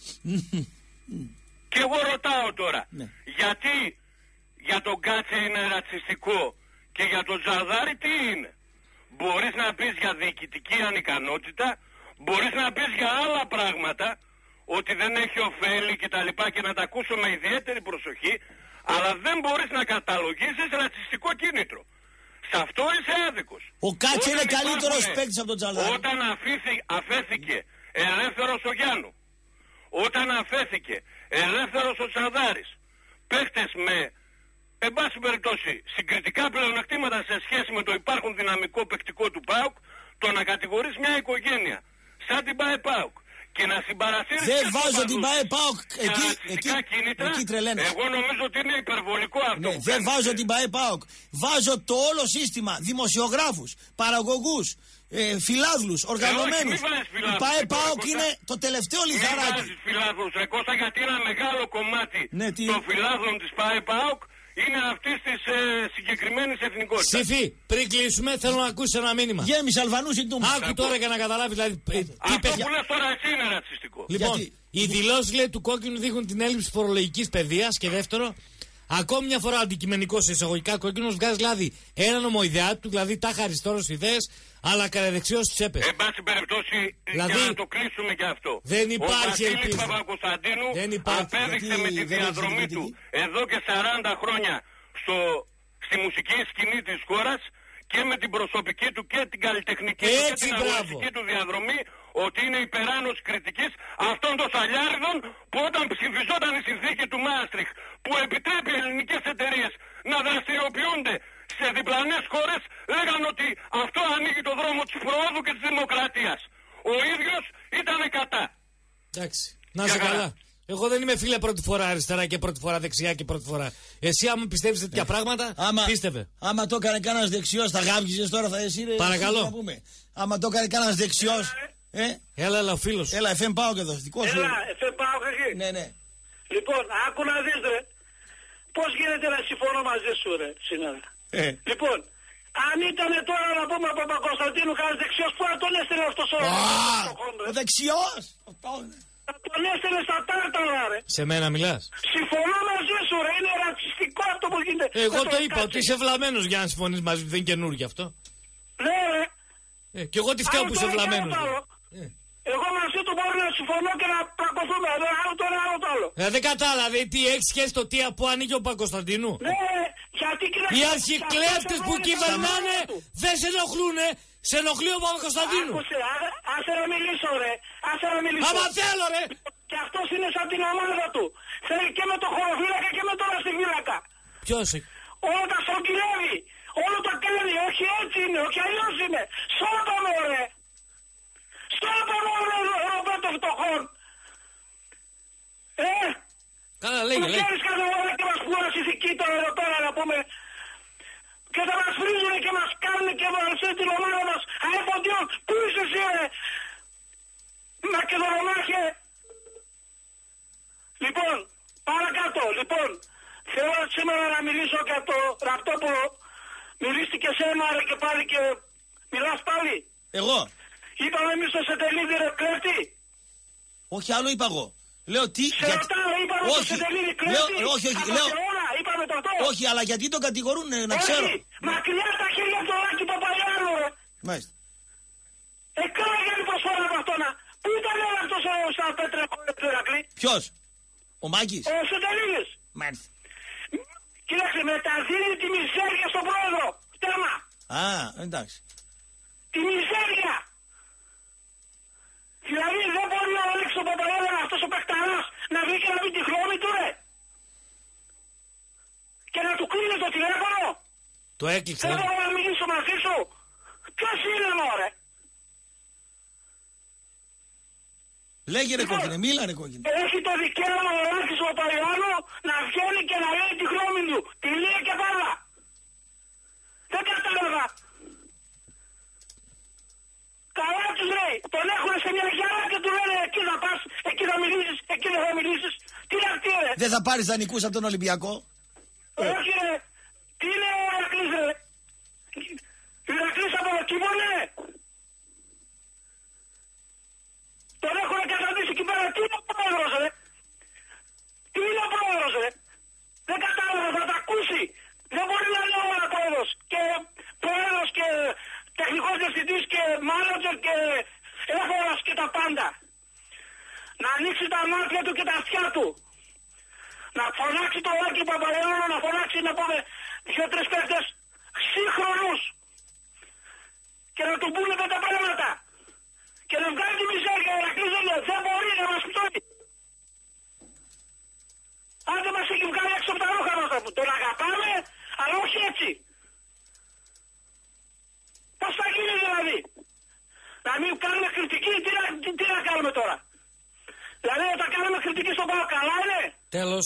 Και εγώ ρωτάω τώρα, ναι. γιατί για τον Κάτσε είναι ρατσιστικό και για τον Τσαλδάρη τι είναι? Μπορείς να πεις για διοικητική ανικανότητα, μπορείς να πεις για άλλα πράγματα, ότι δεν έχει ωφέλη και τα λοιπά και να τα ακούσω με ιδιαίτερη προσοχή, αλλά δεν μπορείς να καταλογίσεις ρατσιστικό κίνητρο. Σε αυτό είσαι άδικος. Ο Κάτσε είναι καλύτερος παίκτης από τον Τζαλδάρη. Όταν αφήθη, αφέθηκε ελεύθερος ο Γιάννου, όταν αφέθηκε ελεύθερος ο Τσαδάρης, παίκτες με, εν πάση περιπτώσει, συγκριτικά πλεονεκτήματα σε σχέση με το υπάρχον δυναμικό παικτικό του ΠΑΟΚ, το να κατηγορείς μια οικογένεια σαν την ΠΑΕ-ΠΑΟΚ και να συμπαρασύρεις. Δεν βάζω την ΠΑΕ-ΠΑΟΚ εκεί, εκεί, κίνητρα, εκεί τρελαίνεις. Εγώ νομίζω ότι είναι υπερβολικό αυτό. Ναι, δεν βάζω την ΠΑΕ-ΠΑΟΚ. Βάζω το όλο σύστημα, δημοσιογράφους, παραγωγούς, ε, φιλάδλους, οργανωμένους. Η ΠΑΕ-ΠΑΟΚ είναι το τελευταίο λιθαράκι. Μην βάζεις φιλάδλους, ρε Κώστα, γιατί ένα μεγάλο κομμάτι ναι, τι... των φιλάδλων της ΠΑΕ-ΠΑΟΚ είναι αυτή τη ε, συγκεκριμένη εθνικότητα. Σύφη, πριν κλείσουμε, θέλω να ακούσει ένα μήνυμα. Γέμισε Αλβανούς ή Τούμπα. Άκου τώρα για να καταλάβει. Δηλαδή, αυτό παιδιά... που λες τώρα εσύ είναι ρατσιστικό. Λοιπόν, γιατί... οι δηλώσεις λέει του κόκκινου δείχνουν την έλλειψη φορολογικής παιδείας. Και δεύτερο, ακόμη μια φορά αντικειμενικό σε εισαγωγικά κόκκινος βγάζει δηλαδή ένα νομοειδεάτη του, δηλαδή τάχα αριστερός ιδέες, αλλά καραδεξιός στις τσέπες. Εν πάση περιπτώσει, δηλαδή, για να το κλείσουμε και αυτό. Δεν υπάρχει ελπίδα. Ο Βασίλης Παπακοσταντίνου απέδειξε με τη διαδρομή του εδώ και σαράντα χρόνια στο, στη μουσική σκηνή της χώρας και με την προσωπική του και την καλλιτεχνική του και την αγωνιστική του διαδρομή ότι είναι υπεράνος κριτικής αυτών των σαλιάριδων που όταν ψηφιζόταν η συνθήκη του Μάστριχ που επιτρέπει ελληνικές εταιρείες να δραστηριοποιούνται σε διπλανές χώρες λέγαν ότι αυτό ανοίγει το δρόμο της προόδου και της δημοκρατίας. Ο ίδιος ήταν κατά. Εντάξει, να είσαι καλά. Εγώ δεν είμαι φίλε πρώτη φορά αριστερά και πρώτη φορά δεξιά και πρώτη φορά. Εσύ άμα πιστεύεις τέτοια ε. πράγματα, άμα, πίστευε. Άμα το έκανε κανένας δεξιός, θα γάβγιζες τώρα, θα εσύ ρε. Παρακαλώ. Να πούμε. Άμα το έκανε κανένας δεξιός. Ε. Έλα, έλα, ο φίλος. Έλα, εφ εμ πάω και εδώ. Δικό σου. Έλα, εφ εμ πάω και εκεί. Ναι, ναι. Λοιπόν, άκου να δεις ρε. Πώς γίνεται να συμφωνώ μαζί σου ρε σήμερα. Ε. Λοιπόν, αν ήταν τώρα να πούμε από Παπακοσταντίνου κανένας δεξιός, πού να τον έστελνε αυτός ο Ο δεξιός. Θα τον έστελνε στα τάρταρα ρε. Σε μένα μιλάς. Συμφωνώ μαζί σου ρε, είναι ρατσιστικό αυτό που γίνεται. Εγώ το είπα ότι είσαι βλαμμένος για να συμφωνείς μαζί μου, δεν είναι καινούργιο αυτό. Ναι, ρε. Ε, και εγώ τι φταίω που είσαι βλαμμένος. Εγώ μαζί του μπορώ να συμφωνώ και να πλακωθούμε. Εδώ άλλο το ένα, άλλο το άλλο. Ε, δεν κατάλαβε τι έχει σχέση το τι που άνοιγε ο Παπακοσταντίνου. Ναι, γιατί οι αρχικλέφτες που κυβερνάνε δεν σε ενοχλούνε. Σε ενοχλεί ο Παπακοσταντίνου. Άκουσε, άσε να μιλήσω ρε. Άσε να μιλήσω. Άμα θέλω ρε. Και αυτός είναι σαν την ομάδα του. Θέλει και με το χωροφύλακα και με το ραστιφύλακα. Ποιος? Όλα τα στρογγυλεύει. Όλο τα κάνει. Όχι έτσι είναι, όχι αλλιώς είναι. Σώπαμε ρε. Σώπαμε ρε Ρομπέ των φτωχών. Ε. Καλά λέγε, λέγε. Ξέρεις κάθε ώρα και μας πουρας ηθική τώρα εδώ πέρα να πούμε. Και θα μας βρίζουνε και μας κάνουν και μας την ομάδα μας. Αεποντιόν, πού είσαι εσύ ρε. Μακεδονομάχε. Λοιπόν, παρακάτω, λοιπόν. Θέλω σήμερα να μιλήσω για το Ραπτόπουλο. Μιλήστηκε σένα ρε και πάλι και μιλάς πάλι. Εγώ. Είπαμε εμείς στο Σετελίδη ρε κλέφτη. Όχι άλλο είπα εγώ. Λέω τι. Σε γιατί... ρωτάω, είπαμε όχι. Στο Σετελίδη κλέφτη. Λέω, όχι, όχι, λέω. Όλα, είπαμε το αυτό. Όχι, αλλά γιατί τον κατηγορούν να όχι, ξέρω. Μακριά τα χέρια του Άκη Παπαγιάννου ρε. Μάλιστα. Εκάνα για την προσφορά από αυτόνα. Πού ήταν όλα αυτός ο Σαν Πέτρε του Ηρακλή. Ποιος? Ο Μάκης. Ο Σετελίδης. Μάλιστα. Κοίταξε, μεταδίδει τη μιζέρια στον πρόεδρο. Τέρμα. Α, εντάξει. Τη μιζέρια. Δηλαδή δεν μπορεί να ρίξει ο Παπαγιάννου αυτός ο παιχταράς να βγει και να πει τη γνώμη του ρε. Και να του κλείνει το τηλέφωνο. Το έκλειξε. Δεν μπορώ να μιλήσω μαζί σου. Ποιος είναι μωρέ. Λέγε ρε κόκκινε, μίλα ρε κόκκινε. Έχει το δικαίωμα ο Άκης ο Παπαγιάννου να βγαίνει και να λέει τη γνώμη του. Τη λέει και πάρα. Δεν κατάλαβα. Καλά τους λέει. Τον έχουν σε μια γυαλά και του λένε εκεί θα πας, εκεί θα μιλήσεις, εκεί δεν θα μιλήσεις. Τι είναι αυτή ρε. Δεν θα πάρεις δανεικούς από τον Ολυμπιακό. Όχι ρε. Τι είναι ο Ηρακλής ρε. Ηρακλής από το κύβο ναι. Τον έχουν καταδείξει εκεί πέρα. Τι είναι ο πρόεδρος ρε. Τι είναι ο πρόεδρος ρε. Δεν κατάλαβα, θα τα ακούσει. Δεν μπορεί να είναι όλα πρόεδρος. Και πρόεδρος και τεχνικός διευθυντής και μάνατζερ και έφορας και τα πάντα. Να ανοίξει τα μάτια του και τα αυτιά του. Να φωνάξει το Άκη Παπαγιάννου, να φωνάξει να πούμε δύο-τρεις παίκτες σύγχρονους. Και να του πούνε τα πράγματα. Και να βγάλει τη μιζέρια, να κλείσει, δεν μπορεί να μας πτώσει. Αν δεν μας έχει βγάλει έξω από τα ρούχα μας, τον αγαπάμε, αλλά όχι έτσι. Πώς θα γίνει δηλαδή. Να μην κάνουμε κριτική, τι να, τι, τι να κάνουμε τώρα. Δηλαδή όταν κάνουμε κριτική στον Πάο, καλά είναι. Τέλος.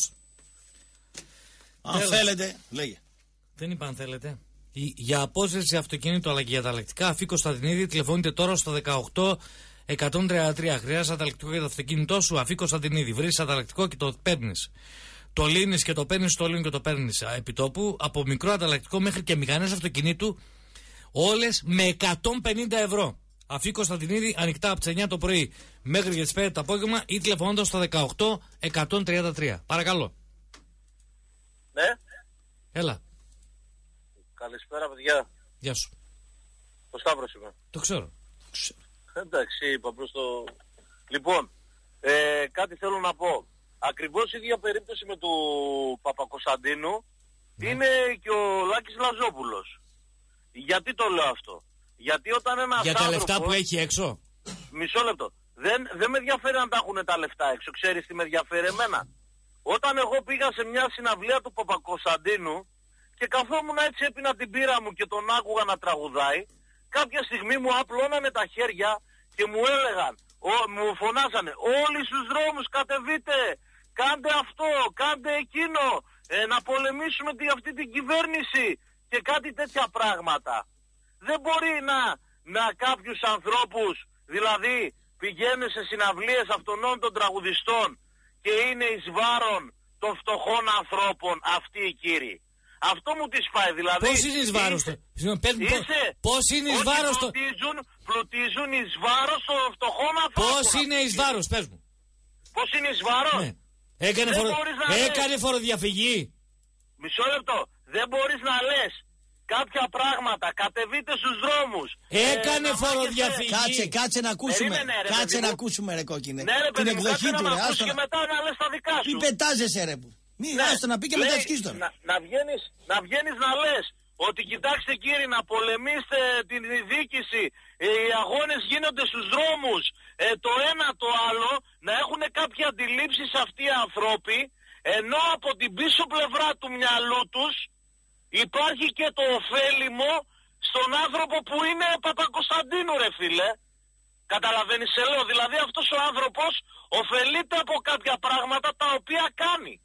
Αν Τέλος. Θέλετε, λέγε. Δεν είπα αν θέλετε. Για απόσυρση αυτοκίνητου αλλά και για ανταλλακτικά, Αφή Κωνσταντινίδη, τηλεφωνείτε τώρα στο δεκαοκτώ εκατόν τριάντα τρία. Χρειάζεται ανταλλακτικό για το αυτοκίνητό σου. Αφή Κωνσταντινίδη, βρεις ανταλλακτικό και το παίρνεις. Το λύνεις και το παίρνεις, το λύνεις και το παίρνεις επιτόπου. Από μικρό ανταλλακτικό μέχρι και μηχανές αυτοκινήτου, όλες με εκατόν πενήντα ευρώ. Αφή Κωνσταντινίδη, ανοιχτά από τις εννιά το πρωί μέχρι και τις πέντε το απόγευμα ή τηλεφωνώντας στο δεκαοκτώ εκατόν τριάντα τρία. Παρακαλώ. Ναι. Έλα. Καλησπέρα παιδιά. Γεια σου. Ο Σταύρος είμαι. Το ξέρω. Εντάξει, είπα προς το... Λοιπόν, ε, κάτι θέλω να πω. Ακριβώς η ίδια περίπτωση με του Παπακοσταντίνου ναι. είναι και ο Λάκης Λαζόπουλος. Γιατί το λέω αυτό. Γιατί όταν ένας Για τα άνθρωπος... λεφτά που έχει έξω. Μισό λεπτό. Δεν, δεν με ενδιαφέρει αν τα έχουν τα λεφτά έξω. Ξέρεις τι με ενδιαφέρει εμένα. Όταν εγώ πήγα σε μια συναυλία του Παπακοσταντίνου και καθόμουν έτσι έπινα την πύρα μου και τον άκουγα να τραγουδάει, κάποια στιγμή μου απλώνανε τα χέρια και μου έλεγαν, ο, μου φωνάζανε, όλοι στους δρόμους κατεβείτε, κάντε αυτό, κάντε εκείνο, ε, να πολεμήσουμε τη, αυτή την κυβέρνηση και κάτι τέτοια πράγματα. Δεν μπορεί να, να κάποιους ανθρώπους, δηλαδή πηγαίνουν σε συναυλίες αυτών των τραγουδιστών και είναι εις βάρον των φτωχών ανθρώπων αυτοί οι κύριοι. Αυτό μου τις πάει, δηλαδή... Πώς είναι εις βάρος το... Πώς είναι εις βάρος το... Πλουτίζουν, πλουτίζουν εις βάρος των φτωχών ανθρώπων. Πώς είναι εις βάρος, πες μου. Πώς είναι εις βάρος. Ναι. Έκανε, φορο... Έκανε φοροδιαφυγή. μισό λεπτό. Δεν μπορείς να λες κάποια πράγματα, κατεβείτε στους δρόμους. Έκανε ε, φοροδιαφυγή. Κάτσε, κάτσε να ακούσουμε. Περίμενε, ρε, κάτσε παιδί να μου. ακούσουμε, ρε κόκκινε. Ναι, ρε, την παιδί μου, εκδοχή κάτσε του, να ρε. μ' ακούσεις Άστο και να... μετά να λες τα δικά σου. Μην πετάζεσαι, ρε. Μη Ναι. άστο να πει και Λέει, μετά σκείς τώρα. Να, να, βγαίνεις, να βγαίνεις να λες ότι κοιτάξτε κύριοι, να πολεμήστε την διοίκηση, ε, οι αγώνες γίνονται στους δρόμους, ε, το ένα το άλλο, να έχουν κάποια αντιλήψεις αυτοί οι ανθρώποι, ενώ από την πίσω πλευρά του μυαλού τους υπάρχει και το ωφέλιμο στον άνθρωπο που είναι Παπακοσταντίνου, ρε φίλε. Καταλαβαίνεις, σε λέω, δηλαδή αυτός ο άνθρωπος ωφελείται από κάποια πράγματα τα οποία κάνει.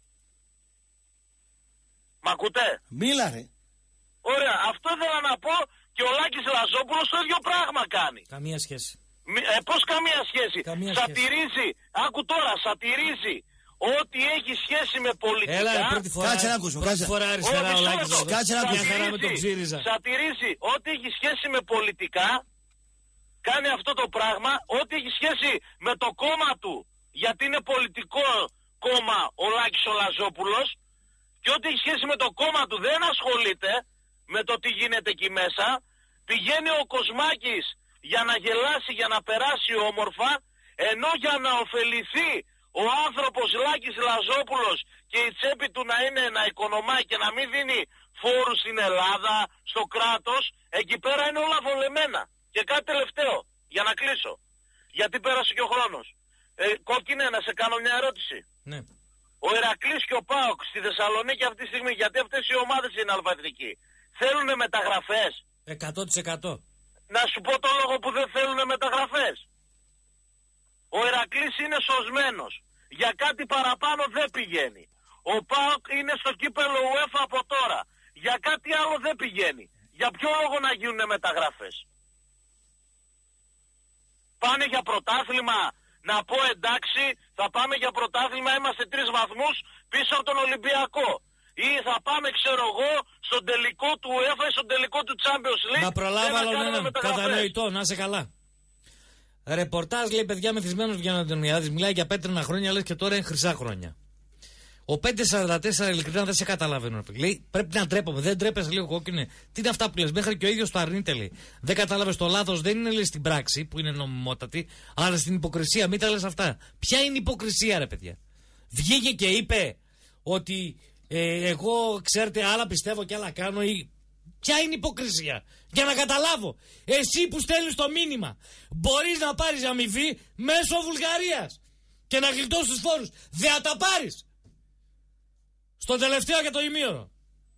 Μ' ακούτε? Μίλα, ρε. Ωραία, αυτό ήθελα να πω, και ο Λάκης Λαζόπουλος το ίδιο πράγμα κάνει. Καμία σχέση. Ε, πώς καμία σχέση? Καμία σατυρίζει, σχέση. Άκου τώρα, σατυρίζει ό,τι έχει σχέση με πολιτικά. Έλα, πρώτη φορά, Κάτσε να ακούσουμε. πρώτη Κάτσε. φορά αριστερά ο Λάκης. Κάτσε να ακούσουμε. Σατυρίζει, σατυρίζει ό,τι έχει σχέση με πολιτικά. Κάνει αυτό το πράγμα, ό,τι έχει σχέση με το κόμμα του, γιατί είναι πολιτικό κόμμα ο Λάκης ο Λαζόπουλος, και ό,τι έχει σχέση με το κόμμα του δεν ασχολείται με το τι γίνεται εκεί μέσα. Πηγαίνει ο Κοσμάκης για να γελάσει, για να περάσει όμορφα, ενώ για να ωφεληθεί ο άνθρωπος Λάκης Λαζόπουλος και η τσέπη του να είναι να οικονομάει και να μην δίνει φόρους στην Ελλάδα, στο κράτος, εκεί πέρα είναι όλα βολεμένα. Και κάτι τελευταίο, για να κλείσω, γιατί πέρασε και ο χρόνος. Ε, Κόκκινε, να σε κάνω μια ερώτηση. Ναι. Ο Ηρακλής και ο ΠΑΟΚ στη Θεσσαλονίκη αυτή τη στιγμή, γιατί αυτές οι ομάδες είναι αλφαεθνικοί, θέλουν μεταγραφές? εκατό τοις εκατό. Να σου πω το λόγο που δεν θέλουν μεταγραφές. Ο Ηρακλής είναι σωσμένος. Για κάτι παραπάνω δεν πηγαίνει. Ο ΠΑΟΚ είναι στο κύπελλο UEFA από τώρα. Για κάτι άλλο δεν πηγαίνει. Για ποιο λόγο να γίνουν μεταγραφές? Πάνε για πρωτάθλημα? Να πω εντάξει, θα πάμε για πρωτάθλημα, είμαστε τρεις βαθμούς πίσω από τον Ολυμπιακό. Ή θα πάμε, ξέρω εγώ, στον τελικό του UEFA ή στον τελικό του Champions League. Να προλάβω άλλον έναν. Κατανοητό, να είσαι καλά. Ρεπορτάζ, λέει, παιδιά, μεθυσμένος Γιάννη Αντωνιάδης, μιλάει για πέτρινα χρόνια, λες και τώρα είναι χρυσά χρόνια. Ο πέντε σαράντα τέσσερα ειλικρινά δεν σε καταλαβαίνω. Λέει, πρέπει να ντρέπομαι. Δεν ντρέπεσαι, λίγο Κόκκινε. Τι είναι αυτά που λες? Μέχρι και ο ίδιος το αρνείται, λέει. Δεν κατάλαβες το λάθος, δεν είναι, λέει, στην πράξη που είναι νομιμότατη, αλλά στην υποκρισία. Μην τα λες αυτά. Ποια είναι η υποκρισία, ρε παιδιά? Βγήκε και είπε ότι ε, εγώ, ξέρετε, άλλα πιστεύω και άλλα κάνω, ή. Ποια είναι η υποκρισία? Για να καταλάβω. Εσύ που στέλνεις το μήνυμα, μπορείς να πάρεις αμοιβή μέσω Βουλγαρίας και να γλιτώσεις τους φόρους. Δεν θα τα πάρεις. Στο τελευταίο και το ημίωρο.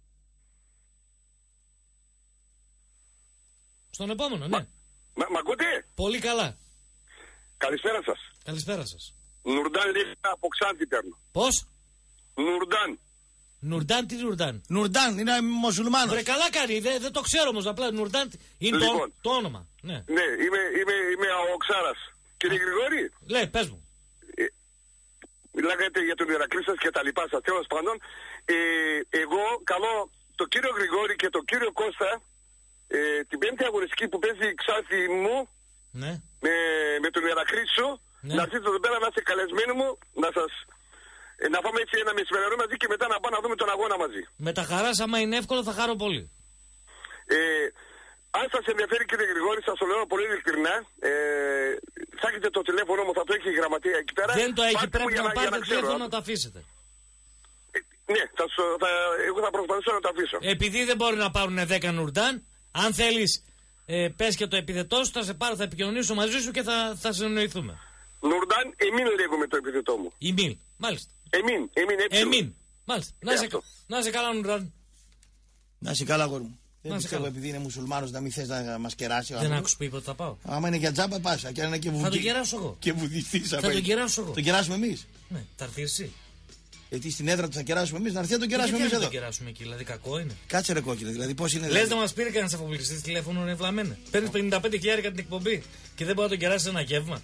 Στον επόμενο, ναι. Μα, μ' ακούτε? Πολύ καλά. Καλησπέρα σας. Καλησπέρα σας. Νουρντάν λέει από Ξάνθη παίρνω. Πώς? Νουρντάν. Νουρντάν, τι Νουρντάν? Νουρντάν, είναι μουσουλμάνος. Βρε, καλά κάνει, δεν δε το ξέρω όμως. Απλά Νουρντάν είναι λοιπόν, το, το όνομα. Ναι, ναι είμαι, είμαι, είμαι ο Ξάρας. Κύριε Γρηγόρη. Λέει, πες μου. Ε, μιλάγατε για τον Ηρακλή σας και τα λοιπά σας. Τέλος πάντων, ε, εγώ καλώ τον κύριο Γρηγόρη και τον κύριο Κώστα ε, την πέμπτη αγωνιστική που παίζει η Ξάνθη μου, ναι, με, με τον Ηρακλή σου, ναι, να έρθετε εδώ πέρα να είστε καλεσμένοι μου, να σας... να πάμε έτσι ένα μεσημερινό μαζί και μετά να πάμε να δούμε τον αγώνα μαζί. Με τα χαράς, άμα είναι εύκολο, θα χαρώ πολύ. Ε, αν σας ενδιαφέρει, κύριε Γρηγόρη, σας το λέω πολύ ειλικρινά, ε, θα έχετε το τηλέφωνο μου, θα το έχει η γραμματεία εκεί πέρα. Δεν το έχει, πρέπει να, να πάρετε το τηλέφωνο να το αφήσετε. Ε, ναι, θα, θα, εγώ θα προσπαθήσω να το αφήσω. Επειδή δεν μπορεί να πάρουν δέκα Νουρντάν, αν θέλεις, ε, πες και το επιδετό σου, θα σε πάρω, θα επικοινωνήσω μαζί σου και θα, θα συνεννοηθούμε. Νουρντάν, εμήν λέγουμε το επιδετό μου. Εμήν, μάλιστα. Εμήν, εμήν, έτσι. Εμήν, μάλιστα. Να σε, να σε καλά, Νουρντάν. Να σε καλά, αγόρι μου. Δεν πιστεύω επειδή είναι μουσουλμάνος να μην θες να μας κεράσει. Δεν άκουσες που είπα ότι θα πάω. Άμα είναι για τζάμπα πάσα και αν είναι και βουδί. Θα τον κεράσω εγώ. Και βουδιστής. Θα τον κεράσω εγώ. Τον κεράσουμε εμείς. Ναι, θα έρθει εσύ. Γιατί στην έδρα του θα κεράσουμε εμείς, να έρθει να τον κεράσουμε εμείς εδώ. Θα τον κεράσουμε εκεί, δηλαδή κακό είναι. Κάτσε ρε κόκκινε, δηλαδή πώς είναι. Λες να μας πήρε κανένας αφοπλιστής τηλέφωνο, είναι βλαμμένα. Παίρνεις πενήντα πέντε χιλιάδες την εκπομπή και δεν μπορεί να τον κεράσει ένα γεύμα.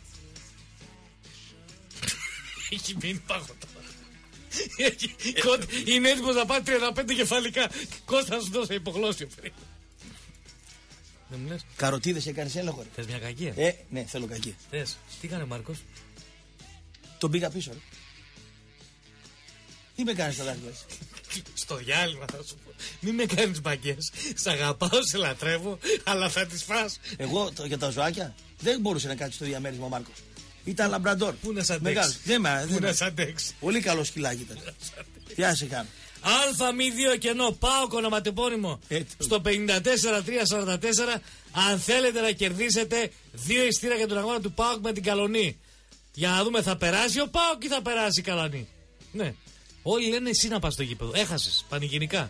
Έχει μείνει πάγο τώρα. Είναι έτοιμος να πάρει τριάντα πέντε κεφαλικά. Κώστα να σου δώσω υπογλώσιο πριν. Δεν μου λες? Καροτίδες έκανες έλεγχο ρε. Θες μια κακία? Ε, ναι, θέλω κακία. Θες. Τι έκανε ο Μάρκος? Τον πήγα πίσω ρε. Τι με κάνεις τα δάχτυλα? Στο διάλειμμα θα σου πω. Μην με κάνεις μπαγκές. Σ' αγαπάω, σε λατρεύω, αλλά θα τις φας. Εγώ το, για τα ζωάκια δεν μπορούσε να κάτσει στο διαμέρισμα ο Μάρκος. Ήταν λαμπραντόρ. Πού να σ' αντέξει. Δεν με Πού να σ' αντέξει. Πολύ καλό σκυλάκι ήταν. Τι να σε κάνω. Αλφα μη δύο κενό, πάω ονοματεπώνυμο στο πενήντα τέσσερα τριακόσια σαράντα τέσσερα. Αν θέλετε να κερδίσετε δύο ειστήρια για τον αγώνα του ΠΑΟΚ με την Καλονή. Για να δούμε, θα περάσει ο ΠΑΟΚ ή θα περάσει η Καλονή. Ναι. Όλοι λένε εσύ να πας στο γήπεδο. Έχασες πανηγυρικά.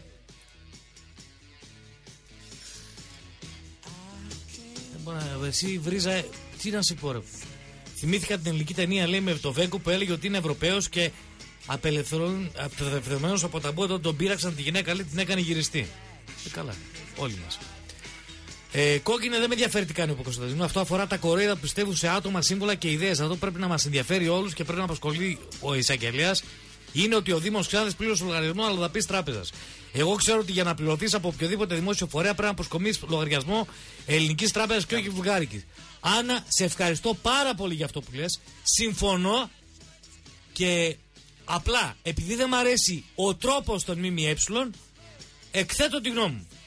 Εσύ βρίζα. Τι να σε πω, ρε. Θυμήθηκα την ελληνική ταινία, λέει, με το Βέγκο που έλεγε ότι είναι Ευρωπαίος και απελευθερωμένος από τα μπότα τον πείραξαν τη γυναίκα, λέει, την έκανε γυριστή. Ε, καλά. Όλοι μας. Ε, κόκκινε δεν με ενδιαφέρει τι κάνει ο Κωνσταντίνου. Αυτό αφορά τα κορόιδα που πιστεύουν σε άτομα, σύμβολα και ιδέες. Αυτό πρέπει να μας ενδιαφέρει όλους και πρέπει να απασχολεί ο εισαγγελέας. Είναι ότι ο Δήμος Ξάδες πλήρωσε λογαριασμό αλλοδαπής τράπεζας. Εγώ ξέρω ότι για να πληρωθείς από οποιοδήποτε δημόσιο φορέα πρέπει να προσκομίσεις λογαριασμό ελληνικής τράπεζας και όχι βουλγάρικης. Άννα, σε ευχαριστώ πάρα πολύ για αυτό που λες. Συμφωνώ και απλά επειδή δεν μ' αρέσει ο τρόπος των ΜΜΕ, εκθέτω τη γνώμη μου.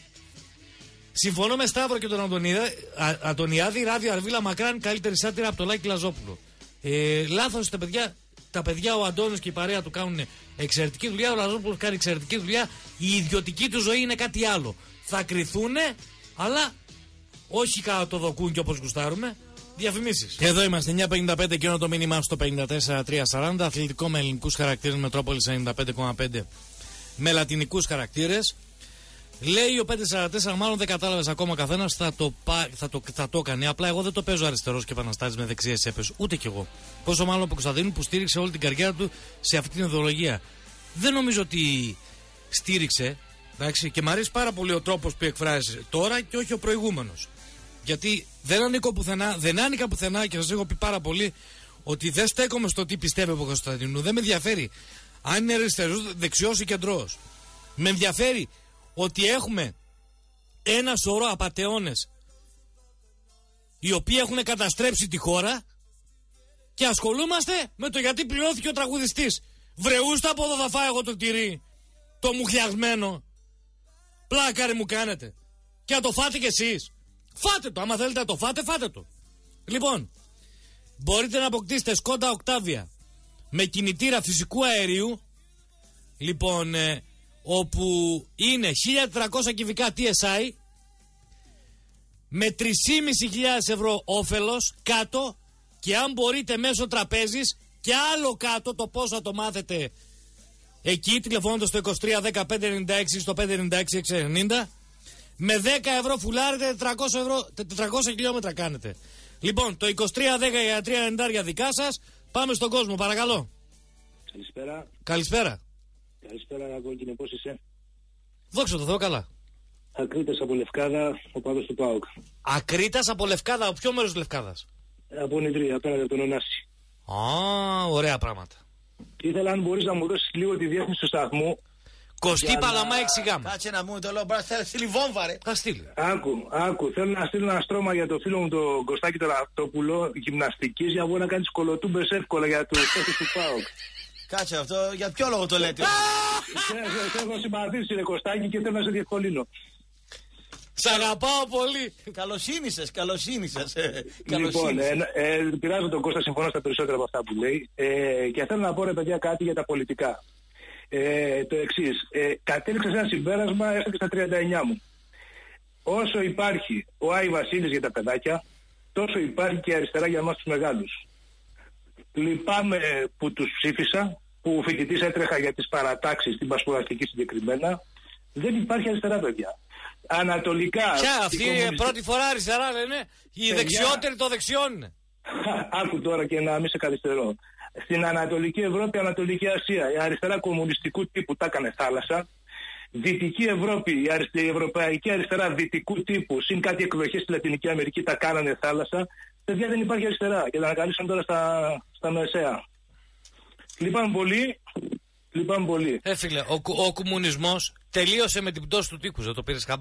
Συμφωνώ με Σταύρο και τον Αντωνίδα, Α, Αντωνιάδη, Ράδιο Αρβίλα Μακράν, καλύτερη σάτυρα από το Λάκη Λαζόπουλο. Ε, λάθος τα παιδιά, τα παιδιά ο Αντώνης και η παρέα του κάνουν εξαιρετική δουλειά, ο Λαζόπουλος κάνει εξαιρετική δουλειά, η ιδιωτική του ζωή είναι κάτι άλλο. Θα κρυθούνε, αλλά όχι κατά το δοκούν και όπως γουστάρουμε. Διαφημίσεις. Εδώ είμαστε εννιά πενήντα πέντε και ono το μήνυμά στο πενήντα τέσσερα τριακόσια σαράντα. Αθλητικό με ελληνικούς χαρακτήρες, Μετρόπολης ενενήντα πέντε κόμμα πέντε με λατινικούς χαρακτήρες. Λέει ο πεντακόσια σαράντα τέσσερα, μάλλον δεν κατάλαβες ακόμα ο καθένας, θα το, θα, το, θα το έκανε. Απλά εγώ δεν το παίζω αριστερός και επαναστάτης με δεξιές έπες. Ούτε κι εγώ. Πόσο μάλλον από Κωνσταντίνου που στήριξε όλη την καριέρα του σε αυτή την ιδεολογία. Δεν νομίζω ότι στήριξε. Εντάξει, και μου αρέσει πάρα πολύ ο τρόπος που εκφράζει τώρα και όχι ο προηγούμενος. Γιατί δεν ανήκω πουθενά, δεν άνοικα πουθενά και σας έχω πει πάρα πολύ ότι δεν στέκομαι στο τι πιστεύει ο Κωνσταντίνου. Δεν με ενδιαφέρει αν είναι αριστερός, δεξιός ή κεντρός. Με ενδιαφέρει ότι έχουμε ένα σωρό απατεώνες οι οποίοι έχουν καταστρέψει τη χώρα και ασχολούμαστε με το γιατί πληρώθηκε ο τραγουδιστής. Βρεούστε από εδώ θα φάω εγώ το τυρί, το μουχιασμένο. Πλάκαρη μου κάνετε. Και να το φάτε κι εσείς. Φάτε το, άμα θέλετε να το φάτε, φάτε το. Λοιπόν, μπορείτε να αποκτήσετε Skoda Octavia με κινητήρα φυσικού αερίου. Λοιπόν, ε, όπου είναι χίλια τετρακόσια κυβικά τι ες άι με τρεις χιλιάδες πεντακόσια ευρώ όφελος κάτω, και αν μπορείτε μέσω τραπέζης και άλλο κάτω, το πώς θα το μάθετε εκεί, τηλεφωνώντας στο είκοσι τρία δέκα πέντε ενενήντα έξι στο πέντε ενενήντα έξι εξακόσια ενενήντα. Με δέκα ευρώ φουλάρετε, τετρακόσια, ευρώ, τετρακόσια χιλιόμετρα κάνετε. Λοιπόν, το είκοσι τρία δέκα για τρία ενενήντα δικά σας. Πάμε στον κόσμο, παρακαλώ. Καλησπέρα. Καλησπέρα. Καλησπέρα, Κόκκινε, πώς είσαι? Δόξα τω Θεώ, καλά. Ακρίτας από Λευκάδα, ο πάδος του ΠΑΟΚ. Ακρίτας από Λευκάδα, από ποιο μέρος Λευκάδας? Από Νηδρία, απέναντι από τον Ωνάση. Α, ωραία πράγματα. Ήθελα αν μπορείς να μου δώσεις λίγο τη διεύθυνση του σταθμού. Κωστή Παλαμά έξι γάμα. Κάτσε να μου το λέω, μπρος, θέλει στείλει βόμβα ρε. Θα στείλει. Άκου, άκου, θέλω να στείλω ένα στρώμα για το φίλο μου τον Κωστάκη τον Ραυτόπουλο, γυμναστικής, για να κάνεις κολοτούμπες εύκολα για τους στόχους του ΠΑΟΚ. Κάτσε αυτό, για ποιο λόγο το λέτε? Θέλω να συμπαθήσεις ρε Κωστάκη και θέλω να σε διευκολύνω. Σ' αγαπάω πολύ. Καλοσύνησες, καλοσύνησες. Λοιπόν, ε, ε, πειράζω τον Κώστα, συμφωνώ στα περισσότερα από αυτά που λέει. Ε, και θέλω να πω ρε παιδιά κάτι για τα πολιτικά. Ε, το εξής. Ε, κατέληξα σε ένα συμπέρασμα έστω και στα τριάντα εννιά μου. Όσο υπάρχει ο Άι Βασίλης για τα παιδάκια, τόσο υπάρχει και αριστερά για εμάς τους μεγάλους. Λυπάμαι που τους ψήφισα, που φοιτητής έτρεχα για τις παρατάξεις, την πασποραστική συγκεκριμένα. Δεν υπάρχει αριστερά, παιδιά. Ανατολικά... Ποια, αυτή η κομμουνιστη... πρώτη φορά αριστερά λένε, οι ε, δεξιότεροι το δεξιών είναι. Άκου τώρα και να μην σε καθυστερώ. Στην Ανατολική Ευρώπη, Ανατολική Ασία, η αριστερά κομμουνιστικού τύπου τα έκανε θάλασσα. Δυτική Ευρώπη, η, αριστε... η ευρωπαϊκή αριστερά δυτικού τύπου, συν κάτι εκδοχές στη Λατινική Αμερική, τα κάνανε θάλασσα. Παιδιά, δεν υπάρχει αριστερά. Και θα ανακαλύψουμε τώρα στα, στα μεσαία. Λυπάμαι πολύ. Λυπάμαι πολύ. Ε, φίλε, ο, ο κομμουνισμός τελείωσε με την πτώση του τείχους, δεν το πήρες χαμπάρι?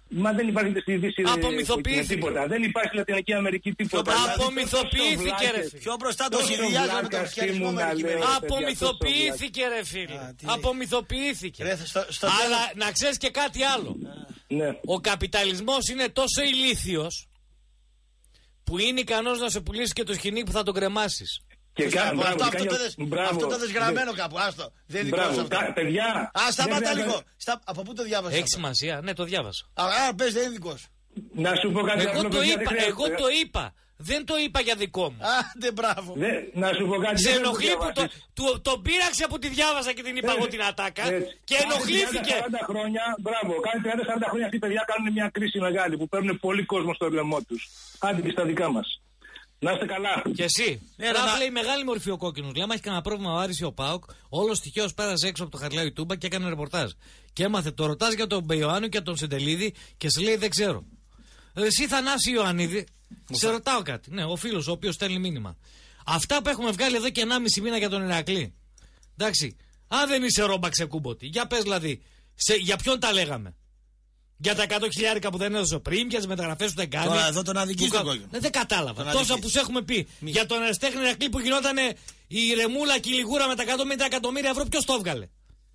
Μα δεν υπάρχει στη Δύση τίποτα. Δεν υπάρχει στη Λατινική Αμερική τίποτα. Απομυθοποιήθηκε ρε φίλε. Πιο μπροστά το συνδυάζουμε με το χριστιανισμό. Απομυθοποιήθηκε ρε φίλε. Απομυθοποιήθηκε. Αλλά να ξέρεις και κάτι άλλο. Ο καπιταλισμός είναι τόσο ηλίθιος που είναι ικανός να σε πουλήσει και το σκηνή που θα τον κρεμάσεις. Και κάνω, αυτό, αυτό, το δες, αυτό το δες γραμμένο κάπου, άστο. Δεν είναι δικό σου αυτό. Παιδιά, α, σταμάτα λίγο. Στα, από πού το διάβασες? Έχει σημασία, ναι, το διάβασα. Α, πες, δεν είναι δικό σου. Να σου πω κάτι. Εγώ το είπα, εγώ το είπα. Δεν το είπα για δικό μου. Άντε, μπράβο. Δε, να σου πω κάτι. Σε ενοχλεί που το, το, το πείραξε που τη διάβασα και την είπα εγώ την ατάκα. Έτσι. Και ενοχλήθηκε. σαράντα χρόνια, μπράβο, κάνει τριάντα σαράντα χρόνια αυτοί οι παιδιά κάνουν μια κρίση μεγάλη που παίρνουν πολύ κόσμο στο λαιμό τους. Άντε και στα δικά μας. Να είστε καλά. Και εσύ. Ναι, να... λέει μεγάλη μορφή ο κόκκινος. Λέει, άμα έχει κανένα πρόβλημα ο Άρης ή ο ΠΑΟΚ, όλος τυχαίως πέρασε έξω από το Χαριλάου Τούμπα και έκανε ρεπορτάζ. Και έμαθε, το ρωτάς για τον Μπεϊωάννου και τον Σεντελίδη και σε λέει δεν ξέρω. Εσύ Θανάση Ιωαννίδη, σε ρωτάω κάτι. Ναι, ο φίλος ο οποίος στέλνει μήνυμα. Αυτά που έχουμε βγάλει εδώ και ενάμιση μήνα για τον Ηρακλή. Εντάξει, αν δεν είσαι ρόμπα ξεκούμποτη, για πες δηλαδή, σε, για ποιον τα λέγαμε? Για τα εκατό χιλιάρικα που δεν έδωσε πριν, για τις μεταγραφές που δεν κάνει. Τώρα εδώ τον αδικείς κα... το κόκκινο. Δεν, δεν κατάλαβα. Τόσα αδικείς. Που σου έχουμε πει. Μη. Για τον Αριστέχνη Ηρακλή που γινόταν η ρεμούλα και η λιγούρα με τα εκατό εκατομμύρια ευρώ, ποιος το έβγαλε?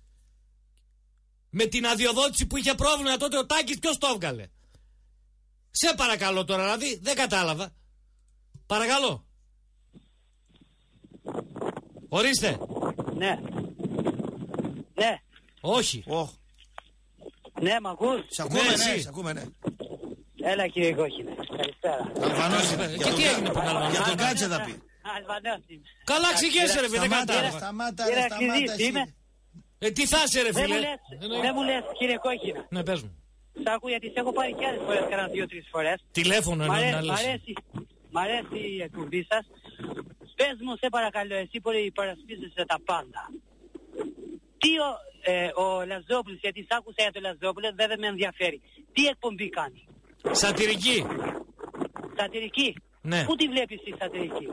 Με την αδειοδότηση που είχε πρόβλημα τότε ο Τάκης, ποιος το έβγαλε? Σε παρακαλώ τώρα, δηλαδή, δεν κατάλαβα. Παρακαλώ. Ορίστε. Ναι. Ναι. Όχι. Oh. Ναι, μ' ακούς? Σ' ακούμε, ναι, ναι, σ' ακούμε, ναι. Έλα κύριε Κόκκινε, καλησπέρα. Αλβανός είναι. Και τι έγινε που είναι για τον Κάτσε θα πει. Αλβανός είμαι. Καλά ξηγέσαι ρε φίλε, δεν κατάλαβα. Σταμάτα ρε, σταμάτα εσύ. Ε, τι θα είσαι ρε φίλε. Δεν μου λες κύριε Κόκκινα. Ναι, πες μου. Σ' άκου γιατί σε έχω πάρει και άλλες φορές, κάνα δύο-τρεις φορές. Τηλέφωνο εννοώ να λες. Μ' αρέσει η εκπομπή σας. Πες μου σε παρακαλώ, εσύ που υπερασπίζεσαι τα πάντα. Τι ο, ε, ο Λαζόπουλος, γιατί σ' άκουσα για τον Λαζόπουλο, δεν, δεν με ενδιαφέρει. Τι εκπομπή κάνει? Σατυρική. Σατυρική. Ναι. Πού τη βλέπεις τη σατυρική?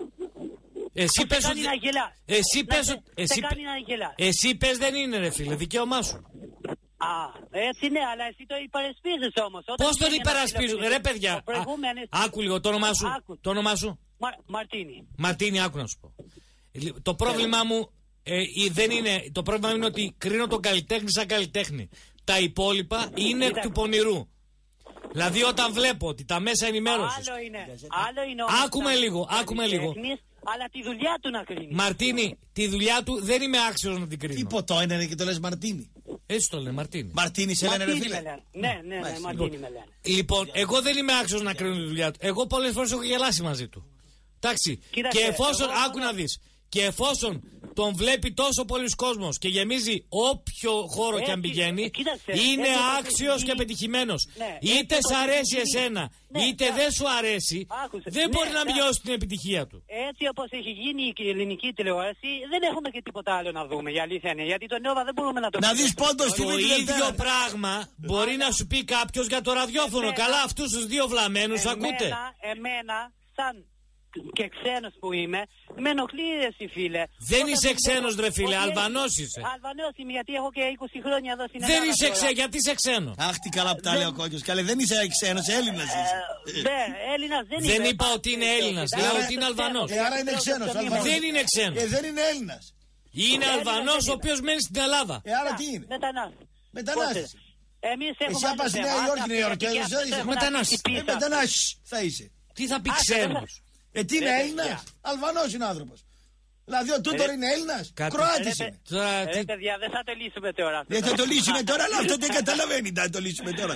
Εσύ πες ότι... Εσύ πες ότι... Εσύ... Εσύ πες δεν είναι ρε φίλε, δικαίωμά σου. Α, έτσι ναι, αλλά εσύ το υπερασπίζεσαι όμως. Πώς τον υπερασπίζουν, ρε παιδιά. Προηγούμενες... Άκου λίγο, το όνομά σου. Άκου. Το όνομά σου. Μα... Μαρτίνη. Μαρτίνη, άκου να σου πω. Το πρόβλημά μου ε, δεν είναι, το πρόβλημα είναι ότι κρίνω τον καλλιτέχνη σαν καλλιτέχνη. Τα υπόλοιπα είναι εκ του πονηρού. Δηλαδή όταν βλέπω ότι τα μέσα ενημέρωσης... Άλλο είναι, άλλο είναι άκουμε λίγο, άκουμε λίγο. Αλλά τη δουλειά του να κρίνει. Μαρτίνη, τη δουλειά του δεν είμαι άξιος να την κρίνω. Τι ποτό είναι και το λες Μαρτίνη. Έτσι το λένε, Μαρτίνη. Μαρτίνη σε λένε ρε φίλε. Ναι, ναι, ναι, ναι, Μαρτίνη με λένε. Λοιπόν, εγώ δεν είμαι άξιος να κρίνω τη δουλειά του. Εγώ πολλές φορές έχω γελάσει μαζί του. Εντάξει. Και εφόσον, άκου να δεις. Και εφόσον τον βλέπει τόσο πολλοί κόσμος και γεμίζει όποιο χώρο έτσι, και αν πηγαίνει, κοίταξε, είναι άξιος έχει... και πετυχημένος. Ναι, είτε σ' αρέσει έχει... εσένα, ναι, είτε ναι. δεν σου αρέσει, Άκουσε. δεν ναι, μπορεί να ναι. μειώσει την επιτυχία του. Έτσι όπως έχει γίνει η ελληνική τηλεόραση, δεν έχουμε και τίποτα άλλο να δούμε. Για αλήθεια είναι. Γιατί το Νόβα δεν μπορούμε να το Να δεις πόντος το ίδιο πράγμα μπορεί να σου πει κάποιος για το ραδιόφωνο. Καλά, αυτούς τους δύο βλαμμένους ακούτε. Εμένα, σαν και ξένος που είμαι, με ενοχλεί εσύ φίλε. Δεν Όταν είσαι ξένος ρε φίλε, Αλβανός είσαι. Αλβανός είμαι γιατί έχω και είκοσι χρόνια εδώ στην Ελλάδα. Δεν είσαι ξένος, γιατί είσαι ξένος. Αχ τι καλά που τα λέει ο Κόκκιος. Καλέ δεν είσαι ξένος, Έλληνας είσαι. Ναι, Έλληνας δεν είμαι. Δεν είπα ότι είναι Έλληνας, λέω ότι είναι Αλβανός. Ε, άρα είναι ξένος. Δεν είναι ξένος. Ε, δεν είναι Έλληνας. Είναι Αλβανός ο οποίος μένει στην Ελλάδα. Ε, άρα τι είναι. Μετανάστης. Μετανάστης. Εμείς έχουμε. Εσύ πας στη Νέα Υόρκη, Νέα Υόρκη. Μετανάστης. Μετανάστης θα είσαι. Τι θα πει ξένος. Ε, τι είναι Έλληνας, Αλβανός είναι άνθρωπος. Δηλαδή ο Τούτορ είναι Έλληνας, Κροάτης είναι. Ρε παιδιά, δεν θα το λύσουμε τώρα. Δεν θα το λύσουμε τώρα, αλλά αυτό δεν καταλαβαίνει να το λύσουμε τώρα.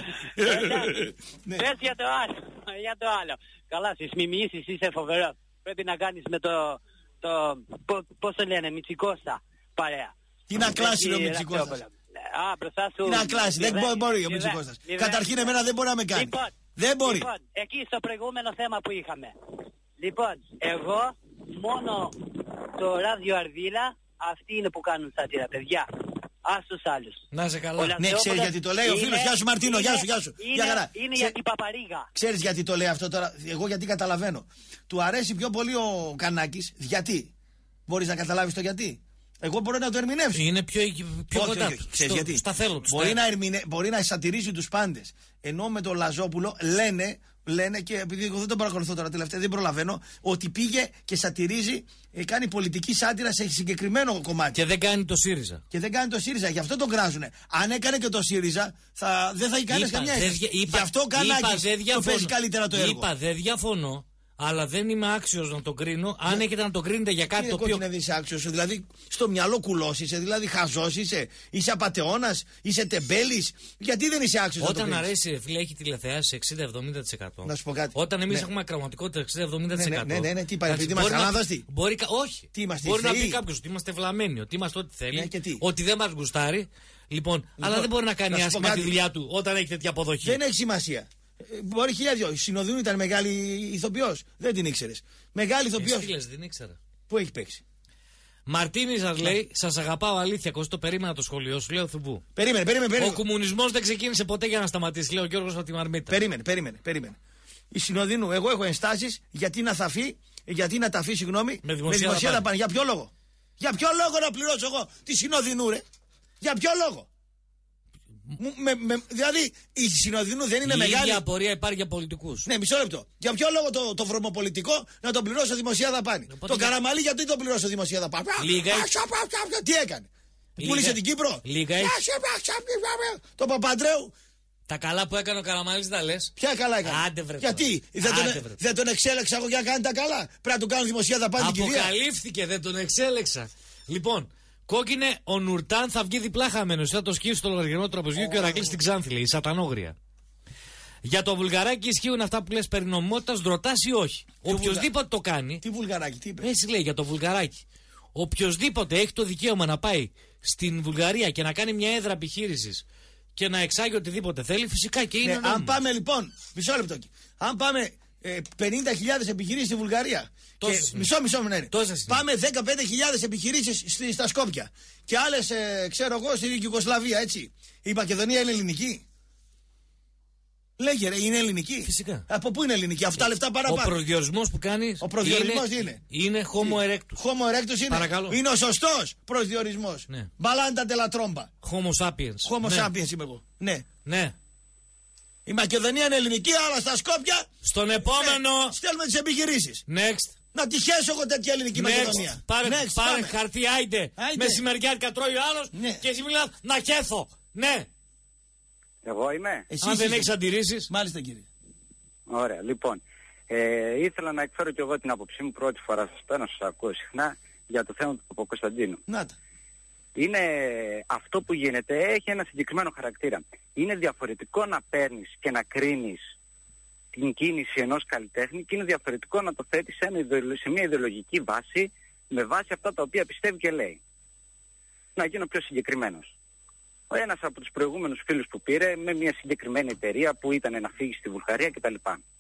Πες για το άλλο, για το άλλο. Καλά, στις μιμήσεις είσαι φοβερός. Πρέπει να κάνεις με το, πώς το λένε, Μητσικώστα, παρέα. Τι να κλάσει ο Μητσικώστας. Α, μπροστά σου. Τι να κλάσει, δεν μπορεί ο Μητσικώστας. Καταρχήν εμένα δεν μπορεί να με κάνει. Δεν μπορεί. Λοιπόν, εκεί στο προηγούμενο θέμα που είχαμε. Λοιπόν, εγώ μόνο το ράδιο Αρδίλα, αυτοί είναι που κάνουν σάτυρα, παιδιά. Ας τους άλλους. Να σε καλά. Ναι, ξέρεις γιατί το λέει ο φίλος. Γεια σου Μαρτίνο, γεια σου, γεια σου. Είναι, είναι για την παπαρίγα. Ξέρεις γιατί το λέει αυτό τώρα, εγώ γιατί καταλαβαίνω. Του αρέσει πιο πολύ ο Κανάκης, γιατί. Μπορείς να καταλάβεις το γιατί. Εγώ μπορώ να το ερμηνεύσω. Είναι πιο, πιο όχι, κοντά όχι, του. ξέρεις γιατί. Στα θέλω του. Μπορεί, να ερμηνε... μπορεί να σατυρίζει τους πάντες. Ενώ με τον Λαζόπουλο λένε, λένε και επειδή εγώ δεν τον παρακολουθώ τώρα τελευταία, δεν προλαβαίνω, ότι πήγε και σατυρίζει, ε, κάνει πολιτική σάτυρα σε συγκεκριμένο κομμάτι. Και δεν κάνει το ΣΥΡΙΖΑ. Και δεν κάνει το ΣΥΡΙΖΑ, γι' αυτό τον κράζουνε. Αν έκανε και το ΣΥΡΙΖΑ, θα... δεν θα είχε κανένα καμιά ένταση. Γι' αυτό Κανάκης το παίζει καλύτερα το έργο. Είπα, δεν διαφωνώ. Αλλά δεν είμαι άξιος να το κρίνω. Αν έχετε να το κρίνετε για κάτι το οποίο. Δεν είναι άξιος, δηλαδή στο μυαλό κουλός είσαι, δηλαδή χαζός είσαι, είσαι απατεώνας, είσαι τεμπέλης. Γιατί δεν είσαι άξιος να το κρίνεις? Όταν αρέσει, φίλε, έχει τηλεθεάσει εξήντα με εβδομήντα τοις εκατό. Να σου πω κάτι. Όταν εμείς ναι. έχουμε ακροματικότητα εξήντα με εβδομήντα τοις εκατό. Ναι, ναι, ναι, ναι, τι πάει, επειδή είμαστε ανάδαστοι. Μπορεί, όχι. Τι είμαστε, μπορεί να πει κάποιος ότι είμαστε βλαμμένοι, ότι είμαστε ό,τι θέλει, ναι, ότι δεν μας γουστάρει. Λοιπόν, λοιπόν, αλλά δεν μπορεί να κάνει άσχημα τη δουλειά του όταν έχει τέτοια αποδοχή. Δεν έχει σημασία. Μπορεί χιλιάδιο. Η Συνοδείου ήταν μεγάλη ηθοποιός. Δεν την ήξερες. Μεγάλη ηθοποιός. Εσύ λες, δεν ήξερα. Πού έχει παίξει? Μαρτίνης σας λέει, σας αγαπάω αλήθεια. Κosто το περίμενα το σχολείο σου, λέω Θουμπού. Περίμενε, περίμενε, περίμενε. Ο κομμουνισμός δεν ξεκίνησε ποτέ για να σταματήσει, λέει ο Γιώργος από τη Μαρμίτα. Περίμενε, περίμενε, περίμενε. Η Συνοδείου, εγώ έχω ενστάσεις γιατί να θαφεί, γιατί να ταφεί, συγγνώμη, με δημοσία δαπάνη. Για ποιο λόγο? Για ποιο λόγο να πληρώσω εγώ τη Συνοδείου, ρε? Για ποιο λόγο? Με, με, δηλαδή η Συνοδείου δεν είναι η μεγάλη. Η ίδια απορία υπάρχει για πολιτικούς. Ναι, μισό λεπτό. Για ποιο λόγο το, το βρωμοπολιτικό να τον πληρώσω δημοσία δαπάνη? Οπότε το για... Καραμαλή γιατί τον πληρώσω δημοσία δαπάνη? Λίγα. Τι έκανε? Λίγα. Πούλησε την Κύπρο? Λίγα. Το Παπαντρέου. Τα καλά που έκανε ο Καραμαλής τα λες? Ποια καλά έκανε? Άντε βρε. Γιατί δεν τον, βρε. δεν τον εξέλεξα εγώ για να κάνει τα καλά? Πρέπει να του κάνω δημοσία δαπάνη την κυρία. Αποκαλύφθηκε, δεν τον εξέλεξα. Λοιπόν. Κόκκινε, ο Νουρτάν θα βγει διπλά χαμένος. Θα το σκίσει στο λογαριασμό του τραπεζιού oh. και ο Ρακλής στην Ξάνθη, λέει. Η σατανόγρια. Για το Βουλγαράκι ισχύουν αυτά που λες περί νομιμότητας, ρωτάς ή όχι. Οποιοςδήποτε βουλγα... το κάνει. Τι Βουλγαράκι, τι είπε? Έτσι λέει για το Βουλγαράκι. Οποιοςδήποτε έχει το δικαίωμα να πάει στην Βουλγαρία και να κάνει μια έδρα επιχείρησης και να εξάγει οτιδήποτε θέλει, φυσικά και είναι. Ναι, αν πάμε λοιπόν, μισό λεπτό εκεί. Αν πάμε ε, πενήντα χιλιάδες επιχειρήσεις στη Βουλγαρία. Και, μισό, μισό, ναι. Πάμε δεκαπέντε χιλιάδες επιχειρήσεις στη, στα Σκόπια. Και άλλες, ε, ξέρω εγώ, στη Ιουγκοσλαβία, έτσι. Η Μακεδονία είναι ελληνική? Λέγε, ρε, είναι ελληνική. Φυσικά. Από πού είναι ελληνική? Αυτά λεφτά παραπάνω. Ο προσδιορισμός που κάνεις. Ο προσδιορισμός είναι, είναι. Είναι homo erectus. Homo erectus είναι. Παρακαλώ. Είναι ο σωστός προσδιορισμός. Ναι. Μπαλάντα τελατρόμπα. Homo sapiens. Homo ναι. sapiens είμαι εγώ. Ναι. Ναι. Η Μακεδονία είναι ελληνική, αλλά στα Σκόπια. Στον επόμενο. Ναι, στέλνουμε τις επιχειρήσεις. Next. Να τυχαίσω εγώ τέτοια ελληνική Next. Μακεδονία. Πάρε, Next, πάρε πάμε. χαρτί, άιντε. Μεσημεριάτικα τρώει ο άλλος ναι. και εσύ μιλάς να καίθω. Ναι. Εγώ είμαι. Εσύ Αν δεν έχεις αντιρρήσεις. Μάλιστα κύριε. Ωραία, λοιπόν. Ε, ήθελα να εκφέρω και εγώ την άποψή μου, πρώτη φορά σας παίρνω, σας ακούω συχνά, για το θέμα του Παπακοσταντίνου. Να τα. Είναι αυτό που γίνεται, έχει ένα συγκεκριμένο χαρακτήρα. Είναι διαφορετικό να παίρνεις και να κρίνεις την κίνηση ενός καλλιτέχνη και είναι διαφορετικό να το θέτεις σε, σε μια ιδεολογική βάση με βάση αυτά τα οποία πιστεύει και λέει. Να γίνω πιο συγκεκριμένος. Ο ένας από τους προηγούμενους φίλους που πήρε με μια συγκεκριμένη εταιρεία που ήταν να φύγει στη Βουλγαρία κτλ.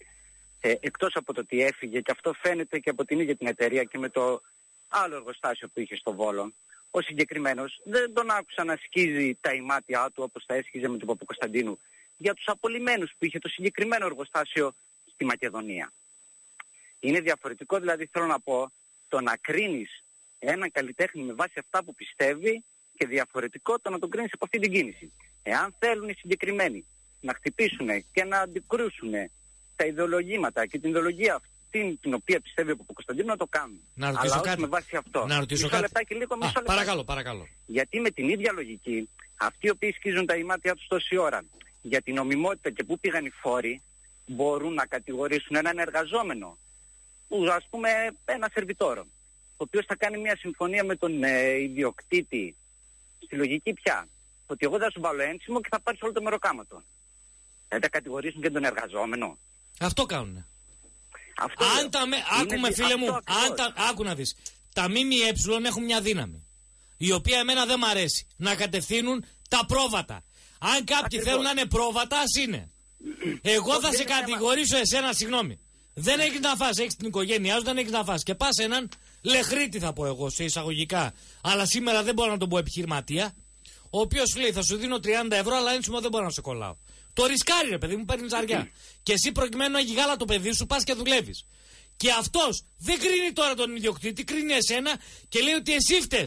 Ε, εκτός από το ότι έφυγε, και αυτό φαίνεται και από την ίδια την εταιρεία και με το άλλο εργοστάσιο που είχε στο Βόλο, ο συγκεκριμένος δεν τον άκουσα να σκίζει τα ημάτια του όπως τα έσχιζε με τον Παπακοσταντίνου για τους απολυμμένους που είχε το συγκεκριμένο εργοστάσιο στη Μακεδονία. Είναι διαφορετικό, δηλαδή θέλω να πω, το να κρίνεις έναν καλλιτέχνη με βάση αυτά που πιστεύει και διαφορετικό το να τον κρίνεις από αυτή την κίνηση. Εάν θέλουν οι συγκεκριμένοι να χτυπήσουν και να αντικρούσουν τα ιδεολογήματα και την ιδεολογία αυτή την οποία πιστεύει ο Παπακοσταντίνου, να το κάνουν. Να ρωτήσω αλλά κάτι. με βάση αυτό. Να ρωτήσω μισό κάτι. λεπτάκι, λίγο, μισό Α, λεπτάκι. παρακαλώ, παρακαλώ. Γιατί με την ίδια λογική, αυτοί οι οποίοι σκίζουν τα ημάτια τους τόση ώρα για την νομιμότητα και πού πήγαν οι φόροι, μπορούν να κατηγορήσουν έναν εργαζόμενο, που ας πούμε ένα σερβιτόρο, ο οποίος θα κάνει μια συμφωνία με τον ε, ιδιοκτήτη, στη λογική πια, ότι εγώ θα σου βάλω ένσημο και θα πάρεις όλο το μεροκάματο. Δεν θα κατηγορήσουν και τον εργαζόμενο. Αυτό κάνουνε. Αυτό αν τα με... Άκουμε είναι... φίλε αυτό μου, αν τα... άκου να δεις. Τα ΜΜΕ έχουν μια δύναμη, η οποία εμένα δεν μ' αρέσει, να κατευθύνουν τα πρόβατα. Αν κάποιοι ακριβώς θέλουν να είναι πρόβατα, ας είναι. Εγώ θα σε κατηγορήσω εσένα, συγγνώμη. Δεν έχεις να φας, έχεις την οικογένειά σου, δεν έχεις να φας. Και πας έναν λεχρίτη, θα πω εγώ, σε εισαγωγικά. Αλλά σήμερα δεν μπορώ να τον πω επιχειρηματία. Ο οποίος σου λέει θα σου δίνω τριάντα ευρώ, αλλά ένσημο δεν μπορώ να σε κολλάω. Το ρισκάρει, ρε παιδί μου, παίρνει ζαριά. Και εσύ προκειμένου να έχει γάλα το παιδί σου, πας και δουλεύεις. Και αυτός δεν κρίνει τώρα τον ιδιοκτήτη, κρίνει εσένα και λέει ότι εσύ φταίς.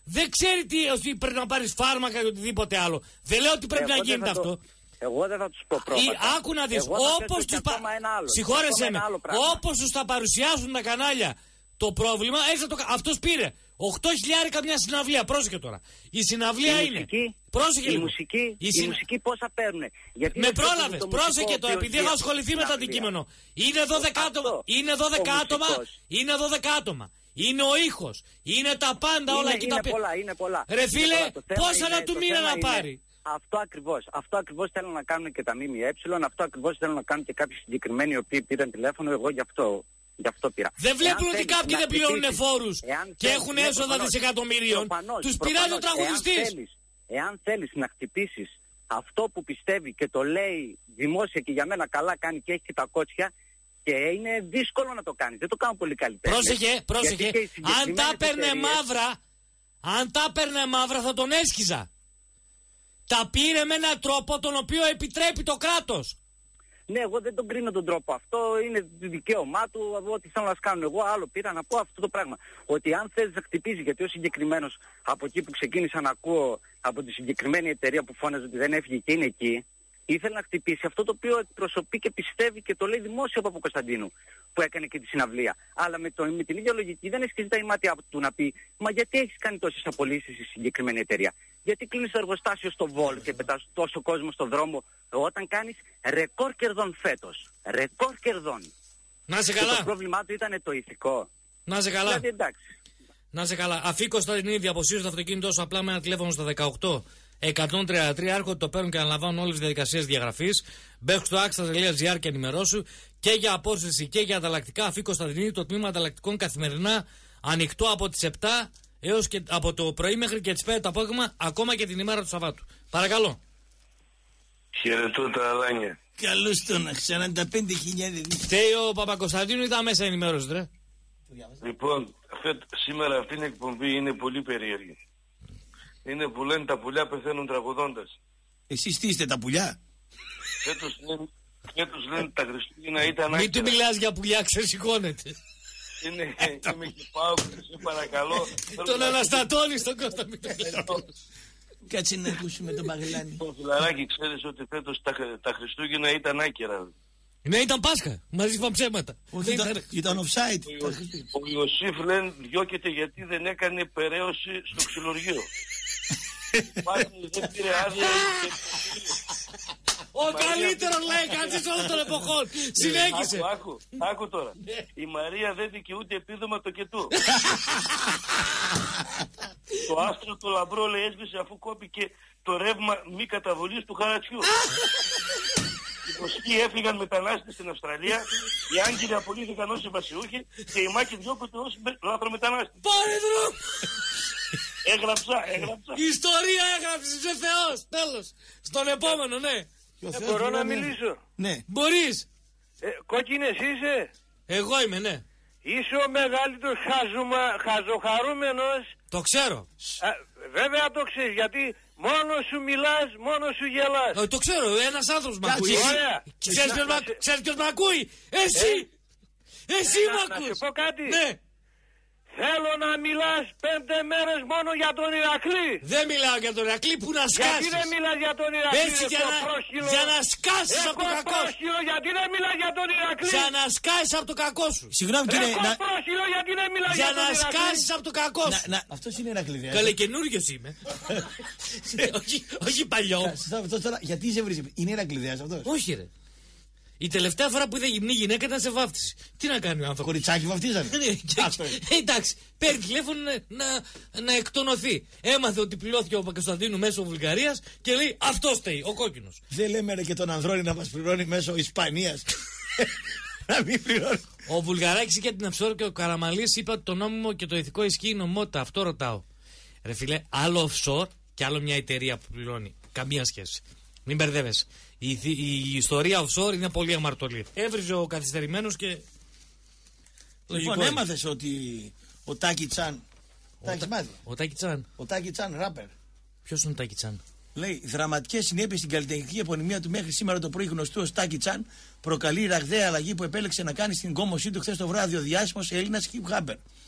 δεν ξέρει τι, ότι πρέπει να πάρεις φάρμακα ή οτιδήποτε άλλο. Δεν λέω ότι πρέπει Εγώ να γίνεται το... αυτό. Εγώ δεν θα τους πω πρόβατα. Ή, άκου να δεις, όπως τους πα... Συγχώρεσέ με, όπως τους θα παρουσιάσουν τα κανάλια το πρόβλημα, έτσι το... αυτός πήρε οκτώ χιλιάρικα μια συναυλία. Πρόσεχε τώρα. Η συναυλία η είναι. Μουσική, πρόσεχε η λίγο. μουσική, η, η συν... μουσική πόσα παίρνουν. Γιατί με πρόλαβες. Το πρόσεχε το, επειδή έχω ασχοληθεί με το αντικείμενο. Είναι δώδεκα άτομα. Είναι δώδεκα άτομα. Είναι δώδεκα άτομα. Είναι ο ήχος. Είναι τα πάντα είναι, όλα εκεί είναι τα πολλά, είναι πολλά. Ρε φίλε, πόσα να του μήνα να είναι... πάρει. Αυτό ακριβώς. Αυτό ακριβώς θέλουν να κάνουν και τα ΜΜΕ. Αυτό ακριβώς θέλουν να κάνουν και κάποιοι συγκεκριμένοι οι οποίοι πήραν τηλέφωνο. Εγώ γι' αυτό. Γι' αυτό πήρα. Δεν βλέπουν ότι κάποιοι δεν πληρώνουν φόρους και έχουν έσοδα δισεκατομμυρίων. Τους πειράζει ο τραγουδιστής. Εάν θέλεις να χτυπήσεις αυτό που πιστεύει και το λέει δημόσια και για μένα καλά κάνει και έχει και τα κότσια, και είναι δύσκολο να το κάνεις. Δεν το κάνουν πολύ καλύτερα. Πρόσεχε, πρόσεχε. Αν τα έπαιρνε μαύρα, αν τα έπαιρνε μαύρα θα τον έσχιζα. Τα πήρε με έναν τρόπο τον οποίο επιτρέπει το κράτος. Ναι, εγώ δεν τον κρίνω τον τρόπο. Αυτό είναι δικαίωμά του. Ό,τι θέλω να σκάνω. Εγώ άλλο πήρα να πω αυτό το πράγμα. Ότι αν θες να χτυπήσει, γιατί ο συγκεκριμένος από εκεί που ξεκίνησα να ακούω από τη συγκεκριμένη εταιρεία που φώναζε ότι δεν έφυγε και είναι εκεί, ήθελε να χτυπήσει αυτό το οποίο εκπροσωπεί και πιστεύει και το λέει δημόσιο από Κωνσταντίνου που έκανε και τη συναυλία. Αλλά με, το, με την ίδια λογική δεν έχει τα μάτια του να πει «Μα γιατί έχεις κάνει τόσες απολύσεις η συγκεκριμένη εταιρεία? Γιατί κλείνεις το εργοστάσιο στο Βόλ και πετάς τόσο κόσμο στον δρόμο όταν κάνεις ρεκόρ κερδών φέτος? Ρεκόρ κερδών». Να σε καλά. Και το πρόβλημά του ήταν το ηθικό. Να σε καλά. Δηλαδή εντάξει. Να σε καλά. Αφή Κωνσταντινίδη αποσύρει το αυτοκίνητο σου απλά με ένα τηλέφωνο στα δεκαοκτώ εκατόν τριάντα τρία, έρχονται, το παίρνουν και αναλαμβάνουν όλες τις διαδικασίες διαγραφής. Μπες στο άξτα τελεία τζι άρ και ενημερώσου και για απόσυρση και για ανταλλακτικά. Αφή Κωνσταντινίδη, το τμήμα ανταλλακτικών καθημερινά ανοιχτό από τις επτά έως και από το πρωί μέχρι και τις πέντε το απόγευμα, ακόμα και την ημέρα του Σαββάτου. Παρακαλώ. Χαιρετώ τα αλάνια. Καλώς τον, σαράντα πέντε χιλιάδες. Φταίει ο Παπακοσταντίνου ή τα μέσα ενημέρωση, ρε? Λοιπόν, φέτ, σήμερα αυτή η εκπομπή είναι πολύ περίεργη. Είναι που λένε τα πουλιά πεθαίνουν τραγουδώντας. Εσείς τι είστε, τα πουλιά? Φέτος λένε, φέτος λένε τα Χριστούγεννα ήταν άκυρα. Μην του μιλάς για πουλιά, ξεσηκώνεται. Είναι, είμαι και πάω, σε παρακαλώ. Τον αναστατώνεις τον Κώστα, μην το Κάτσε να ακούσουμε τον Μαγελάνη. Το φιλαράκι, ξέρεις ότι φέτος τα, τα Χριστούγεννα ήταν άκυρα. Ναι, ήταν Πάσχα. Μαζί είπαν ψέματα. Όχι, ήταν, ήταν, ήταν offside. Ο, ο Ιωσήφ λένε διώκεται γιατί δεν έκανε περαίωση στο ξυλουργείο. Πάλι δεν πήρε άδεια. Ο καλύτερος λέκαντης όλων των εποχών. Συνέχισε. Άκου, άκου, άκου τώρα. Η Μαρία δεν δικαιούται επίδομα το κετού. Το άστρο το λαμπρό λέει έσβησε αφού κόπηκε το ρεύμα μη καταβολής του χαρατσιού. Οι Βοσκοί έφυγαν μετανάστες στην Αυστραλία, οι Άγγελοι απολύθηκαν ως συμβασιούχοι και οι Μάκοι διώκονται ως λαθρομετανάστες. Πάρε δρόμο! Έγραψα, έγραψα. Ιστορία έγραψες, είσαι Θεός, τέλος. Στον επόμενο, ναι. Ε, μπορώ να μιλήσω? Ναι. Μπορείς. Ε, κόκκινες είσαι? Εγώ είμαι, ναι. Είσαι ο μεγαλύτερος χαζουμα, χαζοχαρούμενος. Το ξέρω. Α, βέβαια το ξέρεις, γιατί μόνο σου μιλάς, μόνο σου γελάς. Ε, το ξέρω, ένας άνθρωπος με ακούει. Ωραία. Ξέρεις ποιος με ακούει? Εσύ. Ε? Εσύ ε, με ακούς. ακούς. Να σου πω κάτι. Ναι. Θέλω να μιλάς πέντε μέρες μόνο για τον Ηρακλή. Δεν μιλάω για τον Ηρακλή, που να σκάσεις. Γιατί δεν μιλάς για τον Ηρακλή? Έτσι για να, για να σκάσεις από το κακό σου. Γιατί δεν μιλάς για τον Ηρακλή? Για να σκάσεις από το κακό σου. Συγγνώμη κύριε. Έχω πρόχειρο γιατί δεν μιλάς για, για τον Ηρακλή. Για να σκάσεις από το κακό σου. Να, να, αυτός είναι Ηρακλήδης. Καλέ, καινούριος είμαι. όχι, όχι παλιό. Τώρα, γιατί σε βρίζει, είναι Ηρακλήδης αυτός? Όχι ρε. Η τελευταία φορά που είδα γυμνή γυναίκα ήταν σε βάφτιση. Τι να κάνει ο άνθρωπος? Κοριτσάκι βαφτίζανε. Εντάξει, παίρνει τηλέφωνο να, να, να εκτονωθεί. Έμαθε ότι πληρώθηκε ο Παπακοσταντίνου μέσω Βουλγαρίας και λέει αυτό στέει, ο κόκκινος. Δεν λέμε ρε και τον Ανδρώνη να μας πληρώνει μέσω Ισπανίας. Να μην πληρώνει. Ο Βουλγαράκης είχε την αψόρο και ο Καραμαλής είπε ότι το νόμιμο και το ηθικό ισχύει η νομότητα. Αυτό ρωτάω. Ρε φίλε, άλλο offshore και άλλο μια εταιρεία που πληρώνει. Καμία σχέση. Μην μπερδεύεσαι. Η, η, η ιστορία offshore είναι πολύ αμαρτωλή. Έβριζε ο καθυστερημένος και. Λοιπόν, έμαθες ότι ο Τάκη Τσάν. Ο, τα... μάθει. ο Τάκη Τσάν. Ο Τάκη Τσάν, ράπερ. Ποιος είναι ο Τάκη Τσάν? Λέει, δραματικές συνέπειες στην καλλιτεχνική επωνυμία του μέχρι σήμερα το πρωί γνωστού ως Τάκη Τσάν προκαλεί ραγδαία αλλαγή που επέλεξε να κάνει στην κόμωσή του χθες το βράδυ ο διάσημος Έλληνας hip hopper.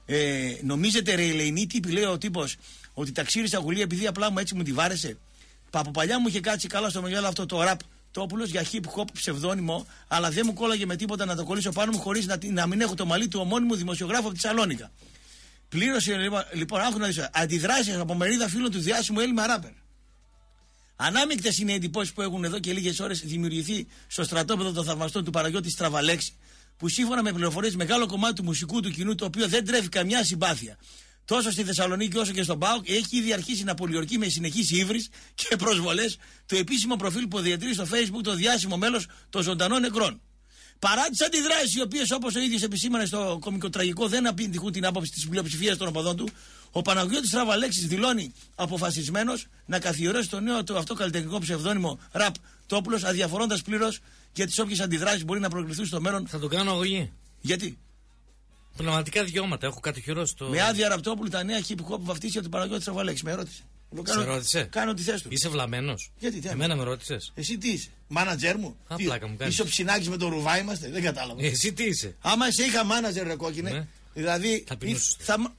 Ε, νομίζετε, ρε Ελεηνή, τι λέει ο τύπος, ότι τα ξύρισα γουλή επειδή απλά μου έτσι μου τη βάρεσε. Από παλιά μου είχε κάτσει καλά στο μεγάλο αυτό το ραπ Τόπουλος για hip hop ψευδόνυμο, αλλά δεν μου κόλλαγε με τίποτα να το κολλήσω πάνω μου χωρίς να, να μην έχω το μαλλί του ομώνυμου δημοσιογράφου από τη Σαλόνικα. Πλήρωσε λοιπόν, άκου να δεις, αντιδράσεις από μερίδα φίλων του διάσημου Έλληνα ράπερ. Ανάμεικτες είναι οι εντυπώσεις που έχουν εδώ και λίγες ώρες δημιουργηθεί στο στρατόπεδο των θαυμαστών του Παναγιώτη Στραβαλέξη, που σύμφωνα με πληροφορίες μεγάλο κομμάτι του μουσικού του κοινού, το οποίο δεν τρέφει καμιά συμπάθεια τόσο στη Θεσσαλονίκη όσο και στον ΠΑΟΚ, έχει ήδη αρχίσει να πολιορκεί με συνεχείς ύβρις και προσβολές το επίσημο προφίλ που διατηρεί στο Facebook το διάσημο μέλος των ζωντανών νεκρών. Παρά τις αντιδράσεις, οι οποίες όπως ο ίδιος επισήμανε στο κομικοτραγικό δεν απηντυχούν την άποψη της πλειοψηφίας των οπαδών του, ο Παναγιώτης Στραβαλέξης δηλώνει αποφασισμένος να καθιερώσει το νέο του αυτό καλλιτεχνικό ψευδόνυμο ραπ Τόπουλος, αδιαφορώντας πλήρως για τις όποιες αντιδράσεις μπορεί να προκληθούν στο μέλλον. Θα τον κάνω αγωγή. Γιατί? Πνευματικά δικαιώματα, έχω κατοχυρώσει το. Με άδεια Ραπτόπουλου τα νέα hip hop βαφτίσια του Παναγιώτη Στραβαλέξη. Με ρώτησε. Σε ρώτησε. Κάνω τη θέση του. Είσαι βλαμμένος? Γιατί τι? Εμένα με ρώτησες. Εσύ τι είσαι? Μάνατζερ μου? Απλά μου κάνεις. Είσαι ο Ψινάκης με τον Ρουβά είμαστε? Δεν κατάλαβα. Εσύ τι είσαι? Άμα σε είχα μάνατζερ, ρε κόκκινε. Ναι. Δηλαδή. Θα πεινούσες. Θα...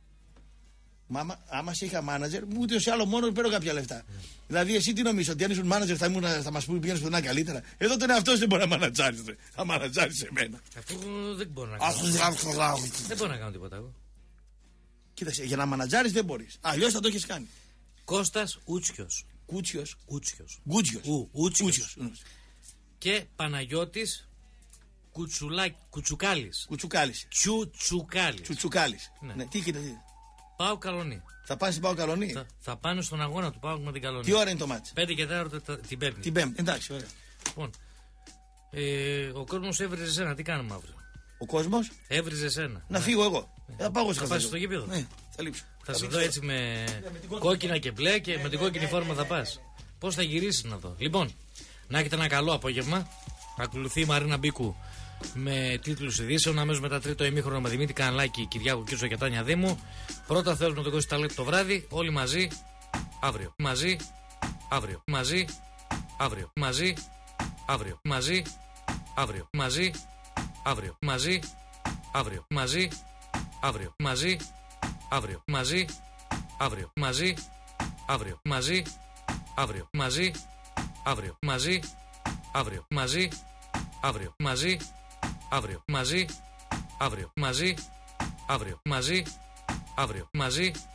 Μα, άμα σε είχα μάνατζερ, ούτε σε άλλο μόνο παίρνω κάποια λεφτά. Mm. Δηλαδή, εσύ τι νομίζεις, ότι αν ήσουν μάνατζερ θα, θα μας πει πήγαινε πουθενά καλύτερα? Εδώ τον εαυτό δεν μπορεί να μάνατζάρεις. Θα μάνατζάρεις εμένα. Αυτό δεν μπορώ να κάνω. Δεν μπορώ να κάνω τίποτα εγώ. Κοίταξε, για να μάνατζάρεις δεν μπορείς. Αλλιώς θα το έχεις κάνει. Κώστας Ούτσιος. Κούτσιος. Ούτσιος. Γκούτσιος. Ου, Ούτσιος. Και Παναγιώτης Κουτσουλά... Κουτσουκάλης. Κουτσουκάλης. Τσουτσουκάλης. Τσουτσουκάλης. Ναι. ναι, τι γίνεται. Πάω Καλονή. Θα πας στην Πάω Καλονή. Θα, θα πάνε στον αγώνα του Πάω με την Καλονή. Τι ώρα είναι το μάτς? πέντε και τέταρτο την Πέμπτη. Την Πέμπτη, εντάξει, ωραία. Λοιπόν, ε, ο κόσμος έβριζε σένα, τι κάνουμε αύριο? Ο κόσμος έβριζε σένα. Να ναι. φύγω εγώ. Ναι. Θα πάω θα πας στο γήπεδο. Ναι, θα λείψω. Θα, θα σε δω έτσι με, με κόκκινα και μπλε και με την κόκκινη φόρμα θα πας. Πώς θα γυρίσεις να δω? Λοιπόν, να έχετε ένα καλό απόγευμα. Ακολουθεί η Μαρίνα Μπίκου με τίτλους ειδήσεων. Αμέσως μετά τρίτο ημίχρονο με Δημήτρη Κανλάκη, Κυριάκο Κύρσο και Τάνια Δήμου. Πρώτα θέλουμε τον Κώστα Ταλέπ το βράδυ. Όλοι μαζί αύριο. Μαζί αύριο. Μαζί αύριο. Μαζί αύριο. Μαζί αύριο. Μαζί αύριο. Μαζί αύριο. Μαζί αύριο. Μαζί αύριο. Μαζί αύριο. Μαζί αύριο. Μαζί αύριο. Μαζί αύριο. Μαζί αύριο. Μαζί αύριο. Μαζί αύριο. Μαζί αύριο. Μαζί αύριο. Μαζί αύριο. Μαζί